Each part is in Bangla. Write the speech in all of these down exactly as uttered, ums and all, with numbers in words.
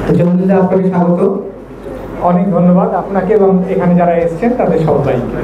আপনাকে স্বাগত। অনেক ধন্যবাদ আপনাকে এবং এখানে যারা এসেছেন তাদের সবাইকে।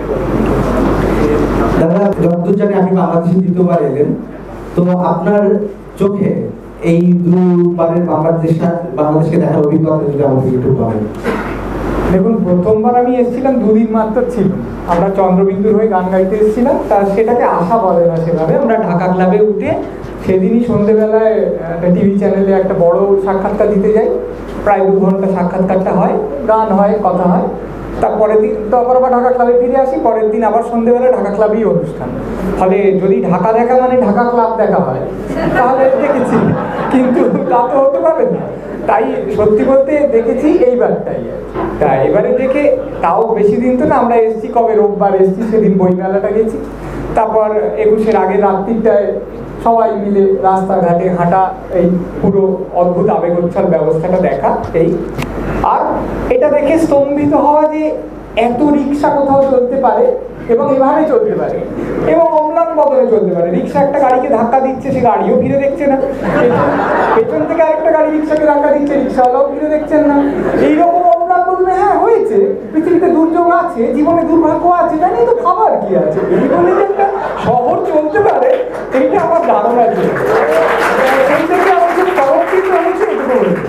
দাদা, যতদূর জানি আপনি বাংলাদেশে দ্বিতীয়বার এলেন, তো আপনার চোখে এই দুবারের বাংলাদেশ বাংলাদেশকে দেখার অভিজ্ঞতা যদি আমাদের একটু বলেন। দেখুন, প্রথমবার আমি এসেছিলাম দুদিন মাত্র ছিল, আমরা চন্দ্রবিন্দুর হয়ে গান গাইতে এসেছিলাম, তা সেটাকে আশা বলে না সেভাবে। আমরা ঢাকা ক্লাবে উঠে সেদিনই সন্ধ্যেবেলায় একটা টিভি চ্যানেলে একটা বড় সাক্ষাৎকার দিতে যাই, প্রায় দু ঘন্টা সাক্ষাৎকারটা হয়, গান হয়, কথা হয়। তারপরের দিন তো আবার আবার ঢাকা ক্লাবে ফিরে আসি, পরের দিন আবার সন্ধ্যেবেলা ঢাকা ক্লাবেই অনুষ্ঠান। ফলে যদি ঢাকা দেখা মানে ঢাকা ক্লাব দেখা হয় তাহলে দেখেছি, কিন্তু তা তো হতে পারবে না। তাই সত্যি বলতে দেখেছি এইবারটাই। তা এবারে দেখে তাও বেশি দিন তো না, আমরা এসেছি কবে রোববার এসেছি, সেদিন বইমেলাটা গেছি। তারপর একুশের আগের রাত্রিটায় সবাই মিলে রাস্তাঘাটে হাঁটা, এই পুরো অদ্ভুত আবেগোচ্ছল ব্যবস্থাটা দেখা। এই আর এটা দেখে স্তম্ভিত হওয়া যে এত রিক্সা কোথাও চলতে পারে এবং এভাবে চলতে পারে এবং অম্লান বদলে চলতে পারে। রিক্সা একটা গাড়িকে ধাক্কা দিচ্ছে, সে গাড়িও ফিরে দেখছে না, পেছন থেকে আরেকটা গাড়ি রিক্সাকে ধাক্কা দিচ্ছে, রিক্সাওয়ালাও ফিরে দেখছেন না। এইরকম অম্লান বদলে হ্যাঁ হয়েছে, পৃথিবীতে দুর্যোগ আছে, জীবনে দুর্ভাগ্য আছে, জানি তো খাবার কি আছে, এই বলে যে একটা শহর চলতে পারে এইটা আমার ধারণা ছিল। সেই থেকে আমার খুব পরবর্তীতে হয়েছে এটুকু হয়েছে।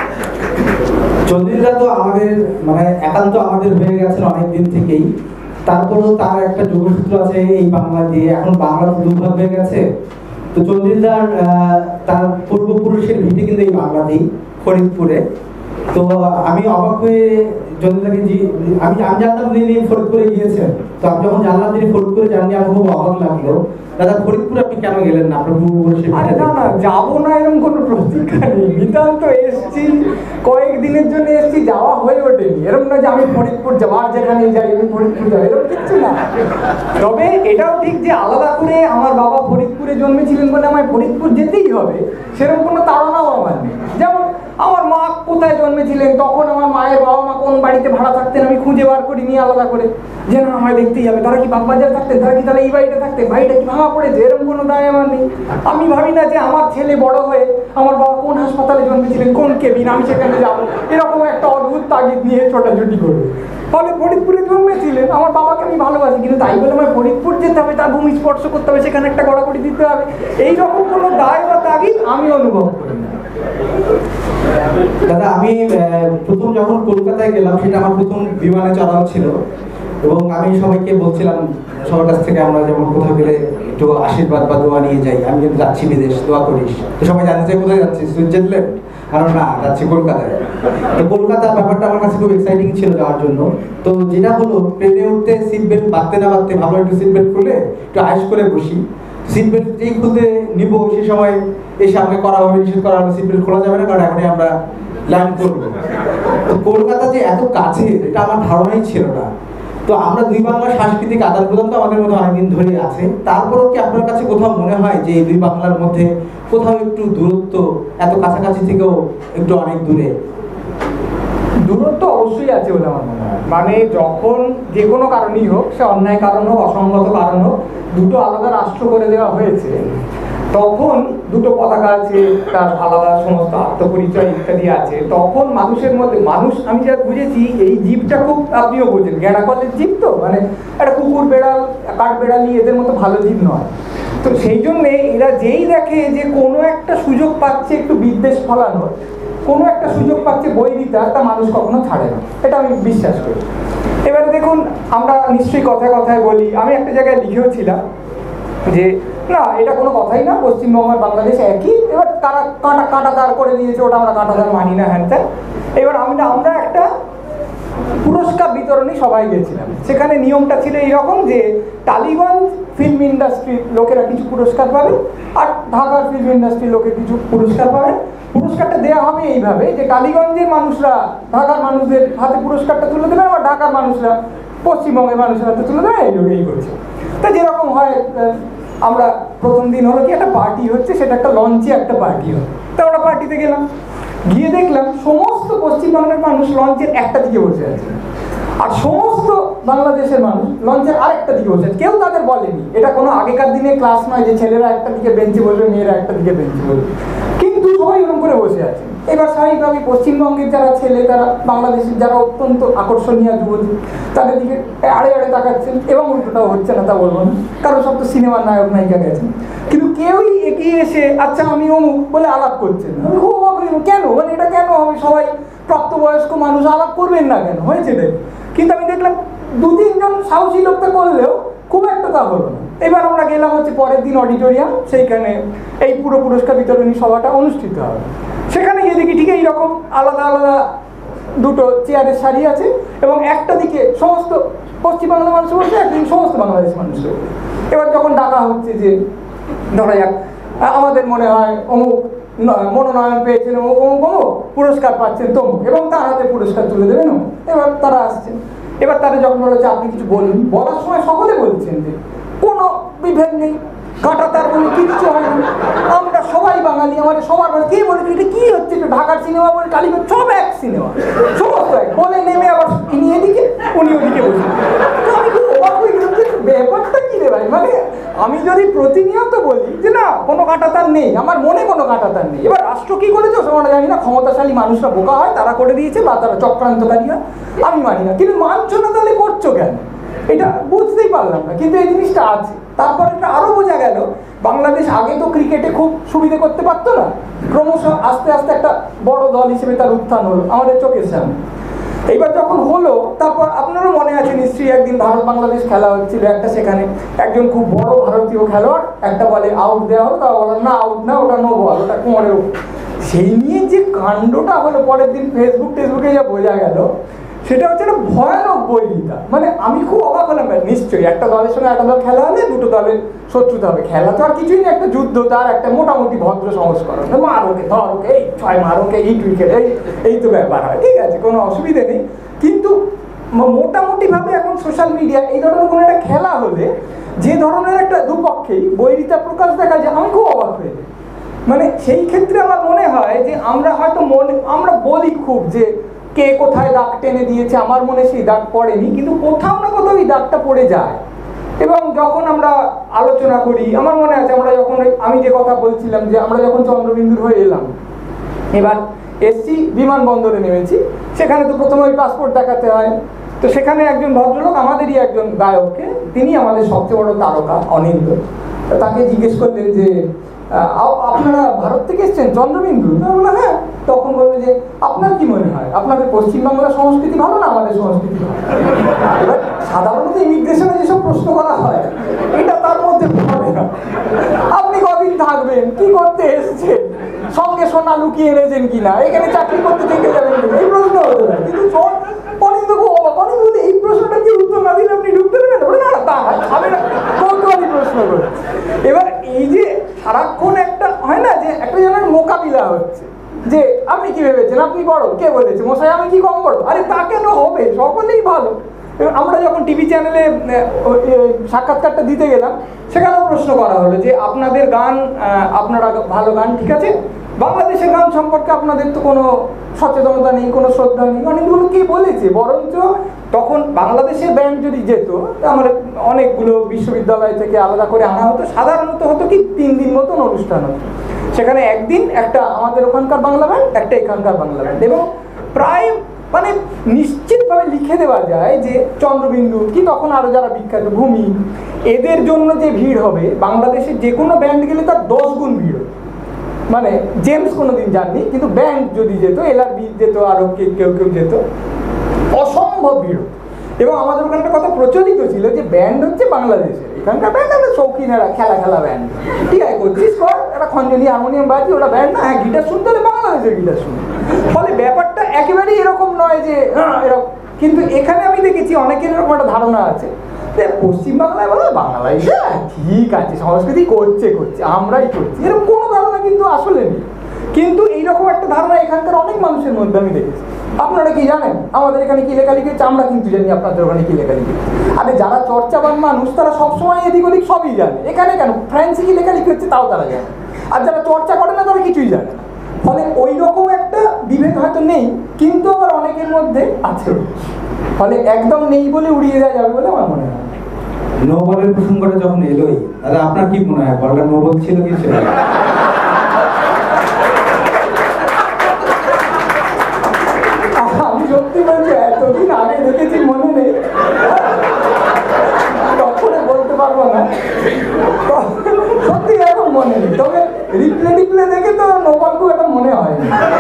চন্দ্রিদা তো আমাদের মানে একান্ত আমাদের হয়ে গেছেন অনেকদিন থেকেই, তারপরেও তার একটা যোগসূত্র আছে এই বাংলা দিয়ে। এখন বাংলা তো দুর্ভাগ হয়ে গেছে, তো চন্দ্রিদার তার পূর্বপুরুষের ভিটে কিন্তু এই বাংলাতেই, ফরিদপুরে। তো আমি অবাক হয়ে চন্দ্রিদাকে আমি আমি জানতাম তিনি ফরিদপুরে গিয়েছেন, তো আমি যখন জানলাম তিনি ফরিদপুরে যাননি আমার খুব অবাক লাগলো। দাদা, ফরিদপুরে আপনি কেন গেলেন না? আপনার পূর্বপুরুষের ভিটে। না না, যাবো না এরকম কোনো প্রতিজ্ঞা নেই। নিতান্ত এসছি, কয়েকদিনের জন্য এসছি, যাওয়া হয়ে ওঠেনি। এরকম না যে আমি ফরিদপুর যাওয়ার যেখানে যাই আমি ফরিদপুর যাই, এরকম কিচ্ছু না। তবে এটাও ঠিক যে আলাদা করে আমার বাবা ফরিদপুরে জন্মেছিলেন বলে আমায় ফরিদপুর যেতেই হবে সেরকম কোনো তাড়নাও আমার নেই। যেমন আমার মা কোথায় জন্মেছিলেন, তখন আমার মায়ের বাবা মা কোন বাড়িতে ভাড়া থাকতেন আমি খুঁজে বার করি নিয়ে আলাদা করে, যে না আমায় দেখতেই হবে। তারা কি বাগবাজার থাকতেন, তারা কি তাহলে এই বাড়িতে থাকতেন, বাড়িটা কি ভাঙা পড়েছে, এরকম কোনো দায় আমার নেই। আমি ভাবি না যে আমার ছেলে বড় হয়ে আমার বাবা কোন হাসপাতালে জন্মেছিলেন, কোন কেবিন, আমি সেখানে যাবো, এরকম একটা অদ্ভুত তাগিদ নিয়ে ছোটাছুটি করবো। ফলে ফরিদপুরে জন্মেছিলেন, আমার বাবাকে আমি ভালোবাসি, কিন্তু তাই বলে আমার ফরিদপুর যেতে হবে, তার ভূমি স্পর্শ করতে হবে, সেখানে একটা গড়াগড়ি দিতে হবে, এইরকম কোনো দায় বা তাগিদ আমি অনুভব করি না। দাদা, আমি প্রথম যখন কলকাতায় গেলাম সেটা আমার প্রথম বিমানে চড়াও ছিল, এবং আমি সবাইকে বলছিলাম সবার কাছ থেকে আমরা যেমন কোথাও গেলে একটু আশীর্বাদ বা দোয়া নিয়ে যাই, আমি কিন্তু যাচ্ছি বিদেশ, দোয়া করিস। তো সবাই জানতে চাই কোথায় যাচ্ছি, সুইজারল্যান্ড? কারণ না, যাচ্ছি কলকাতায়। তো কলকাতা ব্যাপারটা আমার কাছে খুব এক্সাইটিং ছিল যাওয়ার জন্য। তো যেটা হলো, ট্রেনে উঠতে সিট বেল্ট বাঁধতে না বাঁধতে ভালো একটু সিট বেল্ট খুলে একটু আয়েস করে বসি। সিট বেল্ট যেই খুলতে নিব সে সময় এসে আমাকে করা হবে, নিষেধ করা হবে, সিট বেল্ট খোলা যাবে না, কারণ এখনই আমরা ল্যান্ড করবো। তো কলকাতা যে এত কাছে এটা আমার ধারণাই ছিল না। তো আমরা দুই বাংলার সাংস্কৃতিক আদান প্রদান তো আমাদের মধ্যে অনেকদিন ধরে আছে, তারপরেও কি আপনার কাছে কোথাও মনে হয় যে এই দুই বাংলার মধ্যে কোথাও একটু দূরত্ব, এত কাছাকাছি থেকেও একটু অনেক দূরে? দূরত্ব অবশ্যই আছে বলে আমার মনে হয়। মানে যখন যে কোনো কারণেই হোক, সে অন্যায় কারণ হোক, অসঙ্গত কারণ হোক, দুটো আলাদা রাষ্ট্র করে দেওয়া হয়েছে, তখন দুটো পতাকা আছে, তার আলাদা সমস্ত আত্মপরিচয় ইত্যাদি আছে, তখন মানুষের মধ্যে মানুষ, আমি যা বুঝেছি এই জীবটা খুব, আপনিও বোঝেন, গ্যাঁড়াকলের জীব তো, মানে একটা কুকুর বেড়াল কাঠ বেড়ালি এদের মতো ভালো জীব নয়। তো সেই জন্যে এরা যেই দেখে যে কোনো একটা সুযোগ পাচ্ছে একটু বিদ্বেষ ফলানোর, কোনো একটা সুযোগ পাচ্ছে বৈরিতার, তা মানুষ কখনো ছাড়ে না, এটা আমি বিশ্বাস করি। এবারে দেখুন, আমরা নিশ্চয়ই কথায় কথায় বলি, আমি একটা জায়গায় লিখেওছিলাম যে না এটা কোনো কথাই না, পশ্চিমবঙ্গ আর বাংলাদেশ একই। এবার তারা কাঁটা কাঁটা দাঁড় করে দিয়েছে, ওটা আমরা কাঁটা দাঁড় মানি না, হ্যান ত্যান। এবার আমরা আমরা একটা পুরস্কার বিতরণী সবাই গেছিলাম, সেখানে নিয়মটা ছিল এইরকম যে টালিগঞ্জ ফিল্ম ইন্ডাস্ট্রির লোকেরা কিছু পুরস্কার পাবে আর ঢাকার ফিল্ম ইন্ডাস্ট্রির লোকে কিছু পুরস্কার পাবে। পুরস্কারটা দেওয়া হবে এইভাবে যে টালিগঞ্জের মানুষরা ঢাকার মানুষদের হাতে পুরস্কারটা তুলে দেবে, আবার ঢাকার মানুষরা পশ্চিমবঙ্গের মানুষের হাতে তুলে দেবে, এই করছে। তা যেরকম হয়, আমরা প্রথম দিন হলো কি একটা পার্টি হচ্ছে, সেটা একটা লঞ্চে একটা পার্টি হয়। তা আমরা পার্টিতে গেলাম, গিয়ে দেখলাম সমস্ত পশ্চিমবঙ্গের মানুষ লঞ্চের একটা দিকে বসে আছে, আর সমস্ত বাংলাদেশের মানুষ লঞ্চের আরেকটা দিকে বসে আছে। কেউ তাদের বলেনি, এটা কোনো আগেকার দিনে ক্লাস নয় যে ছেলেরা একটা দিকে বেঞ্চে বসবে, মেয়েরা একটা দিকে বেঞ্চে বসবে, কিন্তু সবাই এরকম করে বসে আছে। এবার স্বাভাবিকভাবে পশ্চিমবঙ্গের যারা ছেলে, তারা বাংলাদেশের যারা অত্যন্ত আকর্ষণীয় যুবতী, তাদের দিকে আড়ে আড়ে তাকাচ্ছেন, এবং উল্টোটাও হচ্ছে না তা বলবো না, কারণ সব তো সিনেমার নায়ক নায়িকা গেছেন, কিন্তু কেউই এগিয়ে এসে আচ্ছা আমি অমুক বলে আলাপ করছেন না। আমি খুব অবাক হইলাম, কেন, মানে এটা কেন হবে? সবাই প্রাপ্তবয়স্ক মানুষ, আলাপ করবেন না কেন, হয়েছে এটাই। কিন্তু আমি দেখলাম দু তিনজন সাহসী লোকটা করলেও খুব একটা তা হলো না। এবার আমরা গেলাম হচ্ছে পরের দিন অডিটোরিয়াম, সেইখানে এই পুরো পুরস্কার বিতরণী সভাটা অনুষ্ঠিত হবে। সেখানে গিয়ে দেখি ঠিক এইরকম আলাদা আলাদা দুটো চেয়ারের সারি আছে, এবং একটা দিকে সমস্ত পশ্চিমবাংলার মানুষ বলছে, একদিন সমস্ত বাংলাদেশ মানুষ। এবার যখন ডাকা হচ্ছে যে ধরা যাক আমাদের মনে হয় অমুক মনোনয়ন পেয়েছেন, অমুক অমুক অমুক পুরস্কার পাচ্ছেন তমুক, এবং তার হাতে পুরস্কার তুলে দেবেন, এবার তারা আসছেন। এবার তারা যখন বলে যে আপনি কিছু বলুন, বলার সময় সকলে বলছেন যে কোনো বিভেদ নেই, কাটা তার বলে কিচ্ছু হয় না, আমরা সবাই বাঙালি, আমাদের সবার কে বলেছে এটা কি হচ্ছে, এটা ঢাকার সিনেমা বলে কালীগঞ্জ সব এক সিনেমা, সমস্ত এক বলে নেমে আবার ইনি এদিকে উনি ওদিকে বলছেন। তো আমি খুব অবাক হয়ে গেলাম যে ব্যাপারটা কি রে ভাই, মানে আমি যদি প্রতিনিয়ত বলি যে না কোনো কাঁটাতার নেই, আমার মনে কোনো কাঁটাতার নেই, এবার রাষ্ট্র কি করেছে আমরা জানি না, ক্ষমতাশালী মানুষরা বোকা হয়, তারা করে দিয়েছে, বা তারা চক্রান্তকারী হয়, আমি মানি না, কিন্তু মানছো না তাহলে করছো কেন, এটা বুঝতেই পারলাম না। কিন্তু এই জিনিসটা আছে। তারপর এটা আরো বোঝা গেল, বাংলাদেশ আগে তো ক্রিকেটে খুব সুবিধে করতে পারতো না, ক্রমশ আস্তে আস্তে একটা বড় দল হিসেবে তার উত্থান হলো আমাদের চোখের সামনে। এইবার যখন হলো, তারপর আপনারও মনে আছে নিশ্চয়ই, একদিন ভারত বাংলাদেশ খেলা হচ্ছিল একটা, সেখানে একজন খুব বড় ভারতীয় খেলোয়াড় একটা বলে আউট দেওয়া হলো, তা বলেন না আউট না, ওটা নো বল, ওটা কোমরের উপর। সেই নিয়ে যে কাণ্ডটা হলো পরের দিন ফেসবুক টেসবুকে যা বোঝা গেল, সেটা হচ্ছে একটা ভয়ানক বৈরিতা। মানে আমি খুব অবাক হলাম, নিশ্চয়ই একটা দলের সঙ্গে একটা দল খেলা হলে দুটো দলের শত্রুতা হবে, খেলা তো আর কিছুই না, একটা যুদ্ধ, তার একটা মোটামুটি ভদ্র সংস্করণ, মারোকে ধরোকে এই ছয় মারোকে এই উইকেট, এই এই তো ব্যাপার হয়, ঠিক আছে, কোনো অসুবিধা নেই। কিন্তু মোটামুটি ভাবে এখন সোশ্যাল মিডিয়া এই ধরনের কোনো একটা খেলা হলে যে ধরনের একটা দুপক্ষেই বৈরিতা প্রকাশ দেখা যায়, আমি খুব অবাক হয়ে যাই। মানে সেই ক্ষেত্রে আমার মনে হয় যে আমরা হয়তো মনে আমরা বলি খুব যে কে কোথায় দাগ টেনে দিয়েছে, আমার মনে সেই দাগ পড়েনি, কিন্তু কোথাও না কোথাও এই দাগটা পড়ে যায়। এবং যখন আমরা আলোচনা করি, আমার মনে আছে আমরা যখন আমি যে কথা বলছিলাম যে আমরা যখন চন্দ্রবিন্দুর হয়ে এলাম, এবার এসছি বিমানবন্দরে নেমেছি, সেখানে তো প্রথমে ওই পাসপোর্ট দেখাতে হয়, তো সেখানে একজন ভদ্রলোক আমাদেরই একজন গায়ককে, তিনি আমাদের সবচেয়ে বড় তারকা অনিন্দ, তাকে জিজ্ঞেস করলেন যে আপনারা ভারত থেকে এসছেন চন্দ্রবিন্দু? বললো হ্যাঁ। তখন বললো যে আপনার কি মনে হয় আপনাদের পশ্চিমবাংলার সংস্কৃতি ভালো না আমাদের সংস্কৃতি ভালো? এবার সাধারণত ইমিগ্রেশনে যেসব প্রশ্ন করা হয় এটা তার মধ্যে পড়ে না। আপনি কদিন থাকবেন, কি করতে এসেছেন, সঙ্গে সোনা লুকিয়ে এনেছেন কিনা, এখানে চাকরি করতে থেকে যাবেন কিনা, এই প্রশ্ন হতে পারে। কিন্তু অনিন্দ খুব অবাক, অনিন্দ বলতে এই প্রশ্নটা কি উত্তর না দিলে আপনি ঢুকতে দেবেন? বলে না না তা হয়, আমি না কৌতূহলী প্রশ্ন করে। এবার এই যে সারাক্ষণ একটা হয় না যে একটা জনের মোকাবিলা হচ্ছে, যে আপনি কি ভেবেছেন আপনি বড়, কে বলেছে মশাই আমি কি কম বড়? আরে তা কেন হবে, সকলেই ভালো। আমরা যখন টিভি চ্যানেলে সাক্ষাৎকারটা দিতে গেলাম, সেখানেও প্রশ্ন করা হলো যে আপনাদের গান, আপনারা ভালো গান, ঠিক আছে, বাংলাদেশের গান সম্পর্কে আপনাদের তো কোনো সচেতনতা নেই, কোনো শ্রদ্ধা নেই। অনেকগুলো কি বলেছে, বরঞ্চ তখন বাংলাদেশের ব্যান্ড যদি যেত, আমাদের অনেকগুলো বিশ্ববিদ্যালয় থেকে আলাদা করে আনা হতো, সাধারণত হতো কি তিন দিন মতন অনুষ্ঠান হতো, সেখানে একদিন একটা আমাদের ওখানকার বাংলা ব্যান্ড, একটা এখানকার বাংলা ব্যান্ড, এবং প্রায় মানে নিশ্চিতভাবে লিখে দেওয়া যায় যে চন্দ্রবিন্দু কি তখন আরো যারা বিখ্যাত ভূমি, এদের জন্য যে ভিড় হবে বাংলাদেশের যে কোনো ব্যান্ড গেলে তার দশ গুণ ভিড়। মানে জেমস কোনোদিন যাননি, কিন্তু ব্যান্ড যদি যেত, এলআরবি যেত, আরো কেউ কেউ যেত, অসম্ভব ভিড়। এবং আমাদের ওখানকার কথা প্রচলিত ছিল যে ব্যান্ড হচ্ছে বাংলাদেশের, এখানকার ব্যান্ড আমরা শৌখিনেরা, খেলা খেলা ব্যান্ড, ঠিক আছে করছিস কর, একটা খঞ্জনি হারমোনিয়াম বাজছে, ওটা ব্যান্ড না, হ্যাঁ গিটার শুনতে হলে বাংলাদেশের গিটার শুনে। ফলে ব্যাপারটা একেবারেই এরকম নয় যে এরকম। কিন্তু এখানে আমি দেখেছি অনেকের এরকম একটা ধারণা আছে যে পশ্চিমবাংলায় বলে বাংলায় ঠিক আছে, সংস্কৃতি করছে করছে আমরাই করছি, এরকম কোনো ধারণা কিন্তু আসলে নেই। কিন্তু এইরকম একটা ধারণা এখানকার অনেক মানুষের মধ্যে আমি দেখেছি। আপনারা কি জানেন আমাদের এখানে কি লেখালেখি হচ্ছে? আমরা কিন্তু জানি আপনাদের ওখানে কি লেখালেখি। আরে যারা চর্চাবান মানুষ তারা সবসময় এদিক ওদিক সবই জানে, এখানে কেন ফ্রান্সে কি লেখালেখি হচ্ছে তাও তারা জানে, আর যারা চর্চা করে না তারা কিছুই জানে না। ফলে ওই রকম একটা বিভেদ হয়তো নেই, কিন্তু আবার অনেকের মধ্যে আছে। ফলে একদম নেই বলে উড়িয়ে দেওয়া যাবে বলে আমার মনে হয়। নো বলের প্রসঙ্গটা যখন এলোই, দাদা আপনার কি মনে হয় বলটা নো বল ছিল কি ছিল? সত্যি বলছি এতদিন আগে দেখেছি মনে নেই, তখন বলতে পারবো না, সত্যি এখন মনে নেই, তবে রিপ্লে টিপ্লে দেখে তো নোপালকু এটা মনে হয়।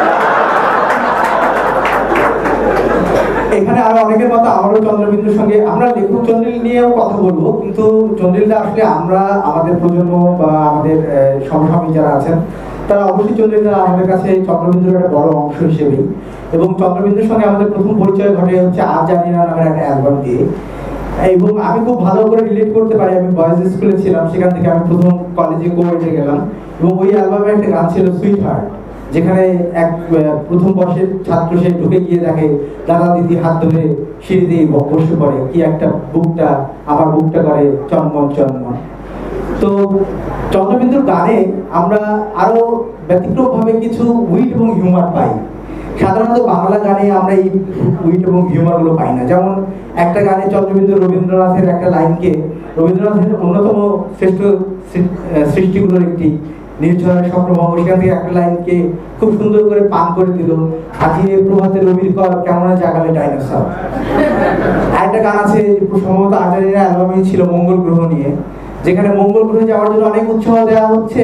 এখানে আরো অনেকের মতো আমারও চন্দ্রবিন্দুর সঙ্গে, আমরা লেখক চন্দ্রিল নিয়েও কথা বলবো, কিন্তু চন্দ্রিলটা আসলে আমরা আমাদের প্রজন্ম বা আমাদের সমসাময়িক যারা আছেন তারা অবশ্যই চন্দ্রিলটা আমাদের কাছে চন্দ্রবিন্দুর একটা বড় অংশ হিসেবেই। এবং চন্দ্রবিন্দুর সঙ্গে আমাদের প্রথম পরিচয় ঘটে হচ্ছে আজ জানি না নামের একটা অ্যালবাম দিয়ে। এবং আমি খুব ভালো করে রিলেট করতে পারি, আমি বয়েজ স্কুলে ছিলাম, সেখান থেকে আমি প্রথম কলেজে কোয়েটে গেলাম, এবং ওই অ্যালবামে একটা গান ছিল সুইট হার্ট, যেখানে এক প্রথম বর্ষের ছাত্র সে ঢুকে গিয়ে দেখে দাদা দিদি হাত ধরে সিঁড়িতেই বসে পড়ে, কি একটা বুকটা আমার বুকটা করে চন্মন চন্মন। তো চন্দ্রবিন্দুর গানে আমরা আরো ব্যতিক্রম ভাবে কিছু উইট এবং হিউমার পাই। সাধারণত বাংলা গানে আমরা এই উইট এবং হিউমার গুলো পাই না। যেমন একটা গানে চন্দ্রবিন্দু রবীন্দ্রনাথের একটা লাইনকে, রবীন্দ্রনাথের অন্যতম শ্রেষ্ঠ সৃষ্টিগুলোর একটি নির্ঝরের স্বপ্নভঙ্গ, সেখান থেকে একটা লাইনকে খুব সুন্দর করে পান করে দিল, আজিয়ে প্রভাতে রবির কর কেমন জাগালে ডাইনোসর। একটা গান আছে সম্ভবত আজারিরা অ্যালবামে ছিল মঙ্গল গ্রহ নিয়ে, যেখানে মঙ্গল গ্রহে যাওয়ার জন্য অনেক উৎসাহ দেওয়া হচ্ছে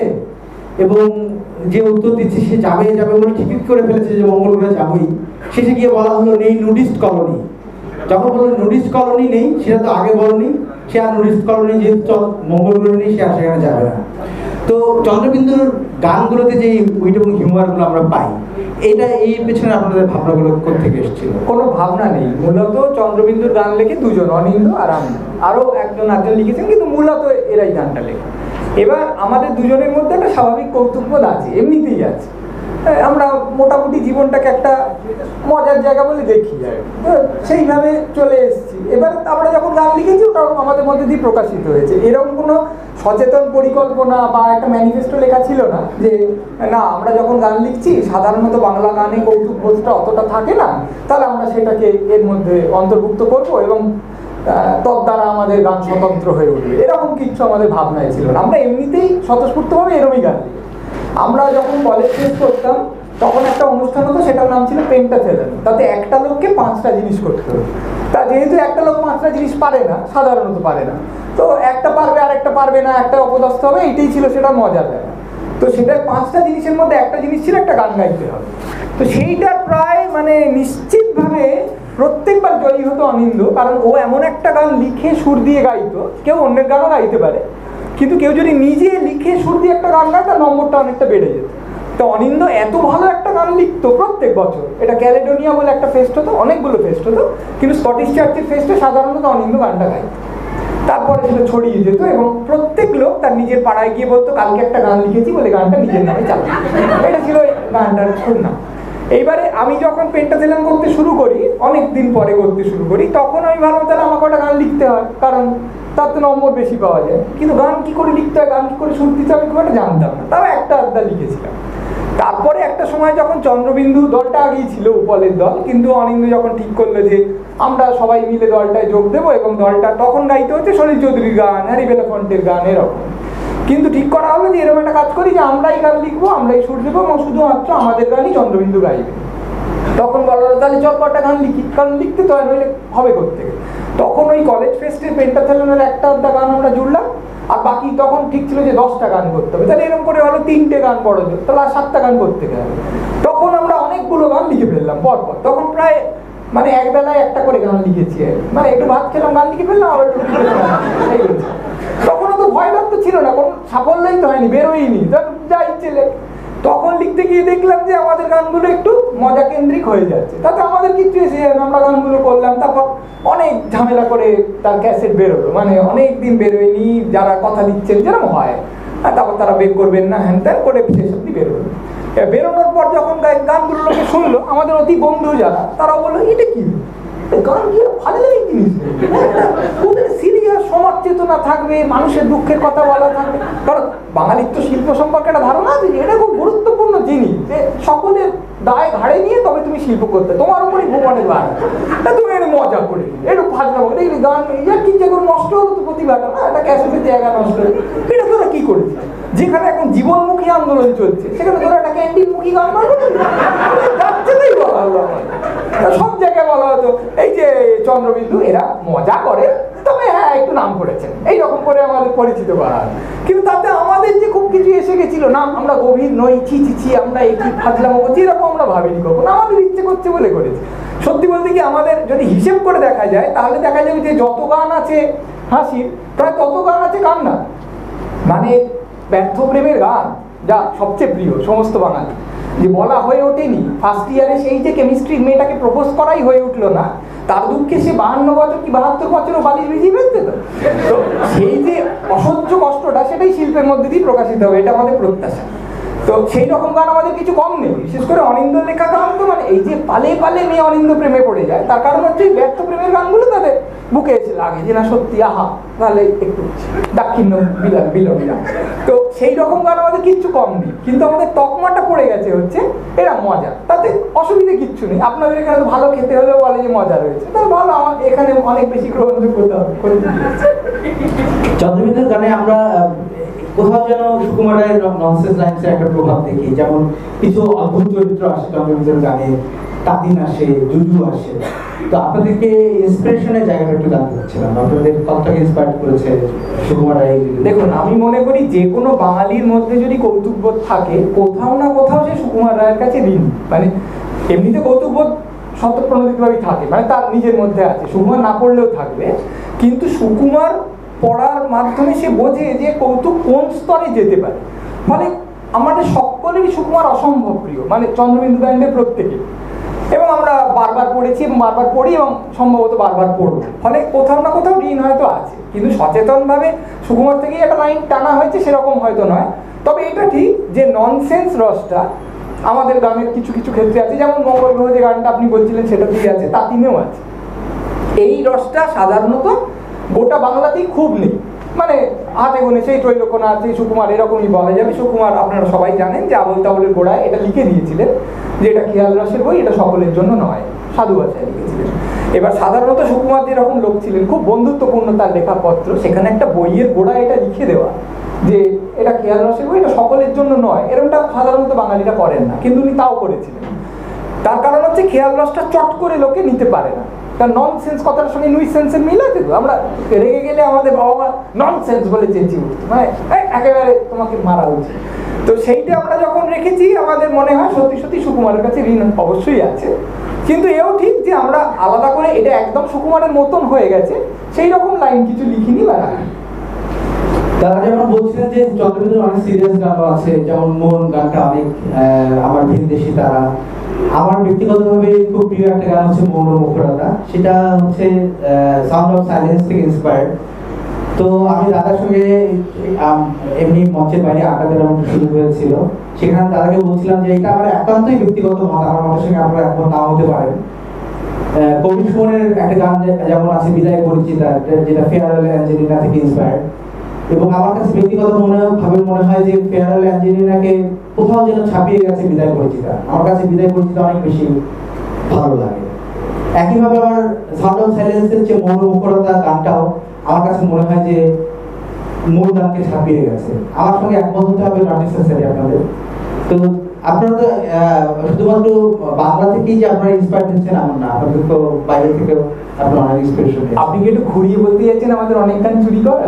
এবং যে উত্তর দিচ্ছে সে যাবে যাবে বলে টিকিট করে ফেলেছে যে মঙ্গল গ্রহে যাবই, শেষে গিয়ে বলা হলো নেই নুডিস্ট কলোনি। যখন বললো নুডিস্ট কলোনি নেই, সেটা তো আগে বলনি, সে আর নুডিস্ট কলোনি যেহেতু মঙ্গল গ্রহে নেই সে আর সেখানে যাবে না। তো চন্দ্রবিন্দুর গানগুলোতে যে উইট এবং হিউমার গুলো আমরা পাই, এটা এই পেছনে আপনাদের ভাবনাগুলো কোথা থেকে এসেছিল? কোনো ভাবনা নেই, মূলত চন্দ্রবিন্দুর গান লেখে দুজন, অনিন্দ আর আমি, আরো একজন একজন লিখেছেন, কিন্তু মূলত এরাই গানটা লেখে। এবার আমাদের দুজনের মধ্যে একটা স্বাভাবিক কৌতুকবোধ আছে, এমনিতেই আছে। আমরা মোটামুটি জীবনটাকে একটা মজার জায়গা বলে দেখি, সেইভাবে চলে এসেছি। এবার আমরা যখন গান লিখেছি ওটা আমাদের মধ্যে দিয়ে প্রকাশিত হয়েছে। এরকম কোনো সচেতন পরিকল্পনা বা একটা ম্যানিফেস্টো লেখা ছিল না যে না আমরা যখন গান লিখছি সাধারণত বাংলা গানে কৌতুকবোধটা অতটা থাকে না, তাহলে আমরা সেটাকে এর মধ্যে অন্তর্ভুক্ত করব এবং তদ্বারা আমাদের গান স্বতন্ত্র হয়ে উঠবে, এরকম কিছু আমাদের ভাবনায় ছিল না। আমরা এমনিতেই স্বতঃস্ফূর্তভাবে এরমই গান লিখি। আমরা যখন কলেজ শেষ করতাম তখন একটা অনুষ্ঠান হতো, সেটার নাম ছিল পেন্টাথেলন। তাতে একটা লোককে পাঁচটা জিনিস করতে হতো। তা যেহেতু একটা লোক পাঁচটা জিনিস পারে না, সাধারণত পারে না, তো একটা পারবে আর একটা পারবে না, একটা অপদস্থ হবে, এইটাই ছিল সেটা মজার ব্যাপার। তো সেটার পাঁচটা জিনিসের মধ্যে একটা জিনিস ছিল একটা গান গাইতে হবে। তো সেইটার প্রায় মানে নিশ্চিতভাবে প্রত্যেকবার জয়ী হতো অনিন্দ, কারণ ও এমন একটা গান লিখে সুর দিয়ে গাইতো, কেউ অন্যের গানও গাইতে পারে, কিন্তু কেউ যদি নিজে লিখে সুর দিয়ে একটা গান গায় তার নম্বরটা অনেকটা বেড়ে যেত। তো অনিন্দ এত ভালো একটা গান লিখতো প্রত্যেক বছর। এটা ক্যালেডোনিয়া বলে একটা ফেস্ট হতো, অনেকগুলো ফেস্ট হতো, কিন্তু স্কটিশ চার্চের ফেস্টে সাধারণত অনিন্দ গানটা গাইত। তারপরে সেটা ছড়িয়ে যেত এবং প্রত্যেক লোক তার নিজের পাড়ায় গিয়ে বলতো কালকে একটা গান লিখেছি বলে গানটা নিজের নামে চালাতো। এটা ছিল গানটার নাম। এইবারে আমি যখন পেন্টাথেলন করতে শুরু করি, অনেক দিন পরে করতে শুরু করি, তখন আমি ভাবলাম তাহলে আমাকে একটা গান লিখতে হয়, কারণ তার তো নম্বর বেশি পাওয়া যায়। কিন্তু গান কি করে লিখতে হয়, গান কি করে সুর দিতে আমি খুব একটা জানতাম না, তাও একটা আধটা লিখেছিলাম। তারপরে একটা সময় যখন চন্দ্রবিন্দু দলটা আগেই ছিল উপলের দল, কিন্তু অনিন্দ যখন ঠিক করলো যে আমরা সবাই মিলে দলটায় যোগ দেবো এবং দলটা তখন গাইতে হচ্ছে সলিল চৌধুরীর গান, হ্যারি বেলাফন্টের গান, এরকম। কিন্তু ঠিক করা হলো যে এরকম একটা কাজ করি যে আমরাই গান লিখবো, আমরাই সুর দেবো এবং শুধুমাত্র আমাদের গানই চন্দ্রবিন্দু গাইবে। তখন বলা হলো তাহলে চল কটা গান লিখি, কারণ লিখতে তো হয়, নইলে হবে কোত্থেকে। তখন ওই কলেজ ফেস্টের পেন্টাথেলনের একটা আধটা গান আমরা জুড়লাম, আর বাকি তখন ঠিক ছিল যে দশটা গান করতে হবে, তাহলে এরকম করে হলো তিনটে গান বড় জোর, তাহলে আর সাতটা গান করতে গেলে তখন আমরা অনেকগুলো গান লিখে ফেললাম পরপর। তখন প্রায় মানে এক বেলায় একটা করে গান লিখেছি, মানে একটু ভাত খেলাম গান লিখে ফেললাম, আবার একটু লিখে ফেললাম। তখনও তো ভয় ভাব তো ছিল না, কোনো সাফল্যই তো হয়নি, বেরোয়নি, যা ইচ্ছে লেখ। তখন লিখতে গিয়ে দেখলাম যে আমাদের গানগুলো একটু মজা কেন্দ্রিক হয়ে যাচ্ছে, তাতে আমাদের কিছু এসে আমরা গানগুলো করলাম। তারপর অনেক ঝামেলা করে তার ক্যাসেট বেরোলো, মানে অনেক দিন বেরোয়নি, যারা কথা লিখছেন যেরকম হয়, তারপর তারা বের করবেন না, হ্যান ত্যান করে শেষ অব্দি বেরোলো। বেরোনোর পর যখন গানগুলো লোকে শুনলো, আমাদের অতি বন্ধু যারা, তারাও বললো এটা কি গান, কি ভালো লাগে জিনিস, ওদের সিরিয়াস সমাজ চেতনা থাকবে, মানুষের দুঃখের কথা বলা থাকবে। কারণ বাঙালির তো শিল্প সম্পর্কে একটা ধারণা আছে যে এটা খুব গুরুত্বপূর্ণ জিনিস, যে সকলের দায় ঘাড়ে নিয়ে তবে তুমি শিল্প করতে, তোমার উপরই ভগবানের বার, তুমি একটু মজা করে একটু ফাজলা করে এই গান, ইয়ার কি যে কোনো নষ্ট হলো তো প্রতিভাটা, না এটা ক্যাসেটের জায়গা নষ্ট হলো, এটা তোরা কি করেছিস? যেখানে এখন জীবনমুখী আন্দোলন চলছে সেখানে তোরা একটা ক্যান্টিনমুখী গান বার করে যাচ্ছে, তাই বলা হলো। সব জায়গায় বলা এই যে চন্দ্রবিন্দু এরা মজা করে, তবে হ্যাঁ একটু নাম করেছেন, এইরকম করে আমাদের পরিচিত করা হয়। কিন্তু তাতে আমাদের যে খুব কিছু এসে গেছিল না, আমরা গভীর নই, ছি ছি ছি আমরা একই ফাজলামো করছি, এরকম আমরা ভাবিনি কখন, আমাদের ইচ্ছে করছে বলে করেছি। সত্যি বলতে কি আমাদের যদি হিসেব করে দেখা যায় তাহলে দেখা যাবে যে যত গান আছে হাসির প্রায় তত গান আছে কান্নার। মানে ব্যর্থ প্রেমের গান যা সবচেয়ে প্রিয় সমস্ত বাঙালি, যে বলা হয়ে ওঠেনি, ফার্স্ট ইয়ারে সেই যে কেমিস্ট্রির মেয়েটাকে প্রপোজ করাই হয়ে উঠলো না, তার দুঃখে সে বাহান্ন বছর কি বাহাত্তর বছরও বালিশ ভিজিয়ে ফেলতে, তো সেই যে অসহ্য কষ্টটা সেটাই শিল্পের মধ্যে দিয়ে প্রকাশিত হবে, এটা আমাদের প্রত্যাশা। তো সেই রকম গান আমাদের কিছু কম নেই, বিশেষ করে অনিন্দ লেখা গান তো মানে এই যে পালে পালে মেয়ে অনিন্দ প্রেমে পড়ে যায়, তার কারণ হচ্ছে ব্যর্থ প্রেমের গানগুলো তাদের বুকে এসে লাগে যে না সত্যি আহা তাহলে একটু দাক্ষিণ্য বিলাপ বিলবিলা। তো সেই রকম গান আমাদের কিচ্ছু কম নেই, কিন্তু আমাদের তকমাটা পড়ে গেছে হচ্ছে এরা মজা, তাতে অসুবিধে কিচ্ছু নেই। আপনাদের এখানে তো ভালো খেতে হলেও বলে যে মজা রয়েছে, তাহলে ভালো, আমার এখানে অনেক বেশি গ্রহণযোগ্যতা করে দিয়েছে। চন্দ্রবিন্দুর গানে আমরা কোথাও যেন সুকুমার রায়ের ননসেন্স লাইন্সের একটা প্রভাব দেখি, যেমন কিছু অদ্ভুত চরিত্র আসে চন্দ্রবিন্দুর গানে, তাদিন আসে, জুজু আসে। তো আপনাদেরকে ইন্সপিরেশনের জায়গাটা একটু জানতে চাচ্ছিলাম, আপনাদের কতটাকে ইন্সপায়ার করেছে সুকুমার রায়? দেখুন, আমি মনে করি যে কোনো বাঙালির মধ্যে যদি কৌতুকবোধ থাকে কোথাও না কোথাও সে সুকুমার রায়ের কাছে ঋণী। মানে এমনিতে কৌতুকবোধ স্বতঃপ্রণোদিতভাবেই থাকে, মানে তার নিজের মধ্যে আছে, সুকুমার না পড়লেও থাকবে, কিন্তু সুকুমার পড়ার মাধ্যমে সে বোঝে যে কৌতুক কোন স্তরে যেতে পারে। ফলে আমাদের সকলেরই সুকুমার অসম্ভব প্রিয়, মানে চন্দ্রবিন্দু ব্যান্ডের প্রত্যেকে, এবং আমরা বারবার পড়েছি এবং বারবার পড়ি এবং সম্ভবত বারবার পড়ব। ফলে কোথাও না কোথাও ঋণ হয়তো আছে, কিন্তু সচেতনভাবে সুকুমার থেকেই একটা লাইন টানা হয়েছে সেরকম হয়তো নয়। তবে এটা ঠিক যে ননসেন্স রসটা আমাদের গানের কিছু কিছু ক্ষেত্রে আছে, যেমন মঙ্গল গ্রহ যে গানটা আপনি বলছিলেন সেটাতেই আছে, তাতিনেও আছে। এই রসটা সাধারণত গোটা বাংলাতেই খুব নেই, মানে হাতে গুনে সেই ত্রৈলোক্যনাথ, সেই সুকুমার, এরকমই বলা যাবে। সুকুমার আপনারা সবাই জানেন যে আবল তাবলের গোড়ায় এটা লিখে দিয়েছিলেন যে এটা খেয়াল রসের বই, এটা সকলের জন্য নয়, সাধু ভাষায় লিখেছিলেন। এবার সাধারণত সুকুমার যেরকম লোক ছিলেন, খুব বন্ধুত্বপূর্ণ তার লেখা পত্র, সেখানে একটা বইয়ের গোড়ায় এটা লিখে দেওয়া যে এটা খেয়াল রসের বই, এটা সকলের জন্য নয়, এরকমটা সাধারণত বাঙালিরা করেন না, কিন্তু উনি তাও করেছিলেন। তার কারণ হচ্ছে খেয়াল রসটা চট করে লোকে নিতে পারে না, কারণ ননসেন্স কথাটার সঙ্গে নুইসেন্সের মিল আছে। তো আমরা রেগে গেলে আমাদের বাবা মা ননসেন্স বলে চেঁচিয়ে উঠত, মানে একেবারে তোমাকে মারা উচিত। তো সেইটা আমরা যখন রেখেছি আমাদের মনে হয় সত্যি সত্যি সুকুমারের কাছে ঋণ অবশ্যই আছে, কিন্তু এও ঠিক যে আমরা আলাদা করে এটা একদম সুকুমারের মতন হয়ে গেছে সেই রকম লাইন কিছু লিখিনি বা রাখিনি। তারা যেমন বলছিলেন যে চন্দ্রবিন্দুর অনেক সিরিয়াস গানও আছে, যেমন মন গানটা অনেক, আমার ভিনদেশী তারা। আমার ব্যক্তিগতভাবে খুব প্রিয় একটা গান হচ্ছে মৌন মুখরতা, সেটা হচ্ছে সাউন্ড অফ সাইলেন্স থেকে ইন্সপায়ার্ড। তো আমি দাদার সঙ্গে এমনি মঞ্চের বাইরে আড্ডা দেওয়ার মতো সুযোগ হয়েছিল, সেখানে দাদাকে বলছিলাম যে এটা আমার একান্তই ব্যক্তিগত মত, আমার মতের সঙ্গে আপনারা একমত নাও হতে পারেন। কবি সুমনের একটা গান যেমন আছে বিদায় পরিচিতা, যেটা ফেয়ারওয়েল অ্যাঞ্জেলিনা থেকে ইন্সপায়ার্ড, এবং আমার কাছে ব্যক্তিগত মনে ভাবে মনে হয় যে ফেয়ারওয়েল অ্যাঞ্জেলিনাকে কোথাও যেন ছাপিয়ে গেছে বিদায় পরিচিতা। আমার কাছে বিদায় পরিচিতা অনেক বেশি ভালো লাগে। একইভাবে আমার সাউন্ড অফ সাইলেন্সের যে মৌন মুখরতা গানটাও আমার কাছে মনে হয় যে মূল গানকে ছাপিয়ে গেছে। আমার সঙ্গে একমত হতে হবে নট নেসেসারি আপনাদের। তো আপনারা তো শুধুমাত্র বাংলা থেকেই যে আপনারা ইন্সপায়ার্ড হচ্ছেন এমন না, আপনাদের তো বাইরে থেকেও আপনারা অনেক ইন্সপিরেশন। আপনি কি একটু ঘুরিয়ে বলতে যাচ্ছেন আমাদের অনেক গান চুরি করা?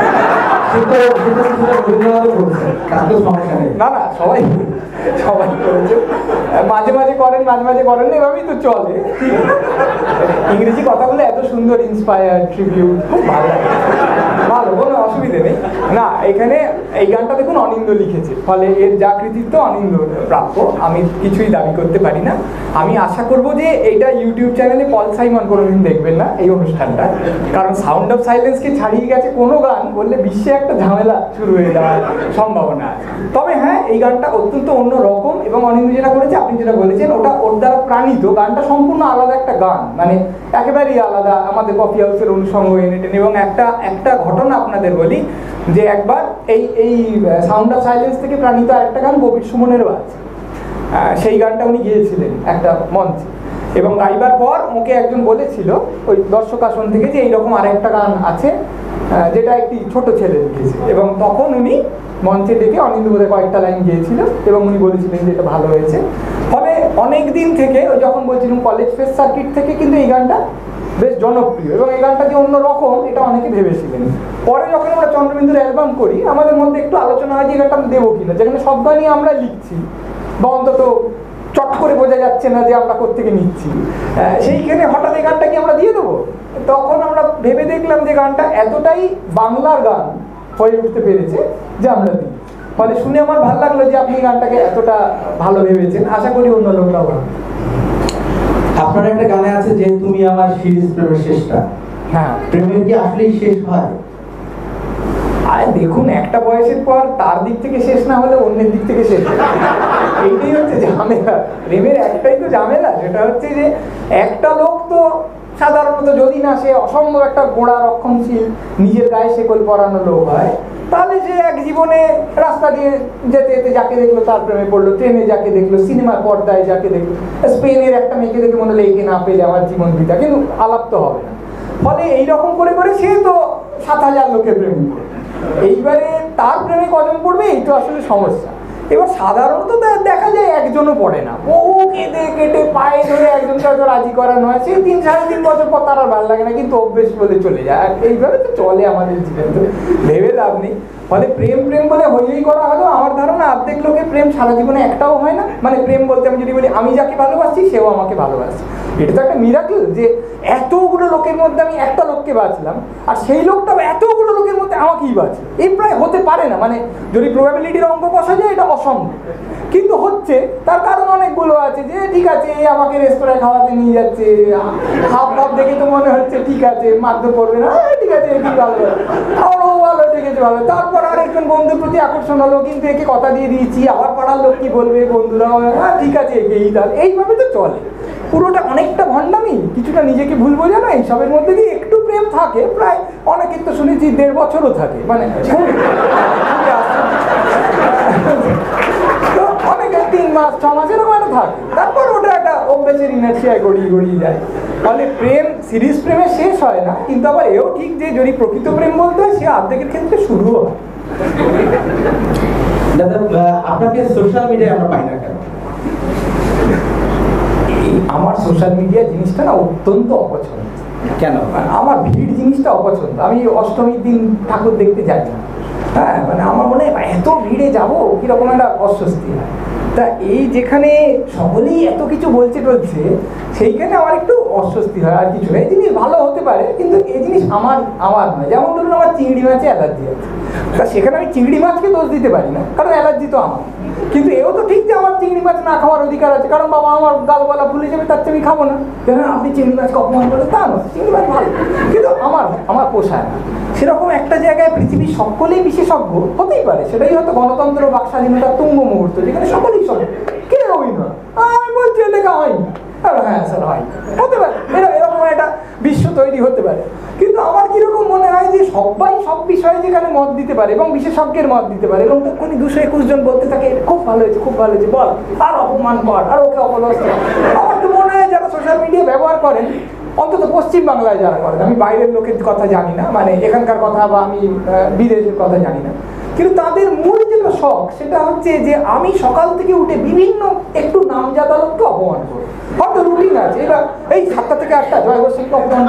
না না, সবাই সবাই করেছে, মাঝে মাঝে করেন মাঝে মাঝে করেন, এভাবেই তো চলে। ইংরেজি কথা বলে এত সুন্দর ইন্সপায়ার ট্রিবিউট, খুব ভালো লাগে, ভালো, কোনো অসুবিধে নেই। না, এখানে এই গানটা দেখুন অনিন্দ লিখেছে, ফলে এর যা কৃতিত্ব অনিন্দ প্রাপ্য, আমি কিছুই দাবি করতে পারি না। আমি আশা করব যে এইটা ইউটিউব চ্যানেলে পল সাইমন কোনোদিন দেখবেন না এই অনুষ্ঠানটা, কারণ সাউন্ড অফ সাইলেন্সকে ছাড়িয়ে গেছে কোনো গান বললে বিশ্বে একটা ঝামেলা শুরু হয়ে যাওয়ার সম্ভাবনা আছে। তবে হ্যাঁ, এই গানটা অত্যন্ত অন্য রকম, এবং অনিন্দ যেটা করেছে, আপনি যেটা বলেছেন, ওটা ওর দ্বারা প্রাণিত। গানটা সম্পূর্ণ আলাদা একটা গান, মানে একেবারেই আলাদা, আমাদের কফি হাউসের অনুষঙ্গ এনে টেনে। এবং একটা একটা ঘটনা আপনাদের বলি, যে একবার এই এই সাউন্ড অফ সাইলেন্স থেকে প্রাণিত আরেকটা গান কবির সুমনেরও আছে, সেই গানটা উনি গিয়েছিলেন একটা মঞ্চে, এবং গাইবার পর ওকে একজন বলেছিল ওই দর্শক আসন থেকে যে এইরকম আরেকটা গান আছে যেটা একটি ছোট ছেলে লিখেছে, এবং তখন উনি মঞ্চে ডেকে অনিন্দ বোধহয় কয়েকটা লাইন গিয়েছিল এবং উনি বলেছিলেন যে এটা ভালো হয়েছে। ফলে অনেক দিন থেকে ওই যখন বলছিলাম কলেজ ফেস্ট সার্কিট থেকে কিন্তু এই গানটা বেশ জনপ্রিয়, এবং এই গানটা যে অন্যরকম এটা অনেকে ভেবেছিলেন। পরে যখন আমরা চন্দ্রবিন্দুর অ্যালবাম করি আমাদের মধ্যে একটু আলোচনা হয় যে এই গানটা আমি দেবো কিনা, যেখানে সব গানই আমরা লিখছি বা অন্তত চট করে বোঝা যাচ্ছে না যে আমরা কোত্থেকে নিচ্ছি, সেইখানে হঠাৎ এই গানটা কি আমরা দিয়ে দেবো? তখন আমরা ভেবে দেখলাম যে গানটা এতটাই বাংলার গান হয়ে উঠতে পেরেছে যে আমরা দিই। ফলে শুনে আমার ভালো লাগলো যে আপনি গানটাকে এতটা ভালো ভেবেছেন, আশা করি অন্য লোকরাও ভালো। আপনার একটা গানে আছে যে তুমি আমার সিরিজ প্রেমের শেষটা, হ্যাঁ, প্রেমের কি আসলেই শেষ হয়? আর দেখুন, একটা বয়সের পর তার দিক থেকে শেষ না হলে অন্যের দিক থেকে শেষ হয়। এইটাই হচ্ছে ঝামেলা, প্রেমের একটাই তো ঝামেলা, সেটা হচ্ছে যে একটা লোক তো সাধারণত যদি না সে অসম্ভব একটা গোড়া রক্ষণশীল নিজের গায়ে শেকল পরানো লোক হয়, তাহলে যে এক জীবনে রাস্তা দিয়ে যেতে যেতে যাকে দেখলো তার প্রেমে পড়লো, ট্রেনে যাকে দেখলো, সিনেমার পর্দায় যাকে দেখলো, স্পেনের একটা মেয়েকে দেখে মনে হলো একে না পেলে আমার জীবন বিতা, কিন্তু আলাপ তো হবে না। ফলে এইরকম করে করে সে তো সাত হাজার লোকের প্রেমে পড়বে, এইবারে তার প্রেমে কজন পড়বে এই তো আসলে সমস্যা। এবার সাধারণত দেখা যায় একজনও পড়ে না, বহু কেটে কেটে পায়ে ধরে একজনকে হয়তো রাজি করানো হয়, সেই তিন সাড়ে তিন বছর পর তার আর ভালো লাগে না, কিন্তু অভ্যেস বলে চলে যায়। আর এইভাবে তো চলে আমাদের জীবন, তো ভেবে লাভ নেই। ফলে প্রেম প্রেম বলে হই হই করা হলো, আমার ধারণা অর্ধেক লোকের প্রেম সারা জীবনে একটাও হয় না। মানে প্রেম বলতে আমি যদি বলি আমি যাকে ভালোবাসি সেও আমাকে ভালোবাসে, এটা তো একটা মিরাকেল যে এতগুলো লোকের মধ্যে আমি একটা লোককে বাঁচলাম, আর সেই লোকটাও এতগুলো লোকের মধ্যে আমাকেই বাঁচে। এই প্রায় হতে পারে না, মানে যদি প্রবাবিলিটির অঙ্ক কষা যায় এটা অসম্ভব, কিন্তু হচ্ছে। তার কারণ অনেকগুলো আছে, যে ঠিক আছে এই আমাকে রেস্তোরাঁয় খাওয়াতে নিয়ে যাচ্ছে, হাফ হাফ দেখে তো মনে হচ্ছে ঠিক আছে মারধর করবে না, ঠিক আছে কি ভালো, আরও ভালো, ঠিক আছে ভালো। তারপর আর একজন বন্ধুর প্রতি আকর্ষণ হলো, কিন্তু একে কথা দিয়ে দিয়েছি, আবার পাড়ার লোক কি বলবে, বন্ধুরাও হ্যাঁ ঠিক আছে একেই, তার এইভাবে তো চলে। পুরোটা অনেকটা ভণ্ডামি, কিছুটা নিজেকে ভুল বোঝানো, এইসবের মধ্যে দিয়ে একটু প্রেম থাকে, প্রায় অনেকের তো শুনেছি দেড় বছরও থাকে, মানে তো অনেকে তিন মাস ছ মাস এরকম একটা থাকে, তারপর ওটা একটা অভ্যেসের ইনার্শিয়ায় গড়িয়ে গড়িয়ে যায়। ফলে প্রেম সিরিজ প্রেমে শেষ হয় না, কিন্তু আবার এও ঠিক যে যদি প্রকৃত প্রেম বলতে হয় সে অর্ধেকের ক্ষেত্রে শুরুও হয়। দাদা আপনাকে সোশ্যাল মিডিয়ায় আমরা পাই না কেন? আমার সোশ্যাল মিডিয়া জিনিসটা না অত্যন্ত অপছন্দ। কেন? আমার ভিড় জিনিসটা অপছন্দ, আমি অষ্টমীর দিন ঠাকুর দেখতে যাই না। হ্যাঁ, মানে আমার মনে হয় এত ভিড়ে যাবো কিরকম একটা অস্বস্তি হয়। তা এই যেখানে সকলেই এত কিছু বলছে টলছে সেইখানে আমার একটু অস্বস্তি হয়, আর কিছু এই জিনিস ভালো হতে পারে, কিন্তু এই জিনিস আমার আমার নয়। যেমন ধরুন আমার চিংড়ি মাছে অ্যালার্জি আছে, তা সেখানে আমি চিংড়ি মাছকে দোষ দিতে পারি না, কারণ অ্যালার্জি তো আমার। কিন্তু এও তো ঠিক যে আমার চিংড়ি মাছ না খাওয়ার অধিকার আছে, কারণ বাবা আমার গালগলা ফুলে যাবে, তার চেয়ে আমি খাবো না। কেন আপনি চিংড়ি মাছকে অপমান করে তা নয়, চিংড়ি মাছ ভালো, কিন্তু আমার আমার পোষায় না। সেরকম একটা জায়গায় পৃথিবীর সকলেই বিশেষজ্ঞ হতেই পারে, সেটাই হয়তো গণতন্ত্র বাক স্বাধীনতার তুঙ্গ মুহূর্ত, যেখানে সকলেই সব কেউই নয় আমি বলছি লেখা হয়নি, আর হ্যাঁ স্যার হয়, হতে পারে এরকম একটা বিশ্ব তৈরি হতে পারে। কিন্তু আমার কিরকম মনে হয় যে সবাই সব বিষয়ে যেখানে মত দিতে পারে এবং বিশেষজ্ঞের মত দিতে পারে, এবং তখনই দুশো একুশ জন বলতে থাকে খুব ভালো হয়েছে খুব ভালো হয়েছে বল, আর অপমান কর, আর ওকে অপদস্থ। আমার তো মনে হয় যারা সোশ্যাল মিডিয়া ব্যবহার করেন, অন্তত পশ্চিম বাংলায় যারা করেন, আমি বাইরের লোকের কথা জানি না, মানে এখানকার কথা বা আমি বিদেশের কথা জানি না, কিন্তু তাদের মূল যেটা শখ সেটা হচ্ছে যে আমি সকাল থেকে উঠে বিভিন্ন একটু নামজাদা লোককে অপমান করি। হয়তো রুটিন আছে, এবার এই সাতটা থেকে আটটা জয় গোস্বামীকে অপমান,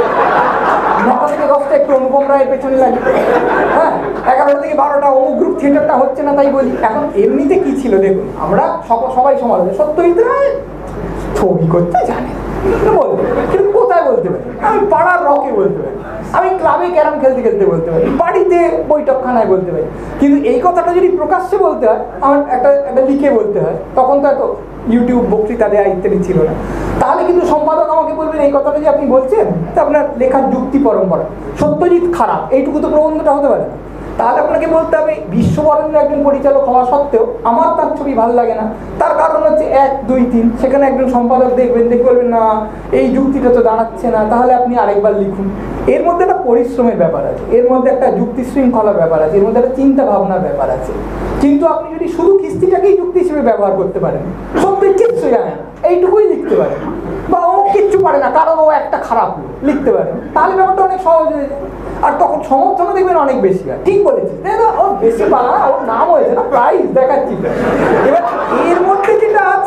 নটা থেকে দশটা একটু অনুপম রায়ের পেছনে লাগি, হ্যাঁ এগারোটা থেকে বারোটা অমুক গ্রুপ থিয়েটারটা হচ্ছে না তাই বলি। এখন এমনিতে কি ছিল দেখুন, আমরা সবাই সমালোচনা সত্যজিৎ রায় ছবি করতে জানে বলতে, কিন্তু কোথায় বলতে পারি, আমি পাড়ার রকে বলতে পারি, আমি ক্লাবে ক্যারাম খেলতে খেলতে বলতে পারি, বাড়িতে বৈঠকখানায় বলতে পারি, কিন্তু এই কথাটা যদি প্রকাশ্যে বলতে হয় আমার একটা একটা লিখে বলতে হয়, তখন তো এত ইউটিউব বক্তৃতা দেওয়া ইত্যাদি ছিল না, তাহলে কিন্তু সম্পাদক আমাকে বলবেন এই কথাটা যে আপনি বলছেন তা আপনার লেখার যুক্তি পরম্পরা, সত্যজিৎ খারাপ এইটুকু তো প্রবন্ধটা হতে পারে না। তাহলে আপনাকে বলতে হবে বিশ্ববরেণ্য একজন পরিচালক হওয়া সত্ত্বেও আমার তার ছবি ভালো লাগে না, তার কারণ হচ্ছে এক দুই তিন, সেখানে একজন সম্পাদক দেখবেন, দেখে বলবেন না এই যুক্তিটা তো দাঁড়াচ্ছে না, তাহলে আপনি আরেকবার লিখুন। এর মধ্যে একটা পরিশ্রমের ব্যাপার আছে, এর মধ্যে একটা যুক্তি শৃঙ্খলার ব্যাপার আছে, এর মধ্যে একটা চিন্তা ভাবনার ব্যাপার আছে। কিন্তু আপনি যদি শুধু কিস্তিটাকেই যুক্তি হিসেবে ব্যবহার করতে পারেন, সত্যি কিচ্ছু জানে না এইটুকুই লিখতে পারেন, বা ও কিচ্ছু পারে না কারণ ও একটা খারাপ লোক লিখতে পারেন, তাহলে ব্যাপারটা অনেক সহজ হয়ে যায়, আর তখন সমর্থনও দেখবেন অনেক বেশি হয়। ঠিক বলেছি, ওর বেশি বাংলা ওর নাম হয়েছে না প্রাইজ দেখাচ্ছি। এবার এর মধ্যে যেটা আছে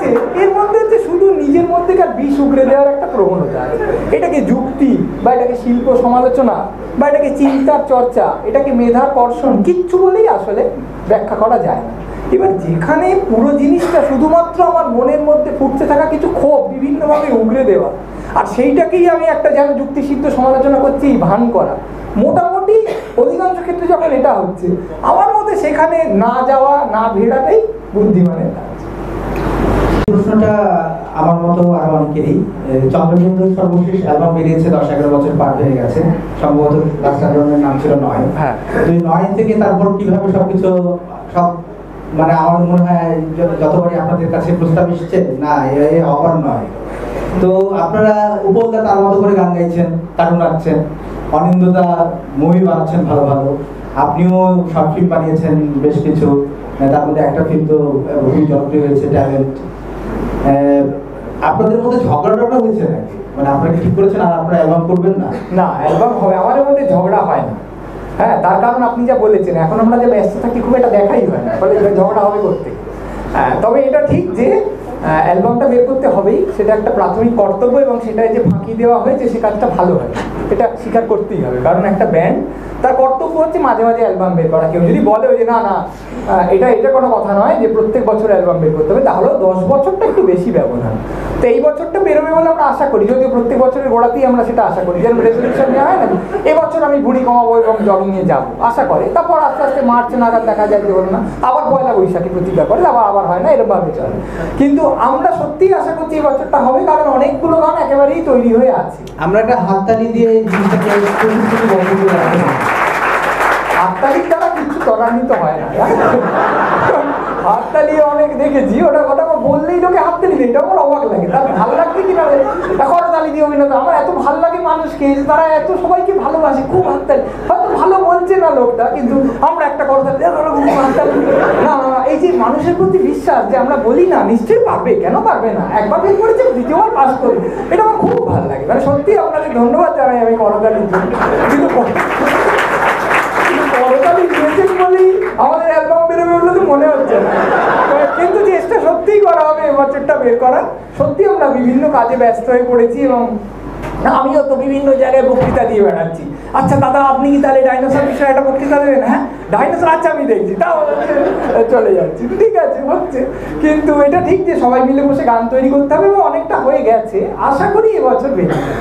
আছে এর মধ্যে হচ্ছে শুধু নিজের মধ্যেকার বিষ উগড়ে দেওয়ার একটা প্রবণতা আছে। এটাকে যুক্তি বা এটাকে শিল্প সমালোচনা বা এটাকে চিন্তার চর্চা, এটাকে মেধার কর্ষণ কিচ্ছু বলেই আসলে ব্যাখ্যা করা যায় না। এবার যেখানে পুরো জিনিসটা শুধুমাত্র আমার মনের মধ্যে ফুটতে থাকা কিছু ক্ষোভ বিভিন্নভাবে উগড়ে দেওয়া, আর সেইটাকেই আমি একটা যেন যুক্তিসিদ্ধ সমালোচনা করছি ভান করা, মোটামুটি অধিকাংশ ক্ষেত্রে যখন এটা হচ্ছে আমার মতে সেখানে না যাওয়া না ভেড়াটাই বুদ্ধিমানের কাজ। প্রশ্নটা আমার মতো আরো অনেকেরই। চন্দ্রবিন্দুর সর্বশেষ অ্যালবাম বেরিয়েছে দশ এগারো বছর পার হয়ে গেছে, সম্ভবত লাস্ট অ্যালবামের নাম ছিল নয়। হ্যাঁ, দুই নয় থেকে তারপর কিভাবে সবকিছু সব মানে আমার মনে হয় যতবারই আপনাদের কাছে প্রস্তাব এসছে না এ অপার নয়। তো আপনারা উপলদা তার মতো করে গান গাইছেন, কার্টুন আঁকছেন, অনিন্দদা মুভি বানাচ্ছেন ভালো ভালো, আপনিও শর্ট ফিল্ম বানিয়েছেন বেশ কিছু, তার মধ্যে একটা ফিল্ম তো খুবই জনপ্রিয় হয়েছে ট্যালেন্ট। আপনাদের মধ্যে ঝগড়া টগড়া হয়েছে নাকি? মানে আপনারা ঠিক করেছেন আর আপনারা অ্যালবাম করবেন না? না, অ্যালবাম হবে, আমাদের মধ্যে ঝগড়া হয় না। হ্যাঁ, তার কারণ আপনি যা বলেছেন, এখন আমরা যে ব্যস্ত থাকি খুব একটা দেখাই হয় না, ফলে ঝগড়া হবে করতে। হ্যাঁ, তবে এটা ঠিক যে অ্যালবামটা বের করতে হবেই, সেটা একটা প্রাথমিক কর্তব্য, এবং সেটাই যে ফাঁকি দেওয়া হয়েছে সে কাজটা ভালো হয় এটা স্বীকার করতেই হবে। কারণ একটা ব্যান্ড তার কর্তব্য হচ্ছে মাঝে মাঝে অ্যালবাম বের করা। কেউ যদি বলে যে না না এটা এটা কোনো কথা নয় যে প্রত্যেক বছর অ্যালবাম বের করতে হবে, তাহলে দশ বছরটা একটু বেশি ব্যবধান। তো এই বছরটা বেরোবে বলে আমরা আশা করি, যদিও প্রত্যেক বছরের গোড়াতেই আমরা সেটা আশা করি, যেন রেজলিউশন নেওয়া হয় না এবছর আমি ভুঁড়ি কমাবো এবং জগিংয়ে যাবো, আশা করে। তারপর আস্তে আস্তে মার্চ নাগাদ দেখা যায় যে হলো না, আবার পয়লা বৈশাখী প্রতিজ্ঞা করে, আবার আবার হয় না, এরকমভাবে চলে। কিন্তু আমরা সত্যিই আশা করছি এই বছরটা হবে, কারণ অনেকগুলো গান একেবারেই তৈরি হয়ে আছে। আমরা একটা হাততালি দিয়ে জিনিসটাকে হাততালির দ্বারা কিছু ত্বরান্বিত হয় না। হাততালি অনেক দেখেছি, ওটা কথা বললেই লোকে হাততালি দেয়, এটা আমার অবাক লাগে। তার ভালো লাগবে কিনা করতালি দিয়ে অভিনয়, আমার এত ভালো লাগে মানুষকে, তারা এত সবাইকে ভালোবাসে, খুব হাততালি। হয়তো ভালো বলছে না লোকটা, কিন্তু আমরা একটা করতালি হাততালি না, এই যে মানুষের প্রতি বিশ্বাস যে আমরা বলি না নিশ্চয়ই পারবে, কেন পারবে না, একবার বের করেছে দ্বিতীয়বার পাস করি, এটা আমার খুব ভালো লাগে। মানে সত্যি আপনাকে ধন্যবাদ জানাই আমি করতালির জন্য। কিন্তু করতালি দিয়েছেন বলেই আমাদের অ্যালবাম বেরোবে বলে তো মনে হচ্ছে না, কিন্তু চেষ্টা সত্যিই করা হবে এবছরটা বের করা। সত্যি আমরা বিভিন্ন কাজে ব্যস্ত হয়ে পড়েছি, এবং আমিও তো বিভিন্ন জায়গায় বক্তৃতা দিয়ে বেড়াচ্ছি। আচ্ছা দাদা আপনি কি তাহলে ডাইনোসর বিষয়ে একটা বক্তৃতা দেবেন? হ্যাঁ ডাইনোসর, আচ্ছা আমি দেখছি, তাও চলে যাচ্ছি, ঠিক আছে হচ্ছে। কিন্তু এটা ঠিক যে সবাই মিলে বসে গান তৈরি করতে হবে, এবং অনেকটা হয়ে গেছে, আশা করি এবছর বেরিয়ে যাবে।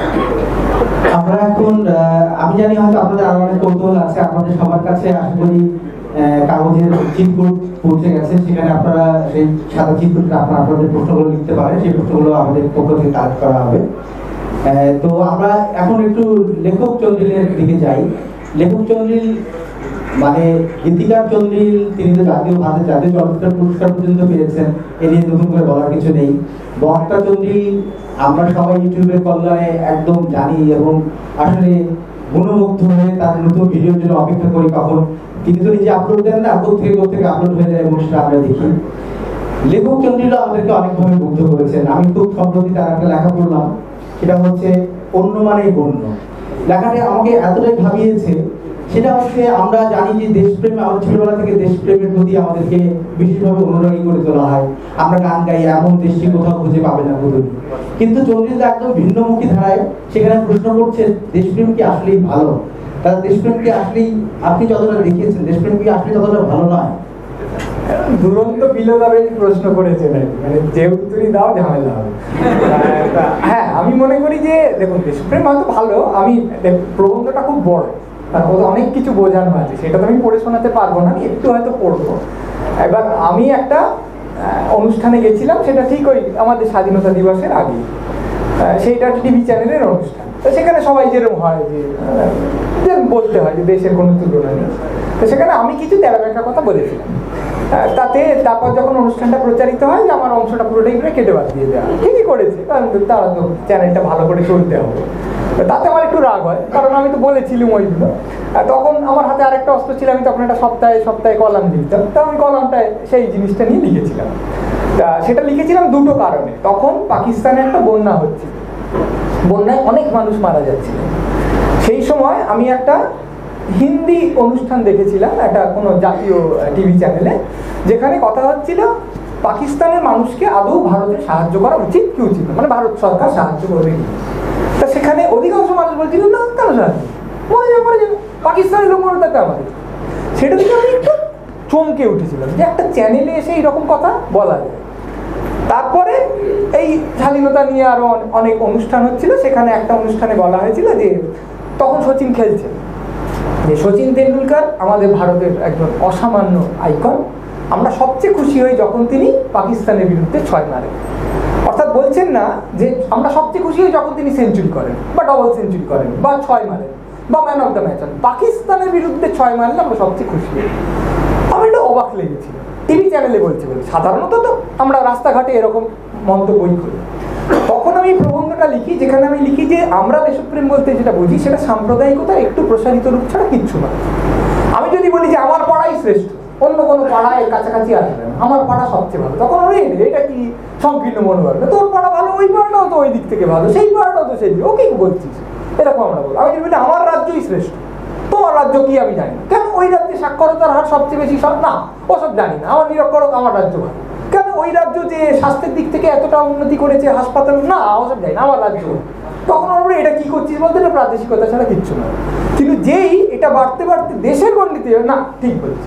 আমরা এখন আমি জানি হয়তো আপনাদের আরো অনেক কৌতূহল আছে, আপনাদের সবার কাছে আশা করি কাগজের চিটকুট পৌঁছে গেছে, সেখানে আপনারা সেই সাদা চিটকুটে আপনারা আপনাদের প্রশ্নগুলো লিখতে পারেন, সেই প্রশ্নগুলো আমাদের পক্ষ থেকে কালেক্ট করা হবে। তো আমরা এখন একটু লেখক চন্দ্রিলের দিকে যাই। লেখক চন্দ্রিল মানে গীতিকার চন্দ্রিল, তিনি তো জাতীয় ভারতের জাতীয় চলচ্চিত্র পুরস্কার পর্যন্ত পেয়েছেন, এ নিয়ে নতুন করে বলার কিছু নেই। বক্তা চন্দ্রিল আমরা সবাই ইউটিউবের কল্যাণে একদম জানি, এবং আসলে মনোমুগ্ধ হয়ে তার নতুন ভিডিওর জন্য অপেক্ষা করি কখন তিনি তো নিজে আপলোড দেন না, কোথেকে কোথেকে আপলোড হয়ে যায় এবং সেটা আমরা দেখি। লেখক চন্দ্রিল আমাদেরকে অনেকভাবে মুগ্ধ করেছেন। আমি খুব সম্প্রতি তার একটা লেখা পড়লাম, সেটা হচ্ছে অন্য মানে গণ্য। লেখাটা আমাকে এতটাই ভাবিয়েছে, সেটা হচ্ছে আমরা জানি যে দেশপ্রেম, আমাদের ছোটবেলা থেকে দেশপ্রেমের প্রতি আমাদেরকে বিশেষভাবে অনুরাগী করে তোলা হয়, আমরা গান গাই এমন দেশটি কোথাও খুঁজে পাবে না বলুন। কিন্তু চন্দ্রিল একদম ভিন্নমুখী ধারায় সেখানে প্রশ্ন করছে দেশপ্রেম কি আসলেই ভালো, তার দেশপ্রেম কি আসলেই আপনি যতটা দেখিয়েছেন দেশপ্রেম কি আসলে ততটা ভালো নয়? দুরন্ত বিলোদাবেন প্রশ্ন করেছেন, মানে যেহেতু তুমি দাও ঝামেলা হবে। হ্যাঁ আমি মনে করি যে দেখুন দেশপ্রেম হয়তো ভালো, আমি প্রবন্ধটা খুব বড়, তার মধ্যে অনেক কিছু বোঝানো আছে, সেটা তো আমি পড়ে শোনাতে পারবো না, একটু হয়তো পড়বো। এবার আমি একটা অনুষ্ঠানে গেছিলাম, সেটা ঠিক ওই আমাদের স্বাধীনতা দিবসের আগে, সেইটা টিভি চ্যানেলের অনুষ্ঠান। তো সেখানে সবাই যেরকম হয় যে বলতে হয় যে দেশের কোনো তুলনা নেই, তো সেখানে আমি কিছু তেলাবেঁকা কথা বলেছিলাম। তাতে তারপর যখন অনুষ্ঠানটা প্রচারিত হয় যে আমার অংশটা পুরোটাই করে কেটে বাদ দিয়ে দেওয়া, ঠিকই করেছে, কারণ তারা তো চ্যানেলটা ভালো করে চলতে হবে। তাতে আমার একটু রাগ হয়, কারণ আমি তো বলেছিলাম ওইগুলো। তখন আমার হাতে আরেকটা অস্ত্র ছিল, আমি তখন একটা সপ্তাহে সপ্তাহে কলাম লিখতাম, তো আমি কলামটায় সেই জিনিসটা নিয়ে লিখেছিলাম। তা সেটা লিখেছিলাম দুটো কারণে। তখন পাকিস্তানে একটা বন্যা হচ্ছে, বন্যায় অনেক মানুষ মারা যাচ্ছিল। সেই সময় আমি একটা হিন্দি অনুষ্ঠান দেখেছিলাম একটা কোনো জাতীয় টিভি চ্যানেলে, যেখানে কথা হচ্ছিল পাকিস্তানের মানুষকে আদৌ ভারতের সাহায্য করা উচিত কি উচিত না, মানে ভারত সরকার সাহায্য করবে কি। তা সেখানে অধিকাংশ মানুষ বলছিল না, কেন সাহায্য, মরে যাবে মরে যাবে, পাকিস্তানের লোক মরে থাকবে আমাদের। সেটা থেকে আমি একটু চমকে উঠেছিলাম যে একটা চ্যানেলে এসে এইরকম কথা বলা যায়। তারপরে এই স্বাধীনতা নিয়ে আরো অনেক অনুষ্ঠান হচ্ছিল, সেখানে একটা অনুষ্ঠানে বলা হয়েছিল যে তখন সচিন খেলছে, যে সচিন তেন্ডুলকার আমাদের ভারতের একজন অসামান্য আইকন, আমরা সবচেয়ে খুশি হই যখন তিনি পাকিস্তানের বিরুদ্ধে ছয় মারেন। অর্থাৎ বলছেন না যে আমরা সবচেয়ে খুশি হই যখন তিনি সেঞ্চুরি করেন বা ডবল সেঞ্চুরি করেন বা ছয় মারেন বা ম্যান অফ দ্য ম্যাচ হন, পাকিস্তানের বিরুদ্ধে ছয় মারলে আমরা সবচেয়ে খুশি হই। আমি একটু অবাক লেগেছিল, টিভি চ্যানেলে বলছে বলে, সাধারণত তো আমরা রাস্তাঘাটে এরকম মন্তব্যই করি। তখন আমি প্রবন্ধটা লিখি, যেখানে আমি লিখি যে আমরা দেশপ্রেম বলতে যেটা বুঝি সেটা সাম্প্রদায়িকতার একটু প্রসারিত রূপ ছাড়া কিচ্ছু না। আমি যদি বলি যে আমার পাড়াই শ্রেষ্ঠ, অন্য কোনো পাড়া এর কাছাকাছি আসবে না, আমার পাড়া সবচেয়ে ভালো, তখন আমি এটা কি সংকীর্ণ মনোভাব, তোর পাড়া ভালো, ওই পাড়াটাও তো ওই দিক থেকে ভালো, সেই পাড়াটাও তো সেই, ও কি বলছিস, এরকম আমরা বলি। আমি যদি বলি আমার রাজ্যই শ্রেষ্ঠ, তোমার রাজ্য কি আমি জানি না, কেন ওই রাজ্যে সাক্ষরতার হার সবচেয়ে বেশি, সব না ওসব জানি না, আমার নিরক্ষরতা আমার রাজ্য ভালো, কেন ওই রাজ্য যে স্বাস্থ্যের দিক থেকে এতটা উন্নতি করেছে হাসপাতাল, না ওসব জানি না, আমার রাজ্য। তখন আমরা এটা কি করছিস বলতে, এটা প্রাদেশিকতা ছাড়া কিচ্ছু না। কিন্তু যেই এটা বাড়তে বাড়তে দেশের গণ্ডিতে, না ঠিক বলছে,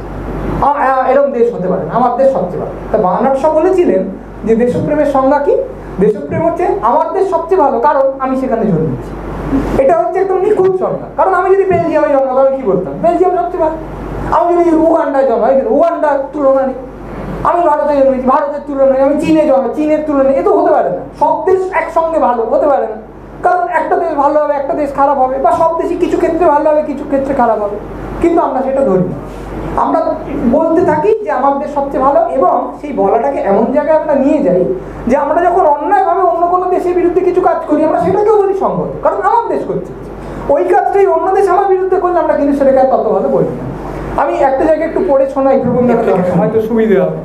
এরকম দেশ হতে পারে না, আমার দেশ সবচেয়ে ভালো। তা বার্নার্ড শ বলেছিলেন যে দেশপ্রেমের সংজ্ঞা কি, দেশপ্রেম হচ্ছে আমার দেশ সবচেয়ে ভালো কারণ আমি সেখানে জন্মেছি। এটা হচ্ছে একদম নিখুঁত সংজ্ঞা। কারণ আমি যদি বেলজিয়ামে জন্মাতাম আমি কি বলতাম, বেলজিয়াম সবচেয়ে ভালো। আমি যদি উগান্ডায় জন্মাই, উগান্ডার তুলনা নেই। আমি ভারতে জন্মেছি, ভারতের তুলনায়। আমি চীনে জন্মাই, চীনের তুলনায়। এ তো হতে পারে না, সব দেশ একসঙ্গে ভালো হতে পারে না। কারণ একটা দেশ ভালো হবে, একটা দেশ খারাপ হবে, বা সব দেশই কিছু ক্ষেত্রে ভালো হবে, কিছু ক্ষেত্রে খারাপ হবে। কিন্তু আমরা সেটা ধরি না, আমরা বলতে থাকি যে আমার দেশ সবচেয়ে ভালো, এবং সেই বলাটাকে এমন জায়গায় আমরা নিয়ে যাই যে আমরা যখন অন্যায়ভাবে অন্য কোনো দেশের বিরুদ্ধে কিছু কাজ করি আমরা সেটাকেও বলি সংগত, কারণ আমার দেশ করছে। ওই কাজটাই অন্য দেশ আমার বিরুদ্ধে করলে আমরা কিন্তু সেটাকে তত ভালো বলি না। আমি একটা জায়গায় একটু পড়ে শোনাই, প্রবন্ধটা হয়তো সুবিধে হবে।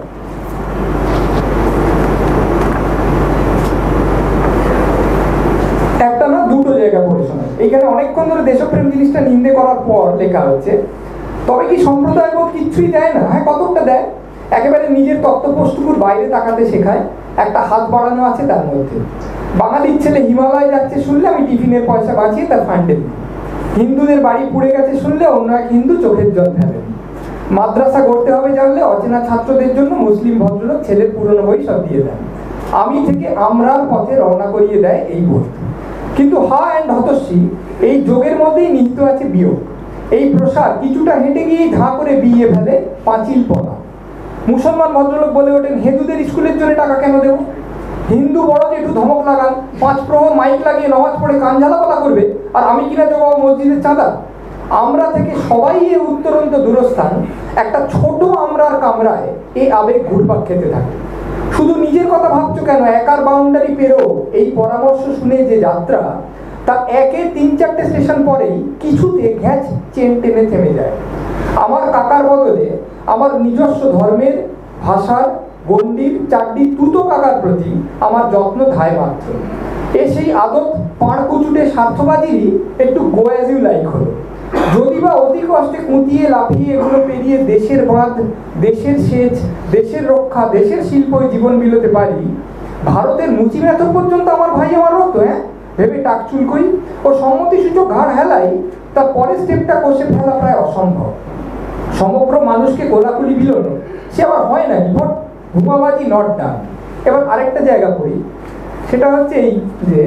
একটা না দুটো জায়গা পড়ে শোনাই। এইখানে অনেকক্ষণ ধরে দেশপ্রেম জিনিসটা নিন্দে করার পর লেখা হচ্ছে, তবে কি সম্প্রদায়বোধ কিচ্ছুই দেয় না? হ্যাঁ, কতটা দেয়। একেবারে নিজের তত্ত্বপোষটুকুর বাইরে তাকাতে শেখায়, একটা হাত বাড়ানো আছে তার মধ্যে। বাঙালির ছেলে হিমালয় যাচ্ছে শুনলে আমি টিফিনের পয়সা বাঁচিয়ে তার ফান্ডে দিই। হিন্দুদের বাড়ি পুড়ে গেছে শুনলে অন্য এক হিন্দু চোখের জল ফেলে। মাদ্রাসা গড়তে হবে জানলে অচেনা ছাত্রদের জন্য মুসলিম ভদ্রলোক ছেলের পুরনো বই সব দিয়ে দেন। আমি থেকে আমরার পথে রওনা করিয়ে দেয় এই বই। কিন্তু হা অ্যান্ড হতস্বী, এই যোগের মধ্যেই নিহিত আছে বিয়োগ। এই প্রসাদ কিছুটা হেঁটে গিয়ে ধাঁ করে বিয়ে ফেলে পাঁচিল পড়া। মুসলমান ভদ্রলোক বলে ওঠেন, হিন্দুদের স্কুলের জন্য টাকা কেন দেব? হিন্দু বড় যে একটু ধমক লাগান, পাঁচ প্রহর মাইক লাগিয়ে নামাজ পড়ে কান ঝালাপালা করবে, আর আমি কিনা জবাব মসজিদের চাঁদা। আমরা থেকে সবাই এ উত্তরন্ত দূরস্থান, একটা ছোট আমরার কামরায় এই আবেগ ঘুরপাক খেতে থাকে। শুধু নিজের কথা ভাবছো কেন, একার বাউন্ডারি পেরো, এই পরামর্শ শুনে যে যাত্রা, তা একে তিন চারটে স্টেশন পরেই কিছুতে ঘ্যাচ চেন টেনে থেমে যায়। আমার কাকার বদলে আমার নিজস্ব ধর্মের, ভাষার, গণ্ডির চারটি তুতো কাকার প্রতি আমার যত্ন ধায় মাত্র। এ সেই আদত পাড় কুচুটে স্বার্থবাদীরই একটু গো অ্যাজ ইউ লাইক হলো। যদি বা অতি কষ্টে কুঁতিয়ে লাফিয়ে এগুলো পেরিয়ে দেশের বাঁধ, দেশের সেচ, দেশের রক্ষা, দেশের শিল্পই জীবন বিলোতে পারি, ভারতের মুচি মেথর পর্যন্ত আমার ভাই আমার রক্ত, হ্যাঁ ভেবে টাক চুলকই ও সম্মতিসূচক ঘাড় হেলাই, তার পরের স্টেপটা কষে ফেলা প্রায় অসম্ভব। সমগ্র মানুষকে গোলাগুলি বিলোনো সে আবার হয় নাকি, ভোট ঘুমাবাজি নট ডান। এবার আরেকটা জায়গা পড়ি, সেটা হচ্ছে এই যে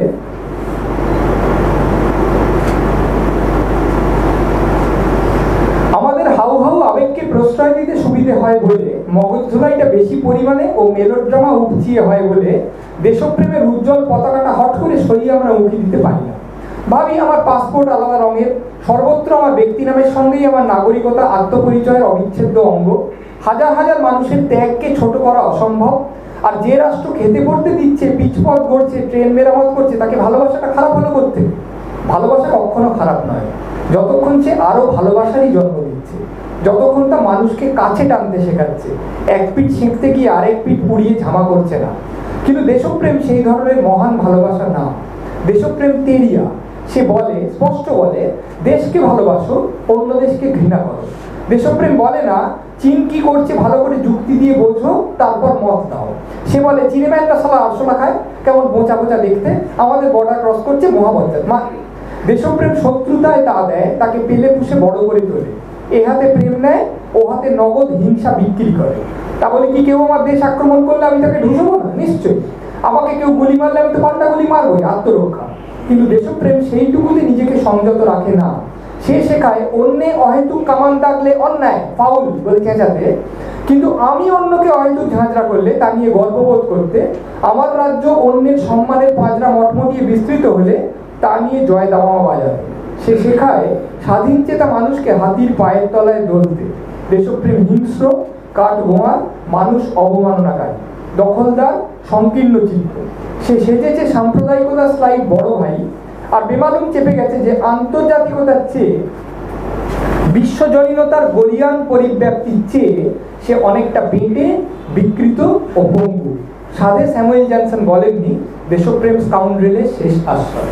আমাদের হাউ হাউ আবেগকে প্রশ্রয় দিতে সুবিধে হয় বলে, মগজ ধোলাইটা বেশি পরিমাণে ও মেলোড্রামা উপচিয়ে হয় বলে দেশপ্রেমের উজ্জ্বল পতাকাটা হট করে সরিয়ে আমরা উঁকি দিতে পারি না। ভাবি আমার পাসপোর্ট আলাদা রঙের, সর্বত্র আমার ব্যক্তি নামের সঙ্গেই আমার নাগরিকতা আত্মপরিচয়ের অবিচ্ছেদ্য অঙ্গ। হাজার হাজার মানুষের ত্যাগকে ছোট করা অসম্ভব। আর যে রাষ্ট্র খেতে পড়তে দিচ্ছে, পিচপথ গড়ছে, ট্রেন মেরামত করছে, তাকে ভালোবাসাটা খারাপ হলো করতে? ভালোবাসা কখনো খারাপ নয়, যতক্ষণ সে আরো ভালোবাসারই জন্ম দিচ্ছে, যতক্ষণ তা মানুষকে কাছে টানতে শেখাচ্ছে, এক পিঠ শিখতে গিয়ে আরেক পিঠ পুড়িয়ে ঝামা করছে না। কিন্তু দেশপ্রেম সেই ধরনের মহান ভালোবাসা না। দেশপ্রেম তেরিয়া, সে বলে, স্পষ্ট বলে, দেশকে ভালোবাসো, অন্য দেশকে ঘৃণা করো। দেশপ্রেম বলে না চীন কি করছে ভালো করে যুক্তি দিয়ে বোঝো, তারপর মত দাও। সে বলে চীনে ম্যানটা সালা আরশোলা খায়, কেমন বোচা বোচা দেখতে, আমাদের বর্ডার ক্রস করছে, মহাবজ্জাত। মা দেশপ্রেম শত্রুতায় তা দেয়, তাকে পেলে পুষে বড় করে তোলে। এ হাতে প্রেম নেয়, ও হাতে নগদ হিংসা বিক্রি করে। তা বলে কি কেউ আমার দেশ আক্রমণ করলে আমি তাকে ঢুসবো না? নিশ্চয়ই। আমাকে কেউ গুলি মারলে আমি তো পাল্টা গুলি মারবোই, আত্মরক্ষা। কিন্তু দেশপ্রেম সেইটুকুতে নিজেকে সংযত রাখে না। সে শেখায় অন্যে অহেতুক কামান দাগলে অন্যায়, ফাউল বলে চেঁচাতে, কিন্তু আমি অন্যকে অহেতুক ঝাঁঝরা করলে তা নিয়ে গর্ববোধ করতে। আমার রাজ্য অন্যের সম্মানের পাঁজরা মটমটিয়ে বিস্তৃত হলে তা নিয়ে জয় দাওয়া বাজাবে। সে শেখায় স্বাধীন চেতা মানুষকে হাতির পায়ের তলায় দলতে। দেশপ্রেম হিংস্র, কাঠ গোয়ার, মানুষ অবমাননাকারী, দখলদার, সংকীর্ণ চিত্ত। সে সেজেছে সাম্প্রদায়িকতার স্লাইড বড় ভাই, আর বেমালুম চেপে গেছে যে আন্তর্জাতিকতার চেয়ে বিশ্বজনীনতার গরিয়ান পরিব্যাপ্তির চেয়ে সে অনেকটা বেঁটে, বিকৃত ও পঙ্গু। সাধে স্যামুয়েল জনসন বলেননি, দেশপ্রেম স্কাউন্ড্রেলের শেষ আশ্রয়।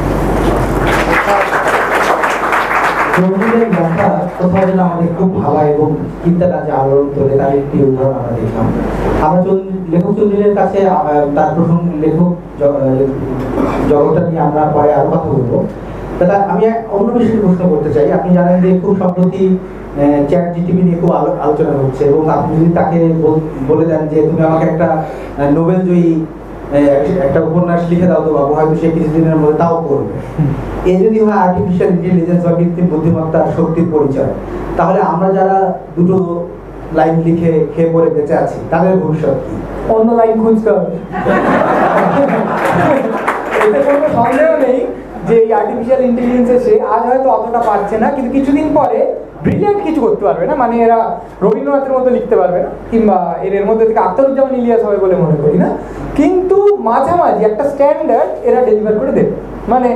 চন্দ্রের লেখা কোথাও যেন আমাদের খুব ভালো এবং চিন্তাটা যে আলোড়ন তোলে, তার একটি উদাহরণ আমরা দেখলাম। আমরা লেখক চন্দ্রের কাছে তার প্রথম লেখক জগৎটা নিয়ে আমরা পরে আরো কথা বলবো। দাদা, আমি অন্য বিষয়ে প্রশ্ন করতে চাই। আপনি জানেন যে খুব সম্প্রতি চ্যাট জিটিপি নিয়ে খুব আলোচনা হচ্ছে, এবং আপনি যদি তাকে বলে দেন যে তুমি আমাকে একটা নোবেল জয়ী একটা উপন্যাস লিখে দাও তো বাবু, হয়তো সে কিছুদিনের মধ্যে তাও করবে। এই যদি হয় আর্টিফিশিয়াল ইন্টেলিজেন্স বা কৃত্রিম বুদ্ধিমত্তার শক্তির পরিচয়, তাহলে আমরা যারা দুটো লাইন লিখে খেয়ে পড়ে বেঁচে আছি তাদের ভবিষ্যৎ কি? অন্য লাইন খুঁজতে হবে। এতে কোনো সন্দেহ নেই যে এই আর্টিফিশিয়াল ইন্টেলিজেন্স এসে আজ হয়তো অতটা পারছে না, কিন্তু কিছুদিন পরে ব্রিলিয়ান্ট কিছু করতে পারবে না। মানে এরা রবীন্দ্রনাথের মতো লিখতে পারবে না, কিংবা এর মধ্যে থেকে আখতারুজ্জামান ইলিয়াস হবে বলে মনে করি না, কিন্তু মাঝামাঝি একটা স্ট্যান্ডার্ড এরা ডেলিভার করে দেবে। মানে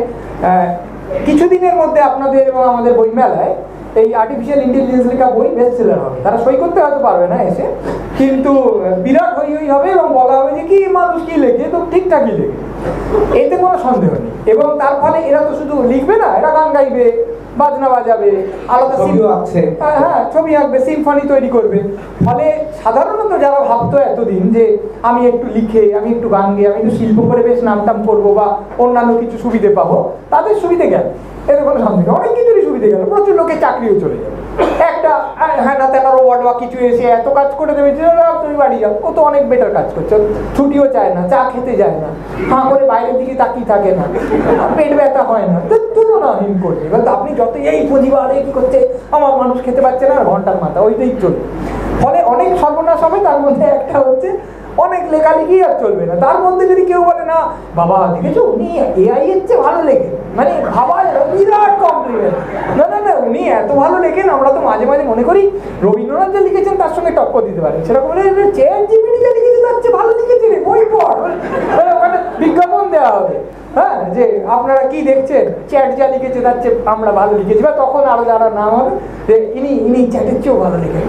কিছুদিনের মধ্যে আপনাদের এবং আমাদের বইমেলায় এই আর্টিফিশিয়াল ইন্টেলিজেন্স লেখা বই বেস্ট সেলার হবে। তারা সই করতে হয়তো পারবে না এসে, কিন্তু বিরাট হই হই হবে এবং বলা হবে যে কি মানুষ কি লেখে, তো ঠিকঠাকই লেখে, এতে কোনো সন্দেহ নেই। এবং তার ফলে এরা তো শুধু লিখবে না, এরা গান গাইবে, বাজনা বাজাবে, আলাদা আছে, হ্যাঁ ছবি আঁকবে, সিম্ফনি তৈরি করবে। ফলে সাধারণত যারা ভাবতো এতদিন যে আমি একটু লিখে, আমি একটু গান গিয়ে, আমি একটু শিল্প করে বেশ নামটাম করবো বা অন্যান্য কিছু সুবিধে পাবো, তাদের সুবিধে গেল, এতে কোনো সন্দেহ। অনেক কিছুরই সুবিধে গেল, প্রচুর লোকের চাকরিও চলে যাবে। একটা হ্যাঁ না তেনা রোবট বা কিছু এসে এত কাজ করে দেবে যে তুমি বাড়ি যাও, ও তো অনেক বেটার কাজ করছে, ছুটিও চায় না, চা খেতে যায় না, হাঁ করে বাইরের দিকে তাকিয়ে থাকে না, পেট ব্যথা হয় না, তুলনাহীন করবে। এবার আপনি যত এই পুঁজিবার কি করছে, আমার মানুষ খেতে পারছে না, ঘন্টার মাথা ওইটাই চলবে। ফলে অনেক সর্বনাশ হবে। তার মধ্যে একটা হচ্ছে অনেক লেখালেখি আর চলবে না। তার মধ্যে যদি কেউ বলে না বাবা দেখেছো উনি এআই এর চেয়ে ভালো লেখেন, মানে ভাবা বিরাট কমপ্লিমেন্ট, না না না উনি এত ভালো লেখেন, আমরা তো মাঝে মাঝে মনে করি রবীন্দ্রনাথ যা লিখেছেন তার সঙ্গে টক্কর দিতে পারেন। সেরকম চ্যাট জিপিটি যা লিখেছে তার চেয়ে ভালো লিখেছে রে, বই পড়, ওখানে বিজ্ঞাপন দেওয়া হবে, হ্যাঁ যে আপনারা কি দেখছেন, চ্যাট যা লিখেছে তার চেয়ে আমরা ভালো লিখেছি, বা তখন আরো যারা নাম হবে যে ইনি ইনি চ্যাটের চেয়েও ভালো লিখেন,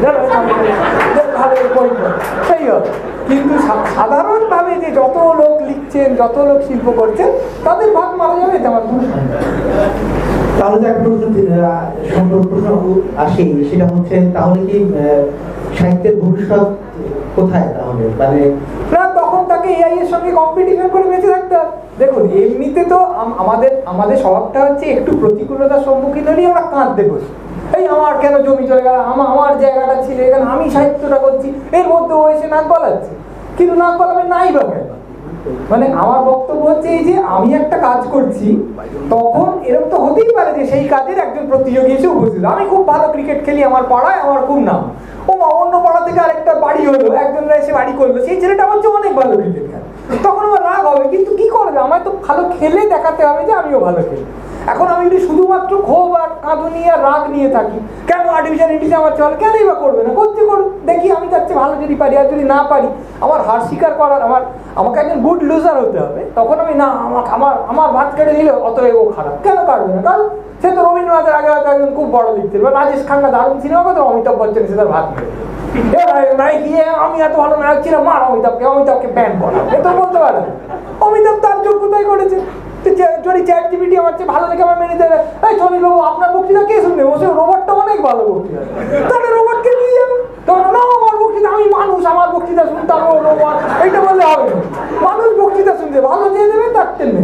ভালো বই পড়, সেই হবে। কিন্তু সাধারণভাবে যে যত লোক লিখছেন, যত লোক শিল্প করছেন, তাদের ভাগ মারা যাবে এটা আমার কোনো সন্দেহ। তাহলে তো একটা প্রশ্ন সম্পর্ক প্রশ্ন আসে, সেটা হচ্ছে তাহলে কি সাহিত্যের ভবিষ্যৎ কোথায়? তাহলে মানে না তখন তাকে এআই এর সঙ্গে কম্পিটিশন করে বেঁচে থাকতে হবে। দেখুন এমনিতে তো আমাদের আমাদের স্বভাবটা হচ্ছে একটু প্রতিকূলতার সম্মুখীন হলেই আমরা কাঁদতে বসি, এই আমার কেন জমি চলে গেল, আমার আমার জায়গাটা ছিল এখানে, আমি সাহিত্যটা করছি, এর মধ্যে ও এসে নাক গলাচ্ছে। কিন্তু নাক গলাবে নাই বা কেন? মানে আমার বক্তব্য হচ্ছে এই যে আমি একটা কাজ করছি, তখন এরকম তো হতেই পারে যে সেই কাজের একজন প্রতিযোগী এসে উপস্থিত। আমি খুব ভালো ক্রিকেট খেলি, আমার পাড়ায় আমার খুব নাম, ও অন্য পাড়া থেকে আরেকটা বাড়ি হলো, একজনরা এসে বাড়ি করলো, সেই ছেলেটা আমার চেয়ে অনেক ভালো ক্রিকেট খেলে, তখন আমার রাগ হবে। কিন্তু কি করবে, আমার তো ভালো খেলে দেখাতে হবে যে আমিও ভালো খেলি। এখন আমি যদি শুধুমাত্র ক্ষোভ আর কাঁদুনি আর রাগ নিয়ে থাকি, কেন আর্টিফিশিয়াল ইন্টেলিজেন্স আমার চলে, কেনই বা করবে না, করতে করুন, দেখি আমি তার চেয়ে ভালো যদি পারি, আর যদি না পারি আমার হার স্বীকার করার, আমার আমাকে একজন গুড লুজার হতে হবে। তখন আমি না আমাকে আমার আমার ভাত কেটে দিলে অতএব ও খারাপ, কেন কাটবে না? কারণ সে তো রবীন্দ্রনাথের আগে হয়তো একজন খুব বড় লিখতেন, বা রাজেশ খান্না দারুণ সিনেমা করতো, অমিতাভ বচ্চন এসে তার ভাত মেরে নাই গিয়ে আমি এত ভালো নায়ক ছিলাম, মার অমিতাভকে, অমিতাভকে ব্যান করা, এ তো বলতে পারে অমিতাভ তার যোগ্যতাই করেছে। যদি চ্যাট জিপিটি আমার চেয়ে ভালো দেখে আমার মেনে দেবে, এই চলি বাবু আপনার বক্তৃতা কে শুনবে, বসে রোবটটা অনেক ভালো বক্তৃতা, তাহলে রোবটকে নিয়ে যাবে। তখন না আমার বক্তৃতা, আমি মানুষ, আমার বক্তৃতা শুনতে হবে, এইটা বললে হবে না। মানুষ বক্তৃতা শুনতে ভালো চেয়ে দেবে, তার নেই।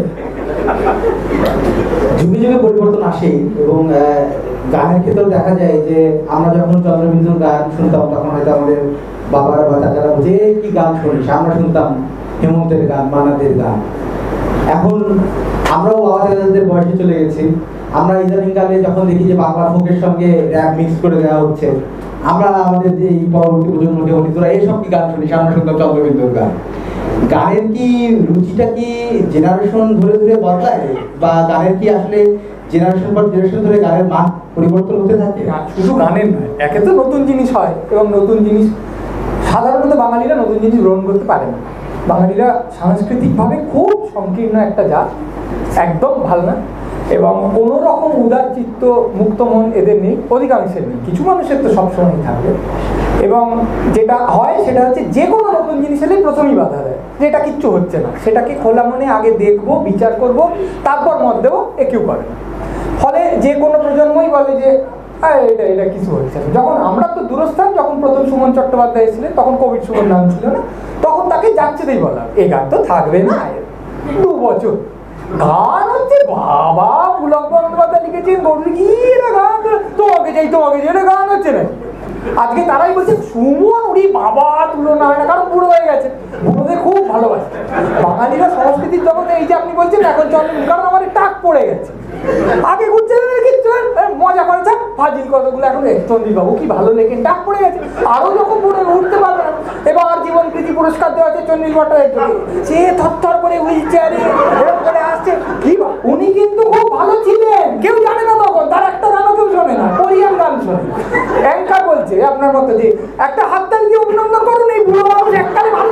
যুগে যুগে পরিবর্তন আসে এবং গানের ক্ষেত্রেও দেখা যায় যে আমরা যখন চন্দ্রবিন্দুর গান শুনতাম তখন হয়তো আমাদের বাবারা বা চাচারা যে কি গান শুনিস, আমরা শুনতাম হেমন্তের গান, মানাদের গান। এখন আমরাও বাবা দাদাদের বয়সে চলে গেছি, আমরা ইদানিং কালে যখন দেখি যে বাংলা ফোকের সঙ্গে র্যাপ মিক্স করে দেওয়া হচ্ছে, আমরা আমাদের যে এই পরবর্তী প্রজন্মকে বলি তোরা এইসব কি গান শুনিস, আমরা শুনতাম চন্দ্রবিন্দুর গান। গানের কি রুচিটা কি জেনারেশন ধরে ধরে বদলায়, বা গানের কি আসলে জেনারেশন পর জেনারেশন ধরে গানের মান পরিবর্তন হতে থাকে? শুধু গানের নয়, একে তো নতুন জিনিস হয় এবং নতুন জিনিস সাধারণত বাঙালিরা নতুন জিনিস গ্রহণ করতে পারে না। বাঙালিরা সাংস্কৃতিকভাবে খুব সংকীর্ণ একটা জাত, একদম ভালো না, এবং কোনো রকম উদার চিত্ত মুক্ত মন এদের নেই, অধিকাংশের নেই, কিছু মানুষের তো সবসময় থাকবে। এবং যেটা হয় সেটা হচ্ছে যে কোনো নতুন জিনিস এলেই প্রথমেই বাধা দেয়, যেটা কিচ্ছু হচ্ছে না, সেটাকে খোলা মনে আগে দেখবো, বিচার করব, তারপর মত দেবো, এ কেউ করে না। ফলে যে কোনো প্রজন্মই বলে যে এটা এটা কিছু হচ্ছে না। যখন আমরা তো দূরস্থান, যখন প্রথম সুমন চট্টোপাধ্যায় এসেছিলেন তখন কোভিড সুমন নাম ছিল না, তখন তাকে যাচ্ছেতেই বলা এই গান তো থাকবে না দু বছর। গান হচ্ছে বাবা পুলক বন্দ্যোপাধ্যায় লিখেছেন, বললি কি এটা গান, তোমাকে চাই তোমাকে চাই, এটা গান হচ্ছে না। আজকে তারাই বলছে সুমন উড়ি বাবা তুলনা হয় না, কারণ বুড়ো হয়ে গেছে, বুড়োদের খুব ভালোবাসে বাঙালিরা সংস্কৃতির জগতে। এই যে আপনি বলছেন এখন চল, কারণ আমার টাক পড়ে গেছে, আগে ঘুরছে মজা করেছে ফাজিল কতগুলো, এখন চন্দ্রবাবু কি ভালো লেখেন, টাক পড়ে গেছে, আরো যখন বুড়ো উঠতে পারবে না। এবার জীবন কৃতি পুরস্কার দেওয়া হচ্ছে চন্দ্রিল ভট্টাচার্য, সে থরথর করে হুইল চেয়ারে এরকম করে আসছে, কি উনি কিন্তু খুব ভালো ছিলেন, কেউ জানে না তখন, তার একটা গানও কেউ শোনে না, কোরিয়ান গান শোনে। অ্যাঙ্কার বলছে আপনার মতো যে একটা হাততালি দিয়ে অভিনন্দন করুন, এই বুড়ো মানুষ একটারে ভালো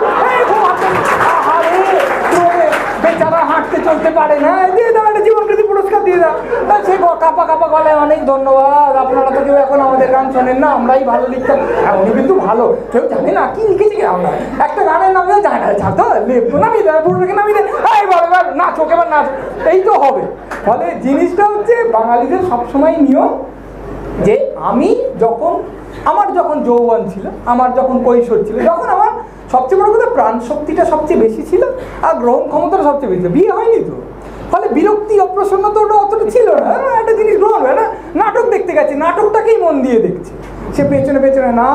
বেচারা হাঁটতে চলতে পারে না, দিয়ে দাও একটা জীবন কৃতি পুরস্কার দিয়ে দাও। সে কাপা কাপা গলায় অনেক ধন্যবাদ, আপনারা তো কেউ এখন আমাদের গান শোনেন না, আমরাই ভালো লিখতাম। উনি কিন্তু ভালো, কেউ জানে না কি লিখেছি আমরা, একটা গানের নাম জানে না, ছাড়তো নামিয়ে দেয়, পুরোটাকে নামিয়ে দেয়, এবার নাচ হোক, এবার নাচ, এই তো হবে। ফলে জিনিসটা হচ্ছে বাঙালিদের সবসময় নিয়ম যে আমি যখন আমার যখন যৌবন ছিল, আমার যখন কৈশোর ছিল, যখন আমার সবচেয়ে বড় কথা প্রাণ শক্তিটা সবচেয়ে বেশি ছিল আর গ্রহণ ক্ষমতাটা সবচেয়ে বেশি ছিল, বিয়ে হয়নি তো, ফলে বিরক্তি অপ্রসন্নতা ওটা অতটা ছিল না। একটা জিনিস গ্রহণ হয় না, নাটক দেখতে গেছে, নাটকটাকেই মন দিয়ে দেখছে, সে পেছনে পেছনে না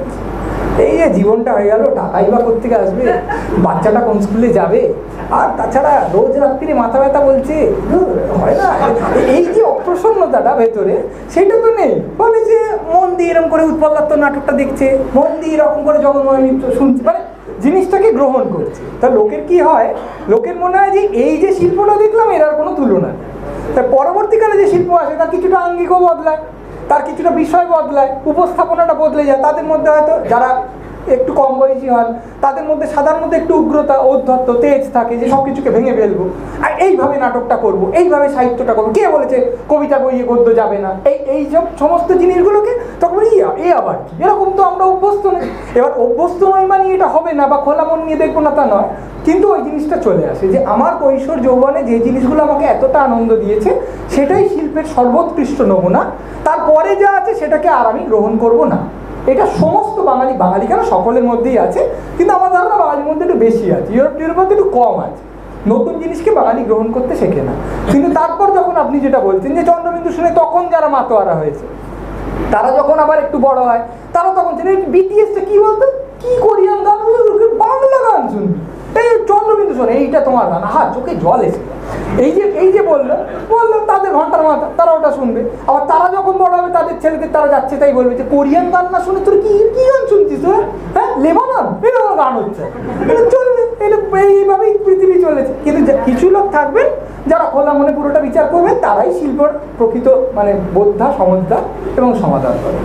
এই যে জীবনটা হয়ে গেল, টাকাই বা কোত্থেকে আসবে, বাচ্চাটা কোন স্কুলে যাবে, আর তাছাড়া রোজ রাত্রিরে মাথা ব্যথা বলছে, হয় না, এই যে অপ্রসন্নতাটা ভেতরে সেটা তো নেই। বলে যে মন দিয়ে এরকম করে উৎপল্লাত্ত নাটকটা দেখছে, মন দিয়ে এরকম করে জগন্ময় নৃত্য শুনছে, মানে জিনিসটাকে গ্রহণ করছে। তা লোকের কি হয়, লোকের মনে হয় যে এই যে শিল্পটা দেখলাম এর আর কোনো তুলনা নেই। তা পরবর্তীকালে যে শিল্প আসে তার কিছুটা আঙ্গিকও বদলায়, তার কিছুটা বিষয় বদলায়, উপস্থাপনাটা বদলে যায়। তাদের মধ্যে হয়তো যারা একটু কম বয়সী হন তাদের মধ্যে সাধারণত একটু উগ্রতা, ঔদ্ধত্য, তেজ থাকে, যে সব কিছুকে ভেঙে ফেলবো আর এইভাবে নাটকটা করবো, এইভাবে সাহিত্যটা করবো। কে বলেছে কবিতা বইয়ে গদ্য যাবে না, এই এই সব সমস্ত জিনিসগুলোকে তখন ইয়া এ আবার কি, এরকম তো আমরা অভ্যস্ত নই। এবার অভ্যস্ত নয় মানে এটা হবে না বা খোলা মন নিয়ে দেখবো না তা নয়, কিন্তু ওই জিনিসটা চলে আসে যে আমার কৈশোর যৌবনে যে জিনিসগুলো আমাকে এতটা আনন্দ দিয়েছে সেটাই শিল্পের সর্বোৎকৃষ্ট নমুনা, তারপরে যা আছে সেটাকে আর আমি গ্রহণ করব না। এটা সমস্ত বাঙালি, বাঙালি কেন সকলের মধ্যেই আছে, কিন্তু আমার ধারণা বাঙালির মধ্যে একটু বেশি আছে, ইউরোপ টিউরোপ মধ্যে একটু কম আছে। নতুন জিনিসকে বাঙালি গ্রহণ করতে শেখে না। কিন্তু তারপর যখন আপনি যেটা বলছেন যে চন্দ্রবিন্দু শুনে তখন যারা মাতোয়ারা হয়েছে তারা যখন আবার একটু বড় হয় তারা তখন বিটিএসটা কি বলতো, কি কোরিয়ান গান, বাংলা গান শুনবি, এই চন্দ্রবিন্দু শোনে এইটা তোমার গান, হা চোখে জল এসে এই যে এই যে বললো বললো তাদের ঘন্টার মাথা তারা ওটা শুনবে। আবার তারা যখন বড় হবে তাদের ছেলেকে তারা যাচ্ছে তাই বলবে যে কোরিয়ান গান না শুনে তোর কি কি গান শুনছিস তোর, হ্যাঁ লেবানন এরকম গান হচ্ছে, এটা চলবে, এটা এইভাবেই পৃথিবী চলেছে। কিন্তু কিছু লোক থাকবেন যারা খোলা মনে পুরোটা বিচার করবেন, তারাই শিল্পর প্রকৃত মানে বোদ্ধা, সমঝদার এবং সমাধান করে।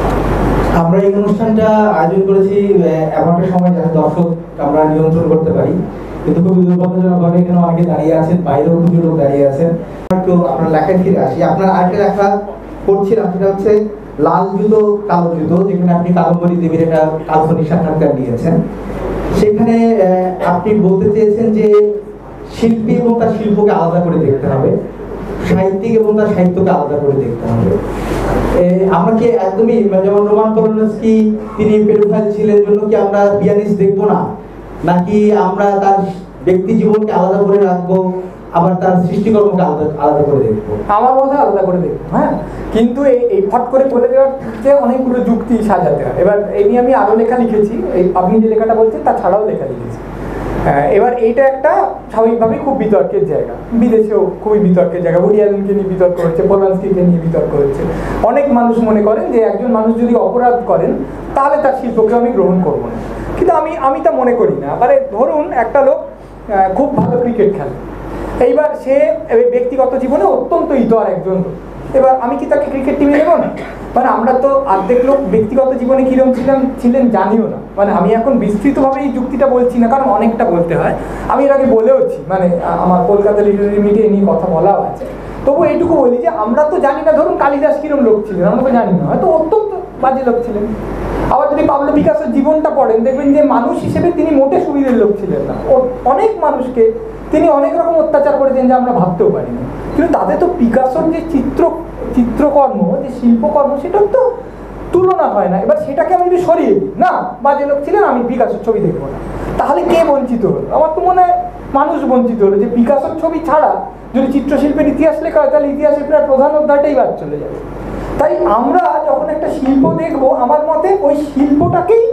আমরা এই অনুষ্ঠানটা আয়োজন করেছি এমন একটা সময় যাতে দর্শক আমরা নিয়ন্ত্রণ করতে পারি, কিন্তু খুবই দুর্ভাগ্যজনকভাবে এখানে অনেকে দাঁড়িয়ে আছেন, বাইরেও কিছু লোক দাঁড়িয়ে আছেন। একটু আপনার লেখায় ফিরে আসি, আপনার আরেকটা লেখা পড়ছিলাম, সেটা হচ্ছে লাল জুতো কালো জুতো, যেখানে আপনি কাদম্বরী দেবীর একটা কাল্পনিক সাক্ষাৎকার দিয়েছেন। সেখানে আপনি বলতে চেয়েছেন যে শিল্পী এবং তার শিল্পকে আলাদা করে দেখতে হবে, সাহিত্যিক ব্যক্তিকে এবং তার সাহিত্যকে আলাদা করে দেখতে হবে। আমরা কি একদমই যেমন রোমান পোলানস্কি তিনি পেডোফাইল ছিলেন জন্য কি আমরা পিয়ানিস্ট দেখবো না, নাকি আমরা তার ব্যক্তি জীবনকে আলাদা করে রাখবো আবার তার সৃষ্টিকর্মকে আলাদা আলাদা করে দেখবো? আমার মধ্যে আলাদা করে দেখবো, হ্যাঁ, কিন্তু এই ফট করে বলে দেওয়ার যে অনেকগুলো যুক্তি সাজাতে হয়। এবার এই নিয়ে আমি আরো লেখা লিখেছি, এই আপনি যে লেখাটা বলছেন তা ছাড়াও লেখা লিখেছি। এবার এইটা একটা স্বাভাবিকভাবেই খুব বিতর্কের জায়গা, বিদেশেও খুবই বিতর্কের জায়গা। উডি অ্যালেনকে নিয়ে বিতর্ক হচ্ছে, পোলানস্কিকে নিয়ে বিতর্ক হচ্ছে। অনেক মানুষ মনে করেন যে একজন মানুষ যদি অপরাধ করেন তাহলে তার শিল্পকে আমি গ্রহণ করবো না, কিন্তু আমি আমি তা মনে করি না। মানে ধরুন একটা লোক খুব ভালো ক্রিকেট খেলে, এইবার সে ব্যক্তিগত জীবনে অত্যন্ত ইতর একজন লোক, এবার আমি কি তাকে ক্রিকেট টিমে নেবো না? মানে আমরা তো অর্ধেক লোক ব্যক্তিগত জীবনে কিরকম ছিলাম ছিলেন জানিও না। মানে আমি এখন বিস্তৃতভাবে এই যুক্তিটা বলছি না, কারণ অনেকটা বলতে হয়, আমি এর আগে বলেওছি, মানে আমার কলকাতা লিটারারি মিটে নিয়ে কথা বলাও আছে। তবু এইটুকু বলি যে আমরা তো জানি না ধরুন কালিদাস কিরম লোক ছিলেন, আমরা তো জানি না, হয়তো অত্যন্ত বাজে লোক ছিলেন। আবার যদি পাবলো পিকাসোর জীবনটা পড়েন দেখবেন যে মানুষ হিসেবে তিনি মোটে সুবিধের লোক ছিলেন না। অনেক মানুষকে তিনি অনেক রকম অত্যাচার করেছেন যে আমরা ভাবতেও পারিনি, কিন্তু তাতে তো পিকাসোর যে চিত্র চিত্রকর্ম যে শিল্পকর্ম সেটার তো তুলনা হয় না। এবার সেটাকে আমি যদি সরিয়ে দিই, না বাজে লোক ছিলেন আমি পিকাসোর ছবি দেখবো না, তাহলে কে বঞ্চিত হলো? আমার তো মনে হয় মানুষ বঞ্চিত হলো যে পিকাসোর ছবি ছাড়া যদি চিত্রশিল্পের ইতিহাস লেখা হয় তাহলে ইতিহাসের প্রায় প্রধান অধ্যায়টাই বাদ চলে যাবে। তাই আমরা যখন একটা শিল্প দেখবো আমার মতে ওই শিল্পটাকেই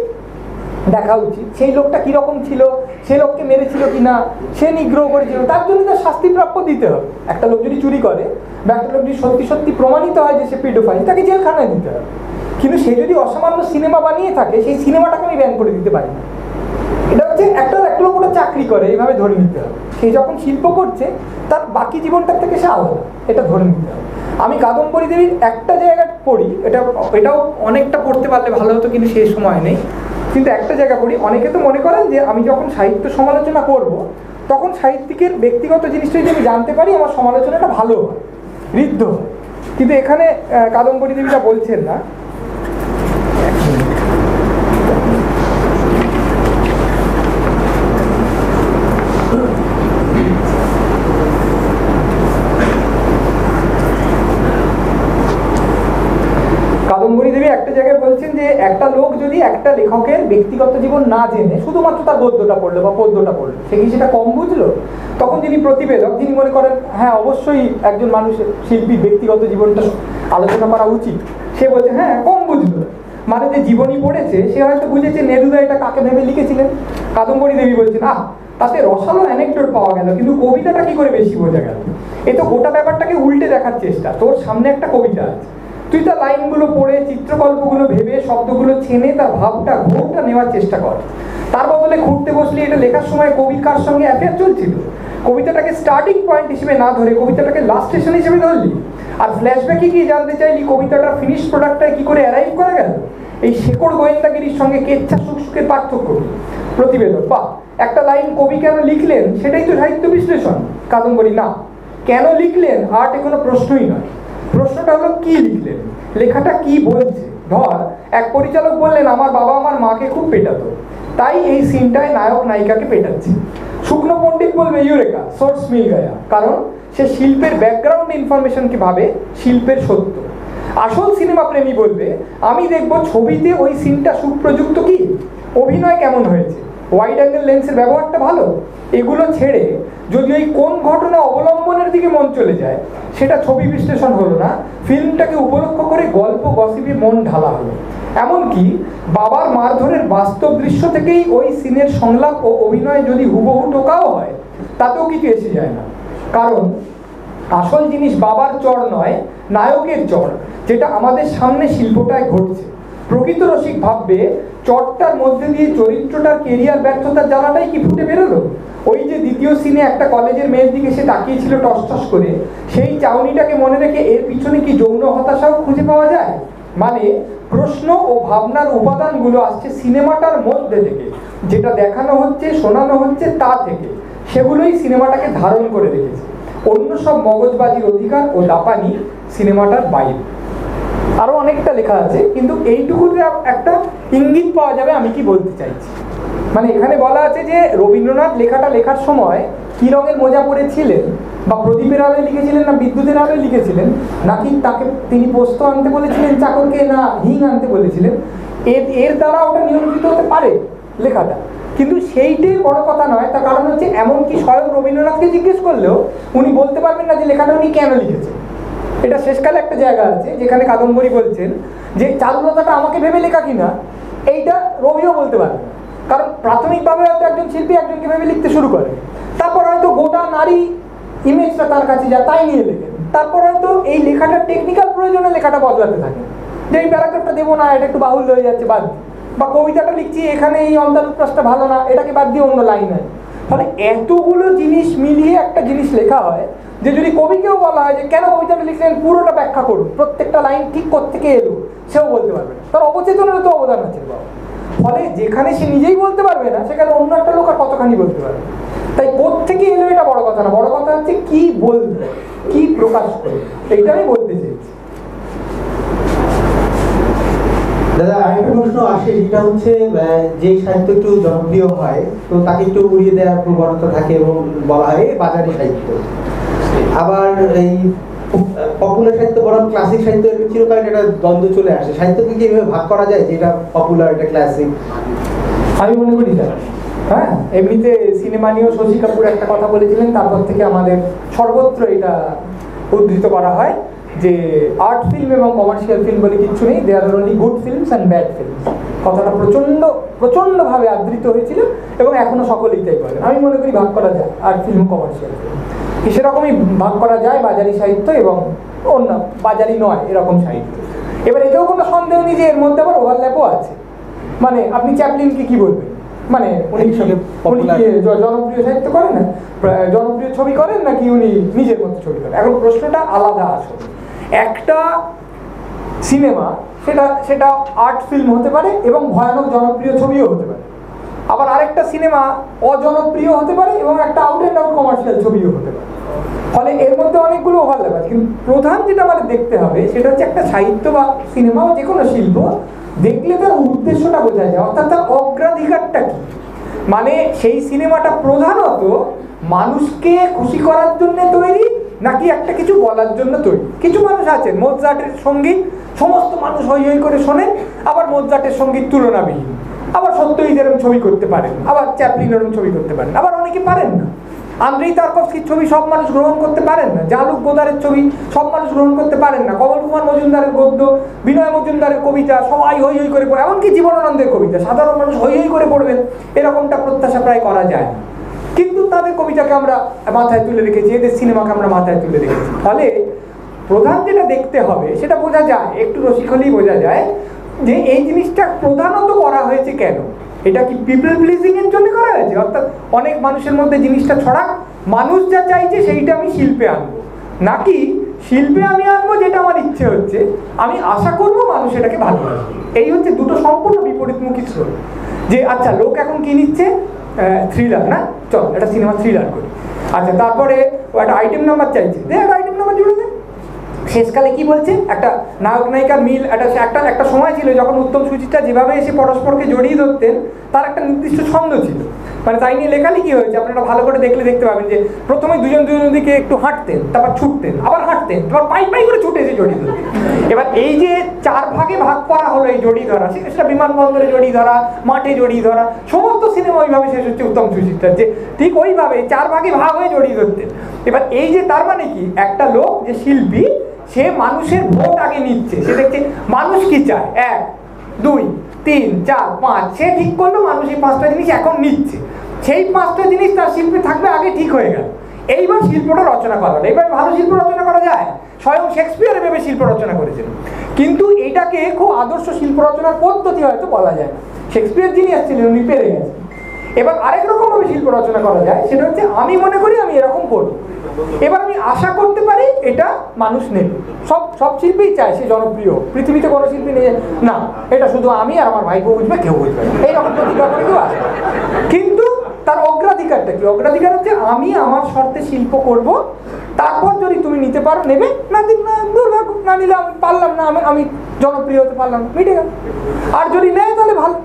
দেখা উচিত, সেই লোকটা কিরকম ছিল, সে লোককে মেরেছিল কিনা, সে নিগ্রহ করেছিল, তার জন্য তার শাস্তিপ্রাপ্য দিতে হবে। একটা লোক যদি চুরি করে বা একটা লোক যদি সত্যি সত্যি প্রমাণিত হয় যে সে পেডোফাইল, তাকে জেলখানায় দিতে হবে। কিন্তু সে যদি অসামান্য সিনেমা বানিয়ে থাকে সেই সিনেমাটাকে আমি ব্যান করে দিতে পারি না। এটা হচ্ছে একটা একটা লোক ওটা চাকরি করে এইভাবে ধরে নিতে হবে, সে যখন শিল্প করছে তার বাকি জীবনটার থেকে সে আলাদা, এটা ধরে নিতে হবে। আমি কাদম্বরী দেবীর একটা জায়গায় পড়ি, এটা এটাও অনেকটা পড়তে পারলে ভালো হতো কিন্তু সেই সময় নেই, কিন্তু একটা জায়গা পড়ি। অনেকে তো মনে করেন যে আমি যখন সাহিত্য সমালোচনা করব তখন সাহিত্যিকের ব্যক্তিগত জিনিসটা যদি আমি জানতে পারি আমার সমালোচনাটা ভালো হয়, ঋদ্ধ হয়, কিন্তু এখানে কাদম্বরী দেবীটা বলছেন না। কাদম্বরী দেবী একটা জায়গায় বলছেন যে একটা লোক যদি একটা লেখকের ব্যক্তিগত জীবন না জেনে শুধুমাত্র তার গদ্যটা পড়লো বা পদ্যটা পড়লো, সে কি সেটা কম বুঝলো? তখন যিনি প্রতিবেদক, যিনি মনে করেন হ্যাঁ অবশ্যই একজন মানুষের শিল্পীর ব্যক্তিগত জীবনটা আলোচনা করা উচিত, সে বলছে হ্যাঁ কম বুঝলো। মানে যে জীবনী পড়েছে সে হয়তো বুঝেছে নেরুদা এটা কাকে ভেবে লিখেছিলেন। কাদম্বরী দেবী বলছেন আহ তাতে রসালো অ্যানেকডোট পাওয়া গেল, কিন্তু কবিতাটা কি করে বেশি বোঝা গেল? এ তো গোটা ব্যাপারটাকে উল্টে দেখার চেষ্টা। তোর সামনে একটা কবিতা আছে, তুই তার লাইনগুলো পড়ে চিত্রকল্পগুলো ভেবে শব্দগুলো ছেনে তার ভাবটা ঘোরটা নেওয়ার চেষ্টা কর। তার বদলে ঘুরতে বসলে এটা লেখার সময় কবির কার সঙ্গে অ্যাফেয়ার চলছিল, কবিতাটাকে স্টার্টিং পয়েন্ট হিসেবে না ধরে কবিতাটাকে লাস্ট স্টেশন হিসেবে ধরলি, আর ফ্ল্যাশব্যাকে গিয়ে জানতে চাইলি কবিতাটার ফিনিশ প্রোডাক্টটায় কি করে অ্যারাইভ করা গেল। এই শেকড় গোয়েন্দাগিরির সঙ্গে কেচ্ছা সুখসুখের পার্থক্য কি? প্রতিবেদক বা একটা লাইন কবি কেন লিখলেন সেটাই তো সাহিত্য বিশ্লেষণ। কাদম্বরী না, কেন লিখলেন আর্টে কোনো প্রশ্নই নয়, প্রশ্নটা হলো কি লিখলেন, লেখাটা কি বলছে। ধর এক পরিচালক বললেন আমার বাবা আমার মাকে খুব পেটাতো, তাই এই সিনটায় নায়ক নায়িকাকে পেটাচ্ছে। শুকনো পণ্ডিত বলবে ইউরেকা, সোর্স মিল গায়া, কারণ সে শিল্পের ব্যাকগ্রাউন্ড ইনফরমেশনকে ভাবে শিল্পের সত্য। আসল সিনেমা প্রেমী বলবে আমি দেখব ছবিতে ওই সিনটা সুপ্রযুক্ত কি, অভিনয় কেমন হয়েছে, ওয়াইড অ্যাঙ্গেল লেন্সের ব্যবহারটা ভালো। এগুলো ছেড়ে যদি ওই কোন ঘটনা অবলম্বনের দিকে মন চলে যায় সেটা ছবি বিশ্লেষণ হলো না, ফিল্মটাকে উপলক্ষ করে গল্প গসিপে মন ঢালা হলো। এমনকি বাবার মারধরের বাস্তব দৃশ্য থেকেই ওই সিনের সংলাপ ও অভিনয় যদি হুবহু টোকাও হয় তাতেও কিছু এসে যায় না, কারণ আসল জিনিস বাবার চর নয় নায়কের চর, যেটা আমাদের সামনে শিল্পটায় ঘটছে। প্রকৃত রসিক ভাববে চরটার মধ্যে দিয়ে চরিত্রটার কেরিয়ার ব্যর্থতার জ্বালাটাই কি ফুটে বেরোলো। ওই যে দ্বিতীয় সিনে একটা কলেজের মেয়ের দিকে সে তাকিয়েছিল টস টস করে, সেই চাউনিটাকে মনে রেখে এর পিছনে কি যৌন হতাশাও খুঁজে পাওয়া যায়। মানে প্রশ্ন ও ভাবনার উপাদানগুলো আসছে সিনেমাটার মধ্যে থেকে, যেটা দেখানো হচ্ছে শোনানো হচ্ছে তা থেকে, সেগুলোই সিনেমাটাকে ধারণ করে রেখেছে। অন্য সব মগজবাজির অধিকার ও দাপানি সিনেমাটার বাইরে। আরো অনেকটা লেখা আছে, কিন্তু এইটুকুতে একটা ইঙ্গিত পাওয়া যাবে আমি কি বলতে চাইছি। মানে এখানে বলা আছে যে রবীন্দ্রনাথ লেখাটা লেখার সময় কি রঙের মোজা পরেছিলেন বা প্রদীপের আলোয় লিখেছিলেন না বিদ্যুতের আলোয় লিখেছিলেন, নাকি তাকে তিনি পোস্ত আনতে বলেছিলেন চাকরকে, না হিং আনতে বলেছিলেন, এর এর দ্বারা ওটা নিয়ন্ত্রিত হতে পারে লেখাটা, কিন্তু সেইটাই বড় কথা নয়। তার কারণ হচ্ছে এমনকি স্বয়ং রবীন্দ্রনাথকে জিজ্ঞেস করলেও উনি বলতে পারবেন না যে লেখাটা উনি কেন লিখেছেন। এটা শেষকালে একটা জায়গা আছে যেখানে কাদম্বরী বলছেন যে চারুলতাটা আমাকে ভেবে লেখা কিনা, এইটা রবিও বলতে পারবে না, কারণ প্রাথমিকভাবে হয়তো একজন শিল্পী একজনকে ভেবে লিখতে শুরু করে, তারপর হয়তো গোটা নারী ইমেজটা তার কাছে যায়, তাই নিয়ে লেখেন, তারপর হয়তো এই লেখাটার টেকনিক্যাল প্রয়োজনে লেখাটা বদলাতে থাকে, যে এই প্যারাগ্রাফটা দেবো না, এটা একটু বাহুল্য হয়ে যাচ্ছে, বাদ, বা কবিতাটা লিখছি এখানে এই অন্তর্প্রাসটা ভালো না, এটাকে বাদ দিয়ে অন্য লাইন হয়। ফলে এতগুলো জিনিস মিলিয়ে একটা জিনিস লেখা হয় যে যদি কবিকেও বলা হয় যে কেন কবিতাটা লিখলেন পুরোটা ব্যাখ্যা করুন, প্রত্যেকটা লাইন ঠিক কোত্থেকে এলো সেও বলতে পারবে না, তার অবচেতনের তো অবদান আছে বাবা। ফলে যেখানে সে নিজেই বলতে পারবে না সেখানে অন্য একটা লোক আর কতখানি বলতে পারবে। তাই কোত্থেকে এলো এটা বড় কথা না, বড় কথা হচ্ছে কি বলবে, কি প্রকাশ করবে, এইটা আমি বলতে চাইছি। দাদা আরেকটা প্রশ্ন আসে, যেটা হচ্ছে যে সাহিত্য একটু জনপ্রিয় হয় তো তাকে একটু উড়িয়ে দেওয়ার প্রবণতা থাকে এবং বলা হয় বাজারি সাহিত্য। আবার এই পপুলার সাহিত্য বরং ক্লাসিক সাহিত্য, চিরকালীন একটা দ্বন্দ্ব চলে আসে। সাহিত্যকে কি এভাবে ভাগ করা যায় যে এটা পপুলার, এটা ক্লাসিক? আমি মনে করি না। হ্যাঁ, এমনিতে সিনেমা নিয়েও শশী কাপুর একটা কথা বলেছিলেন, তারপর থেকে আমাদের সর্বত্র এটা উদ্ধৃত করা হয় যে আর্ট ফিল্ম এবং কমার্শিয়াল ফিল্ম বলে কিচ্ছু নেই, there are only good films and bad films. কথাটা প্রচণ্ড প্রচণ্ডভাবে আদৃত হয়েছিল এবং এখনো সকলেই তাই বলেন। আমি মনে করি ভাগ করা যায় আর্ট ফিল্ম কমার্শিয়াল ফিল্ম, সেরকমই ভাগ করা যায় বাজারি সাহিত্য এবং অন্য বাজারি নয় এরকম সাহিত্য। এবার এতেও কোনো সন্দেহ নেই যে এর মধ্যে আবার ওভারল্যাপও আছে। মানে আপনি চ্যাপলিনকে কি বলবেন, মানে উনি উনি কি জনপ্রিয় সাহিত্য করেন না, জনপ্রিয় ছবি করেন নাকি উনি নিজের মতো ছবি করেন? এখন প্রশ্নটা আলাদা আসলে। একটা সিনেমা সেটা সেটা আর্ট ফিল্ম হতে পারে এবং ভয়ানক জনপ্রিয় ছবিও হতে পারে, আবার আরেকটা সিনেমা অজনপ্রিয় হতে পারে এবং একটা আউট অ্যান্ড আউট কমার্শিয়াল ছবিও হতে পারে। ফলে এর মধ্যে অনেকগুলো ওভারল্যাপ আছে, কিন্তু প্রধান যেটা আমাদের দেখতে হবে সেটা হচ্ছে একটা সাহিত্য বা সিনেমা বা যে কোনো শিল্প দেখলে তার উদ্দেশ্যটা বোঝা যায়, অর্থাৎ তার অগ্রাধিকারটা কি। মানে সেই সিনেমাটা প্রধানত মানুষকে খুশি করার জন্য তৈরি নাকি একটা কিছু বলার জন্য তৈরি। কিছু মানুষ আছেন মোৎসার্টের সঙ্গীত সমস্ত মানুষ হই হই করে শোনেন, আবার মোৎসার্টের সঙ্গীত তুলনাবিহীন, আবার সত্যই এরকম ছবি করতে পারেন, আবার চ্যাপলিন এরকম ছবি করতে পারেন, আবার অনেকে পারেন না। আন্দ্রেই তারকভস্কির ছবি সব মানুষ গ্রহণ করতে পারেন না, জালুক গোদারের ছবি সব মানুষ গ্রহণ করতে পারেন না, কমল কুমার মজুমদারের গদ্য, বিনয় মজুমদারের কবিতা সবাই হই হই করে পড়ে, এমনকি জীবনানন্দের কবিতা সাধারণ মানুষ হই হই করে পড়বেন এরকমটা প্রত্যাশা প্রায় করা যায় না। কিন্তু তাদের কবিতাকে আমরা মাথায় তুলে রেখেছি, এদের সিনেমাকে আমরা মাথায় তুলে রেখেছি। ফলে প্রধান যেটা দেখতে হবে সেটা বোঝা যায়, একটু রসিক হলেই বোঝা যায় যে এই জিনিসটা প্রধানত করা হয়েছে কেন। এটা কি পিপল প্লিজিং এর জন্য করা হয়েছে, অর্থাৎ অনেক মানুষের মধ্যে জিনিসটা ছড়াক, মানুষ যা চাইছে সেইটা আমি শিল্পে আনবো, নাকি শিল্পে আমি আনবো যেটা আমার ইচ্ছে হচ্ছে, আমি আশা করবো মানুষ এটাকে ভালোবাসবে। এই হচ্ছে দুটো সম্পূর্ণ বিপরীতমুখী স্রোত। যে আচ্ছা লোক এখন কি নিচ্ছে, থ্রিলার না, চল একটা সিনেমা থ্রিলার করি, আচ্ছা তারপরে ও একটা আইটেম নাম্বার চাইছে, দে একটা আইটেম নাম্বার জুড়ে দে। শেষকালে কি বলছে, একটা নায়ক নায়িকার মিল, একটা একটা একটা সময় ছিল যখন উত্তম সুচিত্রা যেভাবে এসে পরস্পরকে জড়িয়ে ধরতেন তার একটা নির্দিষ্ট ছন্দ ছিল, মানে তাই নিয়ে লেখালেখি হয়েছে। আপনারা ভালো করে দেখলে দেখতে পাবেন যে প্রথমে দুজন দুজনের দিকে একটু হাঁটতেন, তারপর ছুটতেন, আবার হাঁটতেন, তারপর পাই পাই করে ছুটে এসে জড়িয়ে ধরতেন। এবার এই যে চার ভাগে ভাগ করা হলো এই জড়িয়ে ধরা, সেটা বিমানবন্দরে জড়িয়ে ধরা, মাঠে জড়িয়ে ধরা, সমস্ত সিনেমা ওইভাবে শেষ হচ্ছে উত্তম সুচিত্রার, যে ঠিক ওইভাবে চার ভাগে ভাগ হয়ে জড়িয়ে ধরতেন। এবার এই যে তার মানে কি, একটা লোক যে শিল্পী সে মানুষের ভোট আগে নিচ্ছে, সে দেখছে মানুষ কি চায়, এক দুই তিন চার পাঁচ, সে ঠিক করলো মানুষ এই পাঁচটা জিনিস এখন নিচ্ছে, সেই পাঁচটা জিনিস তার শিল্পে থাকবে, আগে ঠিক হয়ে গেল। এইবার শিল্পটা রচনা করা হলো। এইবার ভালো শিল্প রচনা করা যায়, স্বয়ং শেক্সপিয়ার ভেবে শিল্প রচনা করেছিলেন, কিন্তু এটাকে খুব আদর্শ শিল্প রচনার পদ্ধতি হয়তো বলা যায় না। শেক্সপিয়ার যিনি আসছিলেন উনি পেরে গেছেন। এবার আরেক রকম ভাবে শিল্প রচনা করা যায়, সেটা হচ্ছে আমি মনে করি আমি এরকম করব, এবার আমি আশা করতে পারি এটা মানুষ নেবে। সব সব শিল্পীই চায় সে জনপ্রিয়, পৃথিবীতে কোনো শিল্পী নেই না এটা শুধু আমি আর আমার ভাইপো বুঝবে, কেউ বুঝবে না, এইরকম প্রতিজ্ঞা করে কেউ আসে। কিন্তু তার অগ্রাধিকারটা কি, অগ্রাধিকার হচ্ছে আমি আমার শর্তে শিল্প করব, তারপর যদি তুমি নিতে পারো নেবে, না দিন না দুর্ভাগ্য, না নিলে আমি পারলাম না, আমি আমি জনপ্রিয় হতে পারলাম না, মিটে গেল। আর যদি নেয় তাহলে ভালো।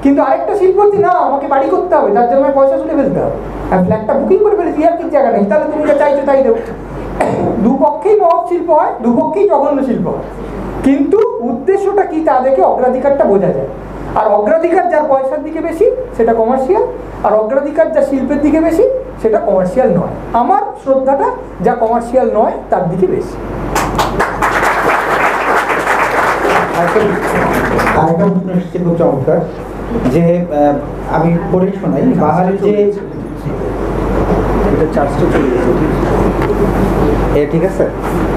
কিন্তু আরেকটা শিল্প হচ্ছে না আমাকে বাড়ি করতে হবে, তার জন্য আমায় পয়সা তুলে ফেলতে হবে, আর ফ্ল্যাটটা বুকিং করে ফেলেছি আর কি জায়গা নেই, তাহলে তুমি যা চাইছো তাই দেবো। দুপক্ষেই মহৎ শিল্প হয়, দুপক্ষেই জঘন্য শিল্প হয়, কিন্তু উদ্দেশ্যটা কি তা দেখে অগ্রাধিকারটা বোঝা যায়। আর অগ্রাধিকার যার পয়সার দিকে বেশি সেটা কমার্শিয়াল, আর অগ্রাধিকার যা শিল্পের দিকে বেশি সেটা কমার্শিয়াল নয়। আমার শ্রদ্ধাটা যা কমার্শিয়াল নয় তার দিকে বেশি। আরেকটা প্রশ্ন এসেছে খুব চমৎকার, যে আমি পড়ে শোনাই, বাঙালির যে ঠিক আছে,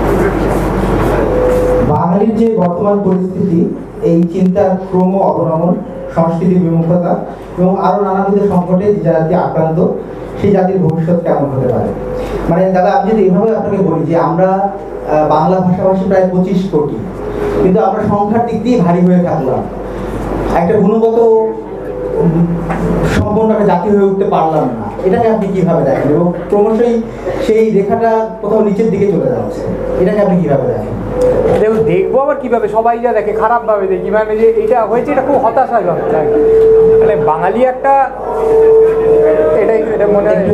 বাঙালির যে বর্তমান পরিস্থিতি, এই চিন্তার ক্রম অবনমন, সংস্কৃতির বিমুখতা এবং আরো নানাবিধ সংকটে যে জাতি আক্রান্ত, সেই জাতির ভবিষ্যৎ কেমন হতে পারে? মানে দাদা, আমি যদি এভাবে আপনাকে বলি যে আমরা বাংলা ভাষাভাষী প্রায় পঁচিশ কোটি, কিন্তু আমরা সংখ্যার দিক দিয়ে ভারী হয়ে থাকলাম, একটা গুণগত সম্পূর্ণ একটা জাতি হয়ে উঠতে পারলাম না, এটাকে আপনি কিভাবে দেখেন? এবং ক্রমশই সেই রেখাটা কোথাও নিচের দিকে চলে যাচ্ছে, এটাকে আপনি কিভাবে দেখেন? দেখুন, দেখবো আবার কিভাবে, সবাই যা দেখে খারাপভাবে দেখি, মানে যে এটা হয়েছে এটা খুব হতাশাজনক। মানে বাঙালি একটা, এটাই এটা মনে হয়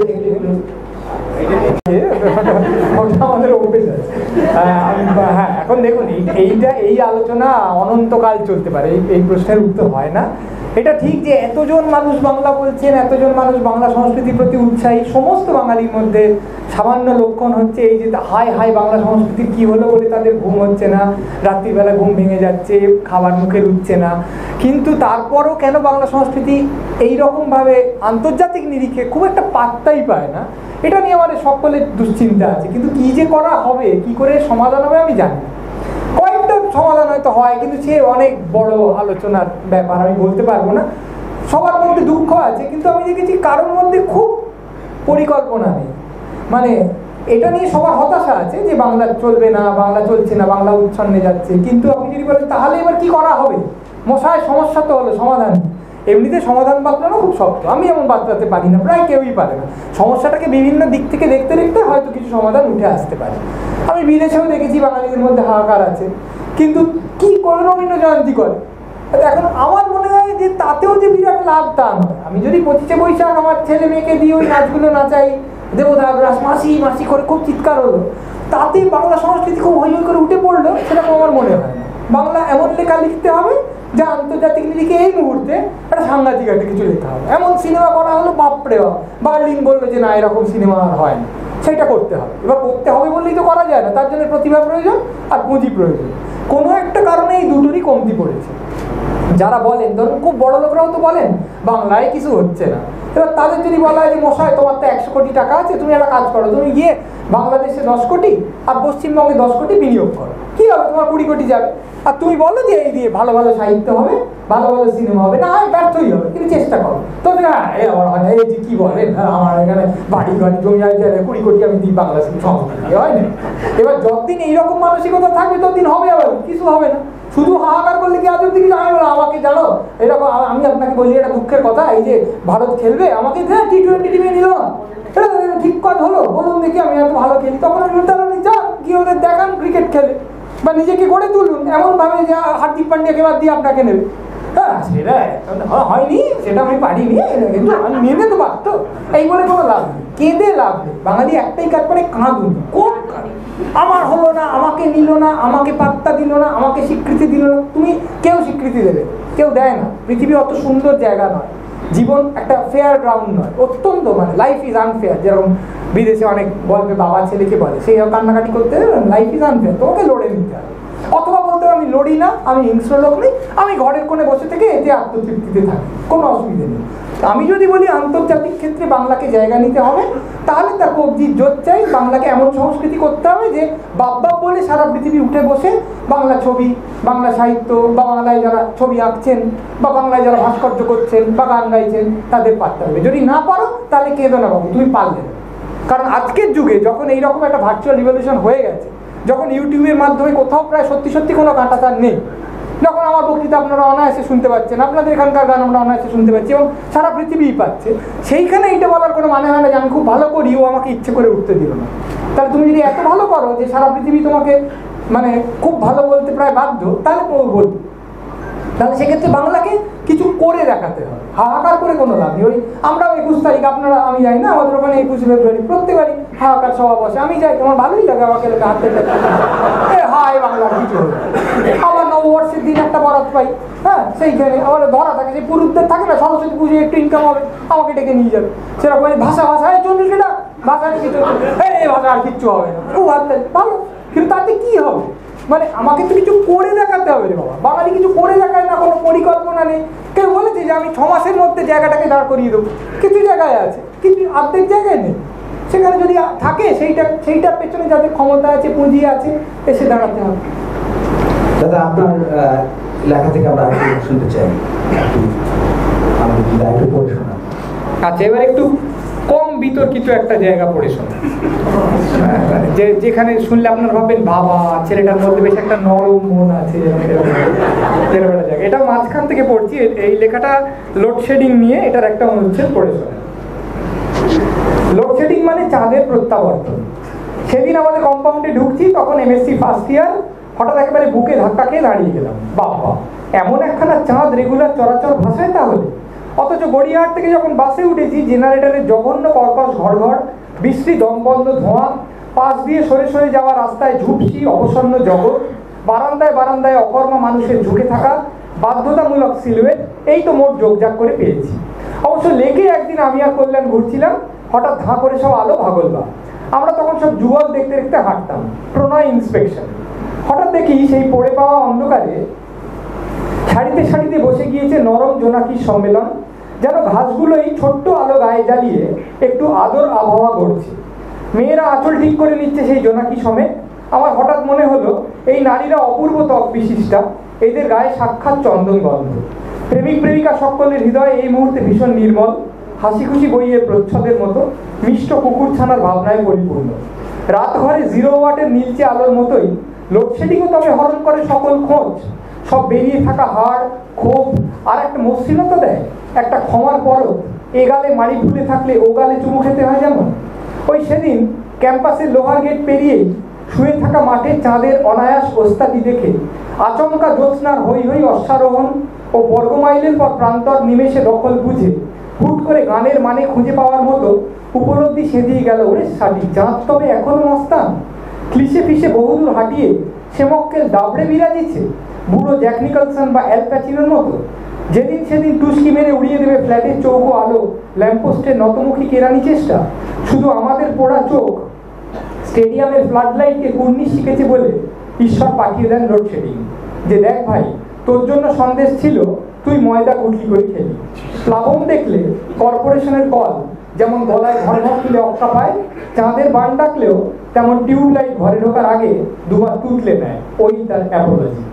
আমাদের অভ্যেস আছে। হ্যাঁ, এখন দেখুন এইটা এই আলোচনা অনন্তকাল চলতে পারে, এই এই প্রশ্নের উত্তর হয় না। এটা ঠিক যে এতজন মানুষ বাংলা বলছেন, এতজন মানুষ বাংলা সংস্কৃতির প্রতি উৎসাহী, সমস্ত বাঙালির মধ্যে সামান্য লক্ষণ হচ্ছে এই যে হাই হাই বাংলা সংস্কৃতির কি হলো বলে তাদের ঘুম হচ্ছে না, রাত্রিবেলা ঘুম ভেঙে যাচ্ছে, খাবার মুখে রুচ্ছে না। কিন্তু তারপরও কেন বাংলা সংস্কৃতি এইরকমভাবে আন্তর্জাতিক নিরিখে খুব একটা পাত্তাই পায় না, এটা নিয়ে আমাদের সকলের দুশ্চিন্তা আছে। কিন্তু কি যে করা হবে, কি করে সমাধান হবে আমি জানি না। কয়েকটা সমাধান হয়তো হয়, কিন্তু সে অনেক বড় আলোচনার ব্যাপার, আমি বলতে পারবো না। সবার মধ্যে দুঃখ আছে, কিন্তু আমি দেখেছি কারোর মধ্যে খুব পরিকল্পনা নেই। মানে এটা নিয়ে সবার হতাশা আছে যে বাংলা চলবে না, বাংলা চলছে না, বাংলা উচ্ছন্নে যাচ্ছে। কিন্তু আপনি যদি বলেন তাহলে এবার কি করা হবে, মশায় সমস্যা তো হলো, সমাধান এমনিতে সমাধান বাতলানো খুব শক্ত, আমি এমন বাতলাতে পারি না, প্রায় কেউই পারে না। সমস্যাটাকে বিভিন্ন দিক থেকে দেখতে দেখতে হয়তো কিছু সমাধান উঠে আসতে পারে। আমি বিদেশেও দেখেছি বাঙালিদের মধ্যে হাহাকার আছে, কিন্তু কি করে রবীন্দ্র জয়ন্তী করে। এখন আমার মনে হয় যে তাতেও যে বিরাট লাভ তা নয়। আমি যদি পঁচিশে বৈশাখ আমার ছেলে মেয়েকে দিয়ে ওই নাচগুলো নাচাই, দেবদাস মাসি মাসি করে খুব চিৎকার হলো, তাতে বাংলা সংস্কৃতি খুব হই হই করে উঠে পড়লো, সেরকম আমার মনে হয় না। বাংলা এমন লেখা লিখতে হবে যা আন্তর্জাতিক নিরিখে এই মুহূর্তে একটা সাংঘাতিক একটা কিছু লেখা হবে। এমন সিনেমা করা হলো, বাপরে বাপ, বার্লিন বললো যে না এরকম সিনেমা আর হয় না, সেটা করতে হবে। এবার করতে হবে বললেই তো করা যায় না, তার জন্য প্রতিভা প্রয়োজন আর পুঁজি প্রয়োজন। কোনো একটা কারণে এই দুটোরই কমতি পড়েছে। যারা বলেন, ধরুন খুব বড় লোকরাও তো বলেন বাংলায় কিছু হচ্ছে না, এবার তাদের যদি বলা হয় যে মশাই তোমার তো একশো কোটি টাকা আছে, তুমি একটা কাজ করো, তুমি গিয়ে বাংলাদেশে দশ কোটি আর পশ্চিমবঙ্গে দশ কোটি বিনিয়োগ করো, কি হবে, তোমার কুড়ি কোটি যাবে। আর তুমি বলো যে এই দিয়ে ভালো ভালো সাহিত্য হবে, ভালো ভালো সিনেমা হবে, না হয় ব্যর্থই হবে, কিন্তু চেষ্টা করো। তো হ্যাঁ এই আমার হয় না, এই যে কি বলেন, আমার এখানে বাড়ি গাড়ি জমি আছে, কুড়ি কোটি আমি দিই বাংলা সংস্কৃতি, হয় না। এবার যতদিন এইরকম মানসিকতা থাকবে ততদিন হবে, আবার কিছু হবে না। শুধু হাহাকার করলে কি আজ অব্দি কিছু আমি বলো আমাকে জানো এরকম, আমি আপনাকে বলি এটা দুঃখের কথা, এই যে ভারত খেলবে আমাকে টি টোয়েন্টি টিমে নিল না, এটা ঠিক কাজ হলো, বলুন দেখি আমি এত ভালো খেলি, তখন আমি যান কি ওদের দেখান ক্রিকেট খেলে বা নিজেকে গড়ে তুলুন এমনভাবে যে হার্দিক পান্ডিয়াকে বাদ দিয়ে আপনাকে নেবে। হ্যাঁ সেটা হয়নি, সেটা আমি পারিনি, কিন্তু আমি নেমে তো পারতো, এই বলে কোনো লাভ নেই, কেঁদে লাভ নেই। বাঙালি একটাই কাজ করে, কাঁদুন। কোন আমার হলো না, আমাকে নিল না, আমাকে পাত্তা দিল না, আমাকে স্বীকৃতি দিল না। তুমি কেউ স্বীকৃতি দেবে, কেউ দেয় না। পৃথিবী অত সুন্দর জায়গা নয়, জীবন একটা ফেয়ার গ্রাউন্ড নয়, অত্যন্ত মানে লাইফ ইজ আনফেয়ার। যেরকম বিদেশে অনেক গল্পে বাবা ছেলেকে বলে, সেই কান্নাকাটি করতে লাইফ ইজ আনফেয়ার, তোমাকে লড়ে নিতে হবে। অথবা বলতে আমি লড়ি না, আমি হিংস্র লোক নেই, আমি ঘরের কোণে বসে থেকে এতে আত্মতৃপ্তিতে থাকি, কোনো অসুবিধা নেই। আমি যদি বলি আন্তর্জাতিক ক্ষেত্রে বাংলাকে জায়গা নিতে হবে, তাহলে তার কবজির জোর চাই। বাংলাকে এমন সংস্কৃতি করতে হবে যে বাপ বাপ বলে সারা পৃথিবী উঠে বসে বাংলা ছবি, বাংলা সাহিত্য, বা বাংলায় যারা ছবি আঁকছেন বা বাংলায় যারা ভাস্কর্য করছেন বা গান গাইছেন তাদের পারতে হবে। যদি না পারো তাহলে কেঁদো না বাবু, তুমি পারলে না। কারণ আজকের যুগে যখন এইরকম একটা ভার্চুয়াল রিভলিউশন হয়ে গেছে, যখন ইউটিউবের মাধ্যমে কোথাও প্রায় সত্যি সত্যি কোনো কাঁটাতার নেই, যখন আমার বক্তৃতা আপনারা অনায়াসে শুনতে পাচ্ছেন, আপনাদের এখানকার গান আমরা অনায়াসে শুনতে পাচ্ছি এবং সারা পৃথিবীই পাচ্ছে, সেইখানে এইটা বলার কোনো মানে হয় না যে আমি খুব ভালো করি, ও আমাকে ইচ্ছে করে উঠতে দিল না। তাহলে তুমি যদি এত ভালো করো যে সারা পৃথিবী তোমাকে মানে খুব ভালো বলতে প্রায় বাধ্য, তাহলে বলবো। তাহলে সেক্ষেত্রে বাংলাকে কিছু করে দেখাতে হবে, হাহাকার করে কোনো লাভ নেই। ওই আমরাও একুশ তারিখ আপনারা আমি যাই না, আমাদের ওখানে একুশে ফেব্রুয়ারি প্রত্যেকবারই হাহাকার সভা বসে, আমি যাই, আমার ভালোই লাগে, আমাকে লোকে হাতে এ হাই বাংলা কিছু হবে। আবার নববর্ষের দিন একটা বরাত পাই, হ্যাঁ সেইখানে আমার ধরা থাকে, যে পুরুষদের থাকে না সরস্বতী পুজো একটু ইনকাম হবে, আমাকে ডেকে নিয়ে যাবে, সেরকম ভাষা ভাষা এই চল্লিশ টাকা ভাষা কিছু এই ভাষা আর কিচ্ছু হবে না, খুব ভাবতে ভালো, কিন্তু তাতে কি হবে? মানে আমাকে তো কিছু করে দেখাতে হবে রে বাবা। বাঙালি কিছু করে দেখায় না, কোনো পরিকল্পনা নেই। কেউ বলেছে যে আমি ছ মাসের মধ্যে জায়গাটাকে দাঁড় করিয়ে দেবো, কিছু জায়গায় আছে কিন্তু অর্ধেক জায়গায় নেই। সেখানে যদি থাকে সেইটা সেইটার পেছনে যাদের ক্ষমতা আছে, পুঁজি আছে, এসে দাঁড়াতে হবে। দাদা আপনার লেখা থেকে আমরা একটু শুনতে চাই, আমাদের একটু পড়ে শোনান। আচ্ছা, এবার একটু কম বিতর্কিত একটা জায়গা পড়ে শোনা, যে যেখানে শুনলে আপনার ভাববেন বাবা ছেলেটার মধ্যে বেশ একটা নরম মন আছে, জায়গা। এটা মাঝখান থেকে পড়ছি, এই লেখাটা লোডশেডিং নিয়ে, এটার একটা অনুচ্ছেদ পড়ে শোনা। লোডশেডিং মানে চাঁদের প্রত্যাবর্তন। সেদিন আমাদের কম্পাউন্ডে ঢুকছি, তখন এমএসসি ফার্স্ট ইয়ার, হঠাৎ একেবারে বুকে ধাক্কা খেয়ে দাঁড়িয়ে গেলাম, বাবা এমন একখানা চাঁদ রেগুলার চলাচল ভাষায় তাহলে। অথচ গড়িয়াহাট থেকে যখন বাসে উঠেছি, জেনারেটরের জঘন্য কর্কশ ঘর ঘর, বিশ্রী দমবন্ধ ধোঁয়া, পাশ দিয়ে সরে সরে যাওয়া রাস্তায় ঝুপসি অবসন্ন জগৎ, বারান্দায় বারান্দায় অকর্মা মানুষের ঝুঁকে থাকা বাধ্যতামূলক সিলুয়েট, এই তো মোট যোগজাগ করে পেয়েছি। অবশ্য লেকে একদিন আমি আর কল্যাণ ঘুরছিলাম, হঠাৎ ধাঁ করে সব আলো ভাগলবা। আমরা তখন সব যুগল দেখতে দেখতে হাঁটতাম, প্রণয় ইন্সপেকশন। হঠাৎ দেখি সেই পড়ে পাওয়া অন্ধকারে সারিতে সারিতে বসে গিয়েছে নরম জোনাকির সম্মেলন, যেন ঘাসগুলোই ছোট্ট আলো গায়ে জ্বালিয়ে একটু আদর আবহাওয়া করছে। মেয়েরা আঁচল ঠিক করে নিচ্ছে সেই জোনাকি সমেত। আমার হঠাৎ মনে হলো এই নারীরা অপূর্ব ত্বক বিশিষ্টা, এদের গায়ে সাক্ষাৎ চন্দন গন্ধ। প্রেমিক প্রেমিকা সকলের হৃদয় এই মুহূর্তে ভীষণ নির্মল, হাসি খুশি বইয়ের প্রচ্ছদের মতো মিষ্ট কুকুর ছানার ভাবনায় পরিপূর্ণ। রাত ঘরে জিরো ওয়াটের নীলচে আলোর মতোই লোডশেডিংও তবে হরণ করে সকল খোঁজ। সব বেরিয়ে থাকা হাড়, ক্ষোভ আর একটা মসৃণতা দেয়, একটা ক্ষমার পরত। এ গালে মাড়ি ফুলে থাকলে ও গালে চুমু খেতে হয় যেমন। ওই সেদিন ক্যাম্পাসের লোহার গেট পেরিয়েই শুয়ে থাকা মাঠে চাঁদের অনায়াস ওস্তাদি দেখে আচমকা জ্যোৎস্নার হই হই অশ্বারোহণ ও বর্গমাইলের পর প্রান্তর নিমেষে দখল বুঝে হুট করে গানের মানে খুঁজে পাওয়ার মতো উপলব্ধি সেদিয়ে গেল, ওরে সাটি চাঁদ তবে এখনো মস্তান। ক্লিশে ফিসে বহুদূর হাঁটিয়ে সে মক্কেল দাবড়ে বিরাজিছে, বুড়ো জ্যাক নিকলসন বা অ্যাল প্যাচিনোর মতো। যেদিন সেদিন টুস্কি মেরে উড়িয়ে দেবে ফ্ল্যাটের চৌকো আলো, ল্যাম্পপোস্টের নতমুখী কেরানি চেষ্টা। শুধু আমাদের পোড়া চোখ স্টেডিয়ামের ফ্লাড লাইটকে কুর্নিশ শিখেছে বলে ঈশ্বর পাঠিয়ে দেন লোডশেডিং, যে দেখ ভাই তোর জন্য সন্দেশ ছিল, তুই ময়দা গুটলি করে খেলি। প্লাবন দেখলে কর্পোরেশনের কল যেমন গলায় ঘর ঘর তুলে অক্কা পায়, চাঁদের বান ডাকলেও তেমন টিউবলাইট ঘরে ঢোকার আগে দুবার তুতলে নেয়, ওই তার অ্যাপোলজি।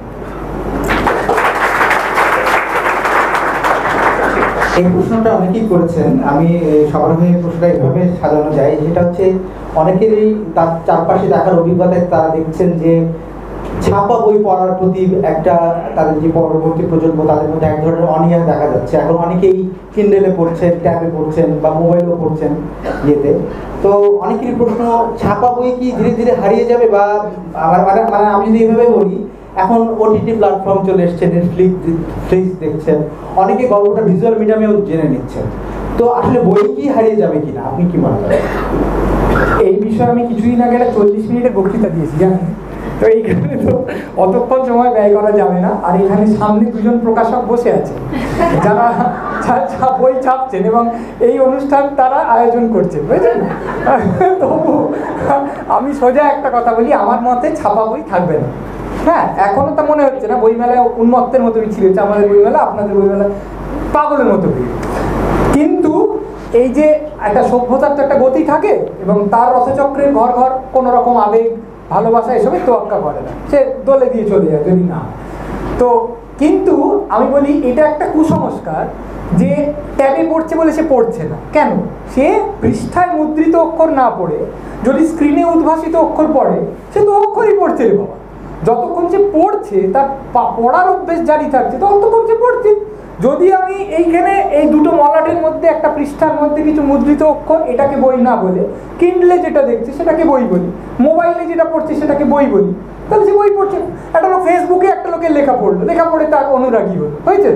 এই প্রশ্নটা অনেকেই করেছেন, আমি সবার হয়ে প্রশ্নটা এভাবে সাজানো যায়, সেটা হচ্ছে অনেকেরই তার চারপাশে দেখার অভিজ্ঞতায় তারা দেখছেন যে ছাপা বই পড়ার প্রতি একটা তাদের যে পরবর্তী প্রজন্ম তাদের মধ্যে এক ধরনের অনীহা দেখা যাচ্ছে। এখন অনেকেই কিন্ডেলে পড়ছেন, ট্যাবে পড়ছেন বা মোবাইলেও পড়ছেন ইয়েতে। তো অনেকেরই প্রশ্ন, ছাপা বই কি ধীরে ধীরে হারিয়ে যাবে? বা আমার মানে মানে আমি যদি এইভাবে বলি, এখন ওটিটি প্ল্যাটফর্ম চলে এসছে, নেটফ্লিক্স ফ্লিক্স দেখছেন, অনেকে গল্পটা ভিজুয়াল মিডিয়ামেও জেনে নিচ্ছেন। তো আসলে বই কি হারিয়ে যাবে কিনা, আপনি কি মনে করেন? এই বিষয়ে আমি কিছুদিন আগে একটা চল্লিশ মিনিটের বক্তৃতা দিয়েছি জানেন, তো এইখানে তো অতক্ষণ সময় ব্যয় করা যাবে না। আর এখানে সামনে দুজন প্রকাশক বসে আছে যারা বই ছাপছেন এবং এই অনুষ্ঠান তারা আয়োজন করছেন, বুঝলেন। তবু আমি সোজা একটা কথা বলি, আমার মতে ছাপা বই থাকবে না। হ্যাঁ, এখনো তো মনে হচ্ছে না, বইমেলায় উন্মত্তের মতো ভিড় হচ্ছে, আমাদের বইমেলা আপনাদের বইমেলা পাগলের মতো ভিড়। কিন্তু এই যে একটা সভ্যতার তো একটা গতি থাকে এবং তার রথচক্রের ঘর ঘর কোনো রকম আবেগ ভালোবাসা এসবে তোয়াক্কা করে না, সে দলে দিয়ে চলে যায় যদি না। তো কিন্তু আমি বলি এটা একটা কুসংস্কার যে ট্যাবে পড়ছে বলে সে পড়ছে না। কেন? সে পৃষ্ঠায় মুদ্রিত অক্ষর না পড়ে যদি স্ক্রিনে উদ্ভাসিত অক্ষর পড়ে, সে তো অক্ষরই পড়ছে রে বাবা। যতক্ষণ সে পড়ছে, তার পড়ার অভ্যেস জারি থাকছে, ততক্ষণ সে পড়ছে। যদি আমি এইখানে এই দুটো মলাটের মধ্যে একটা পৃষ্ঠার মধ্যে কিছু মুদ্রিত অক্ষর, এটাকে বই না বলে কিন্ডলে যেটা দেখছি সেটাকে বই বলি, মোবাইলে যেটা পড়ছি সেটাকে বই বলি, তাহলে সে বই পড়ছে। একটা লোক ফেসবুকে একটা লোকের লেখা পড়লো, লেখা পড়ে তার অনুরাগী হলো, হয়েছে।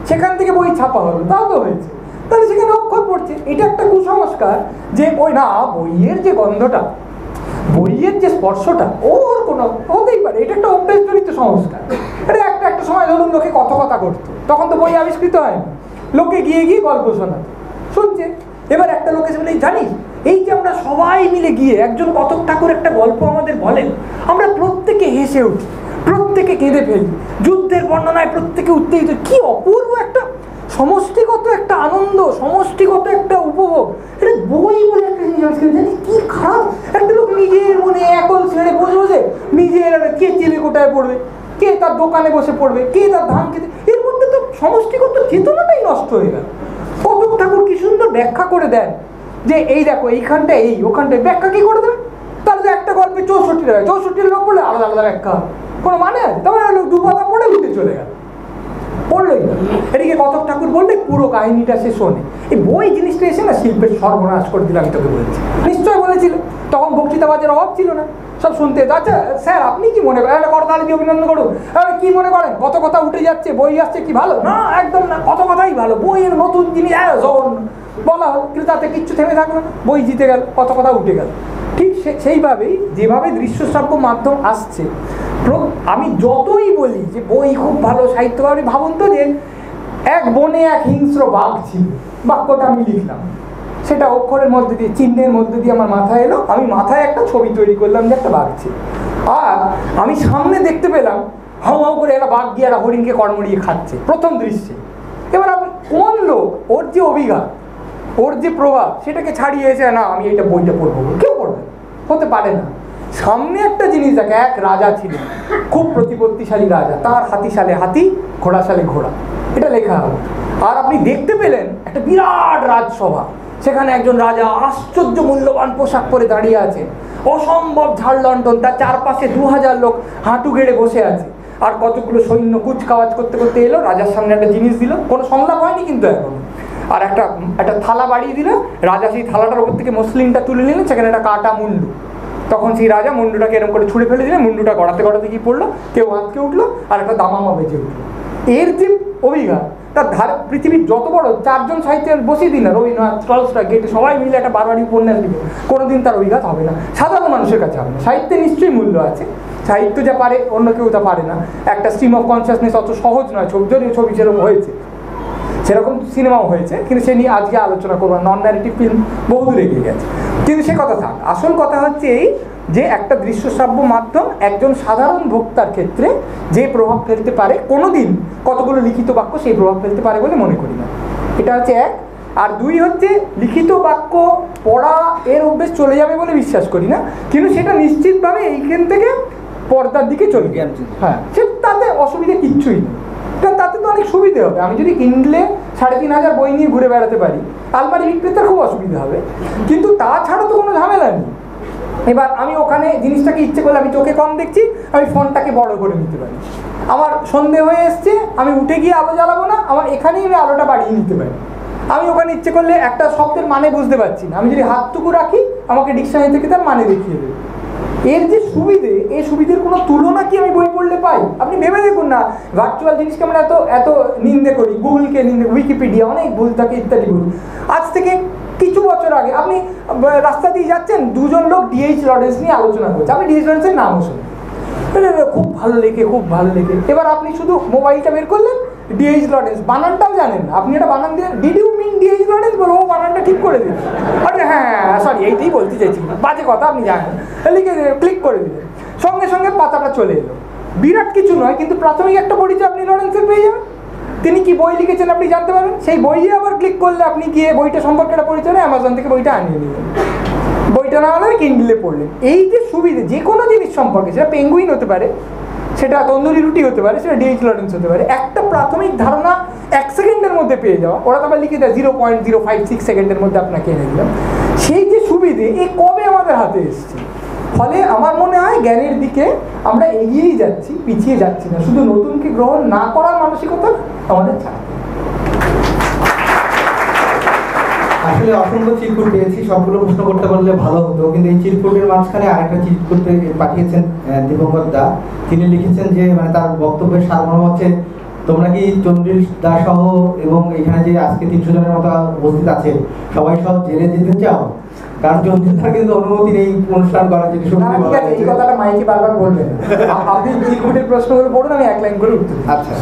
সেখান থেকে বই ছাপা হলো, তাও তো হয়েছে। তাহলে সেখানে অক্ষর পড়ছে, এটা একটা কুসংস্কার যে ওই না বইয়ের যে গন্ধটা, বইয়ের যে স্পর্শটা ওর কোনো হতেই পারে, এটা একটা অভ্যাসজনিত সংস্কার। এটা একটা একটা সময় ধরুন লোকে কথকতা করতো, তখন তো বই আবিষ্কৃত হয়নি, লোকে গিয়ে গিয়ে গল্প শোনাতো, শুনছে। এবার একটা লোক এসে বলে জানিস এই যে আমরা সবাই মিলে গিয়ে একজন কতক ঠাকুর একটা গল্প আমাদের বলেন, আমরা প্রত্যেকে হেসে উঠি, প্রত্যেকে কেঁদে ফেলি, যুদ্ধের বর্ণনায় প্রত্যেকে উত্তেজিত, কি অপূর্ব একটা সমষ্টিগত একটা আনন্দ, সমষ্টিগত একটা উপভোগ। এটা বই বলে একটা জিনিস আবিষ্কার, জানিস কি খারাপ, একটা লোক নিজের মনে একল ছেড়ে বসে বসে নিজের কে চিলে কোটায় পড়বে, কে তার দোকানে বসে পড়বে, কে তার ধান খেতে, এর মধ্যে তো সমষ্টিগত চেতনাটাই নষ্ট হয়ে গেল। কতক ঠাকুর কি সুন্দর ব্যাখ্যা করে দেন যে এই দেখো এইখানটা এই ওখানটায়, ব্যাখ্যা কি করে দেবে? তার যে একটা গল্পে চৌষট্টি টাকা, চৌষট্টি লোক পড়লে আলাদা আলাদা ব্যাখ্যা, কোনো মানে আছে? তবে লোক দু পাতা পড়ে উঠে চলে গেল, পড়লোই না। এদিকে কতক ঠাকুর বললে পুরো কাহিনীটা সে শোনে। এই বই জিনিসটা এসে না শিল্পের সর্বনাশ করে দিল, আমি তোকে বলছি। নিশ্চয় বলেছিল, তখন বক্তৃতাবাজের অভাব ছিল না, সব শুনতে। আচ্ছা স্যার আপনি কি মনে করেন, করতালি দিয়ে অভিনন্দন করুন, কি মনে করেন কত কথা উঠে যাচ্ছে, বই আসছে কি ভালো? না একদম না, কত কথাই ভালো, বইয়ের নতুন জিনিস বলা হলো, কিন্তু তাতে কিচ্ছু থেমে থাকলো না, বই জিতে গেল, কত কথা উঠে গেল। ঠিক সেইভাবেই যেভাবে দৃশ্যশ্রাব্য মাধ্যম আসছে, আমি যতই বলি যে বই খুব ভালো সাহিত্য, আপনি ভাবুন তো যে এক বনে এক হিংস্র বাঘ ছিল, বাক্যটা আমি লিখলাম, সেটা অক্ষরের মধ্যে দিয়ে চিহ্নের মধ্যে দিয়ে আমার মাথায় এলো, আমি মাথায় একটা ছবি তৈরি করলাম যে একটা বাঘ ছিল, আর আমি সামনে দেখতে পেলাম হাউ হাউ করে একটা বাঘ গিয়ে একটা হরিণকে কড়মড়িয়ে খাচ্ছে প্রথম দৃশ্যে। এবার আপনি কোন লোক, ওর যে অভিঘাত, ওর যে প্রভাব, সেটাকে ছাড়িয়ে এসে না আমি এইটা বইটা পড়বো, কেউ পড়বে হতে পারে না। সামনে একটা জিনিস দেখে, এক রাজা ছিলেন, খুব প্রতিপত্তিশালী রাজা, তার হাতিশালে হাতি, ঘোড়াশালে ঘোড়া, এটা লেখা হবে। আর আপনি দেখতে পেলেন একটা বিরাট রাজসভা, সেখানে একজন রাজা আশ্চর্য মূল্যবান পোশাক পরে দাঁড়িয়ে আছে, অসম্ভব ঝাড় লণ্ঠন, তার চারপাশে দু হাজার লোক হাঁটু গেড়ে বসে আছে, আর কতগুলো সৈন্য কুচকাওয়াজ করতে করতে এলো, রাজার সামনে একটা জিনিস দিল, কোনো সংলাপ হয়নি কিন্তু এখন, আর একটা একটা থালা বাড়িয়ে দিল, রাজা সেই থালাটার উপর থেকে মসলিনটা তুলে নিলেন, সেখানে একটা কাটা মুন্ডু, তখন সেই রাজা মুন্ডুটাকে এরকম করে ছুঁড়ে ফেলে দিলেন, মুন্ডুটা গড়াতে গড়াতে কি পড়লো, কেউ হাতকে উঠলো, আর একটা দামামা বেঁচে উঠলো। এর যে অভিঘাত, তার ধার পৃথিবীর যত বড় চারজন সাহিত্যের বসিয়ে দিন না, রবীন্দ্রনাথ, টলস্টয়, গেটে সবাই মিলে একটা বারবারি উপন্যাস লিখে, কোনোদিন তার অভিঘাত হবে না, সাধারণ মানুষের কাছে হবে না। সাহিত্যে নিশ্চয়ই মূল্য আছে, সাহিত্য যা পারে অন্য কেউ তা পারে না। একটা স্ট্রিম অফ কনসিয়াসনেস অত সহজ নয়, ছবি যদিও ছবি যেরকম হয়েছে সেরকম সিনেমাও হয়েছে, কিন্তু সে নিয়ে আজকে আলোচনা করবো, নন ন্যারেটিভ ফিল্ম বহুদূর এগিয়ে গেছে, কিন্তু সে কথা থাক। আসল কথা হচ্ছে এই যে একটা দৃশ্যশ্রাব্য মাধ্যম একজন সাধারণ ভোক্তার ক্ষেত্রে যে প্রভাব ফেলতে পারে, কোনোদিন কতগুলো লিখিত বাক্য সেই প্রভাব ফেলতে পারে বলে মনে করি না, এটা হচ্ছে এক। আর দুই হচ্ছে লিখিত বাক্য পড়া এর অভ্যেস চলে যাবে বলে বিশ্বাস করি না, কিন্তু সেটা নিশ্চিতভাবে এইখান থেকে পর্দার দিকে চলে যাবে। হ্যাঁ, সে তাতে অসুবিধা কিচ্ছুই নেই, তাতে তো অনেক সুবিধে হবে। আমি যদি কিনলে সাড়ে তিন হাজার বই নিয়ে ঘুরে বেড়াতে পারি, আলমারি বিক্রেতার খুব অসুবিধা হবে, কিন্তু তাছাড়া তো কোনো ঝামেলা নেই। এবার আমি ওখানে জিনিসটাকে ইচ্ছে করলে, আমি চোখে কম দেখছি, আমি ফোনটাকে বড় করে নিতে পারি, আমার সন্ধে হয়ে এসছে, আমি উঠে গিয়ে আলো জ্বালাবো না, আমার এখানেই আমি আলোটা বাড়িয়ে নিতে পারি। আমি ওখানে ইচ্ছে করলে একটা শব্দের মানে বুঝতে পারছি না, আমি যদি হাতটুকু রাখি আমাকে ডিকশনারি থেকে তার মানে দেখিয়ে দেবে। এর যে সুবিধে, এই সুবিধের কোনো তুলনা কি আমি বই পড়লে পাই? আপনি ভেবে দেখুন না, ভার্চুয়াল জিনিসকে আমরা এত এত নিন্দে করি, গুগলকে নিন্দে, উইকিপিডিয়া অনেক ভুল থাকে ইত্যাদি ভুল। আজ থেকে কিছু বছর আগে আপনি রাস্তা দিয়ে যাচ্ছেন, দুজন লোক ডিএইচ লরেন্স নিয়ে আলোচনা করছে, আপনি ডিএইচ লরেন্সের নামও শুনুন, খুব ভালো লেখে, খুব ভালো লেখে। এবার আপনি শুধু মোবাইলটা বের করলেন, ডিএইচ লরেন্স, বানানটাও জানেন না, আপনি একটা বানান দিয়ে did you mean D H Lawrence বলো, ও বানানটা ঠিক করে দিন, আরে হ্যাঁ সরি এইটাই বলতে চাইছি, বাজে কথা আপনি জানেন, লিখে ক্লিক করে দিলেন, সঙ্গে সঙ্গে পাতাটা চলে এলো। বিরাট কিছু নয়, কিন্তু প্রাথমিক একটা পরিচয় আপনি লরেন্সের পেয়ে যাবেন, তিনি কি বই লিখেছেন আপনি জানতে পারবেন। সেই বইয়ে আবার ক্লিক করলে আপনি গিয়ে বইটা সম্পর্কে একটা পরিচয় নেই, অ্যামাজন থেকে বইটা আনিয়ে নিলেন, বইটা না হলে কিন্ডলে পড়লেন। এই যে সুবিধে, যে কোনো জিনিস সম্পর্কে, সেটা পেঙ্গুইন হতে পারে, সেটা তন্দুরি রুটি হতে পারে, সেটা ডিএইচ লরেন্স হতে পারে, একটা প্রাথমিক ধারণা এক সেকেন্ডের মধ্যে পেয়ে যাওয়া, ওরা তো আবার লিখে দেয় zero point zero five six সেকেন্ডের মধ্যে আপনাকে এনে দিলাম। সেই যে সুবিধে, এ কবে আমাদের হাতে এসছে? ফলে আমার মনে হয় জ্ঞানের দিকে আমরা এগিয়েই যাচ্ছি, পিছিয়ে যাচ্ছি না, শুধু নতুনকে গ্রহণ না করার মানসিকতা আমাদের ছাড়া। আসলে অসংখ্য চিরকুট পেয়েছি, সবগুলো প্রশ্ন করতে পারলে ভালো হতো, কিন্তু এই চিরকুটের মাঝখানে আরেকটা চিরকুট পাঠিয়েছেন দীপঙ্কর দা। তিনি লিখেছেন যে মানে তার বক্তব্যের সারমর্ম হচ্ছে তোমরা কি চন্দ্রিল দাস সহ এবং এখানে যে আজকে তিনশো জনের মতো উপস্থিত আছে সবাই সব জেলে যেতে চাও? কারণ চন্দ্রিল দার কিন্তু অনুমতি নেই অনুষ্ঠান করার, যেটি শুনতে না, ঠিক পাওয়া আছে, এই যাচ্ছে। কথাটা মাইকে বারবার বলবেন না। আ- আপনি চিরকুটের প্রশ্নগুলো পড়ুন, আমি এক লাইন করে উত্তর দিই। আচ্ছা,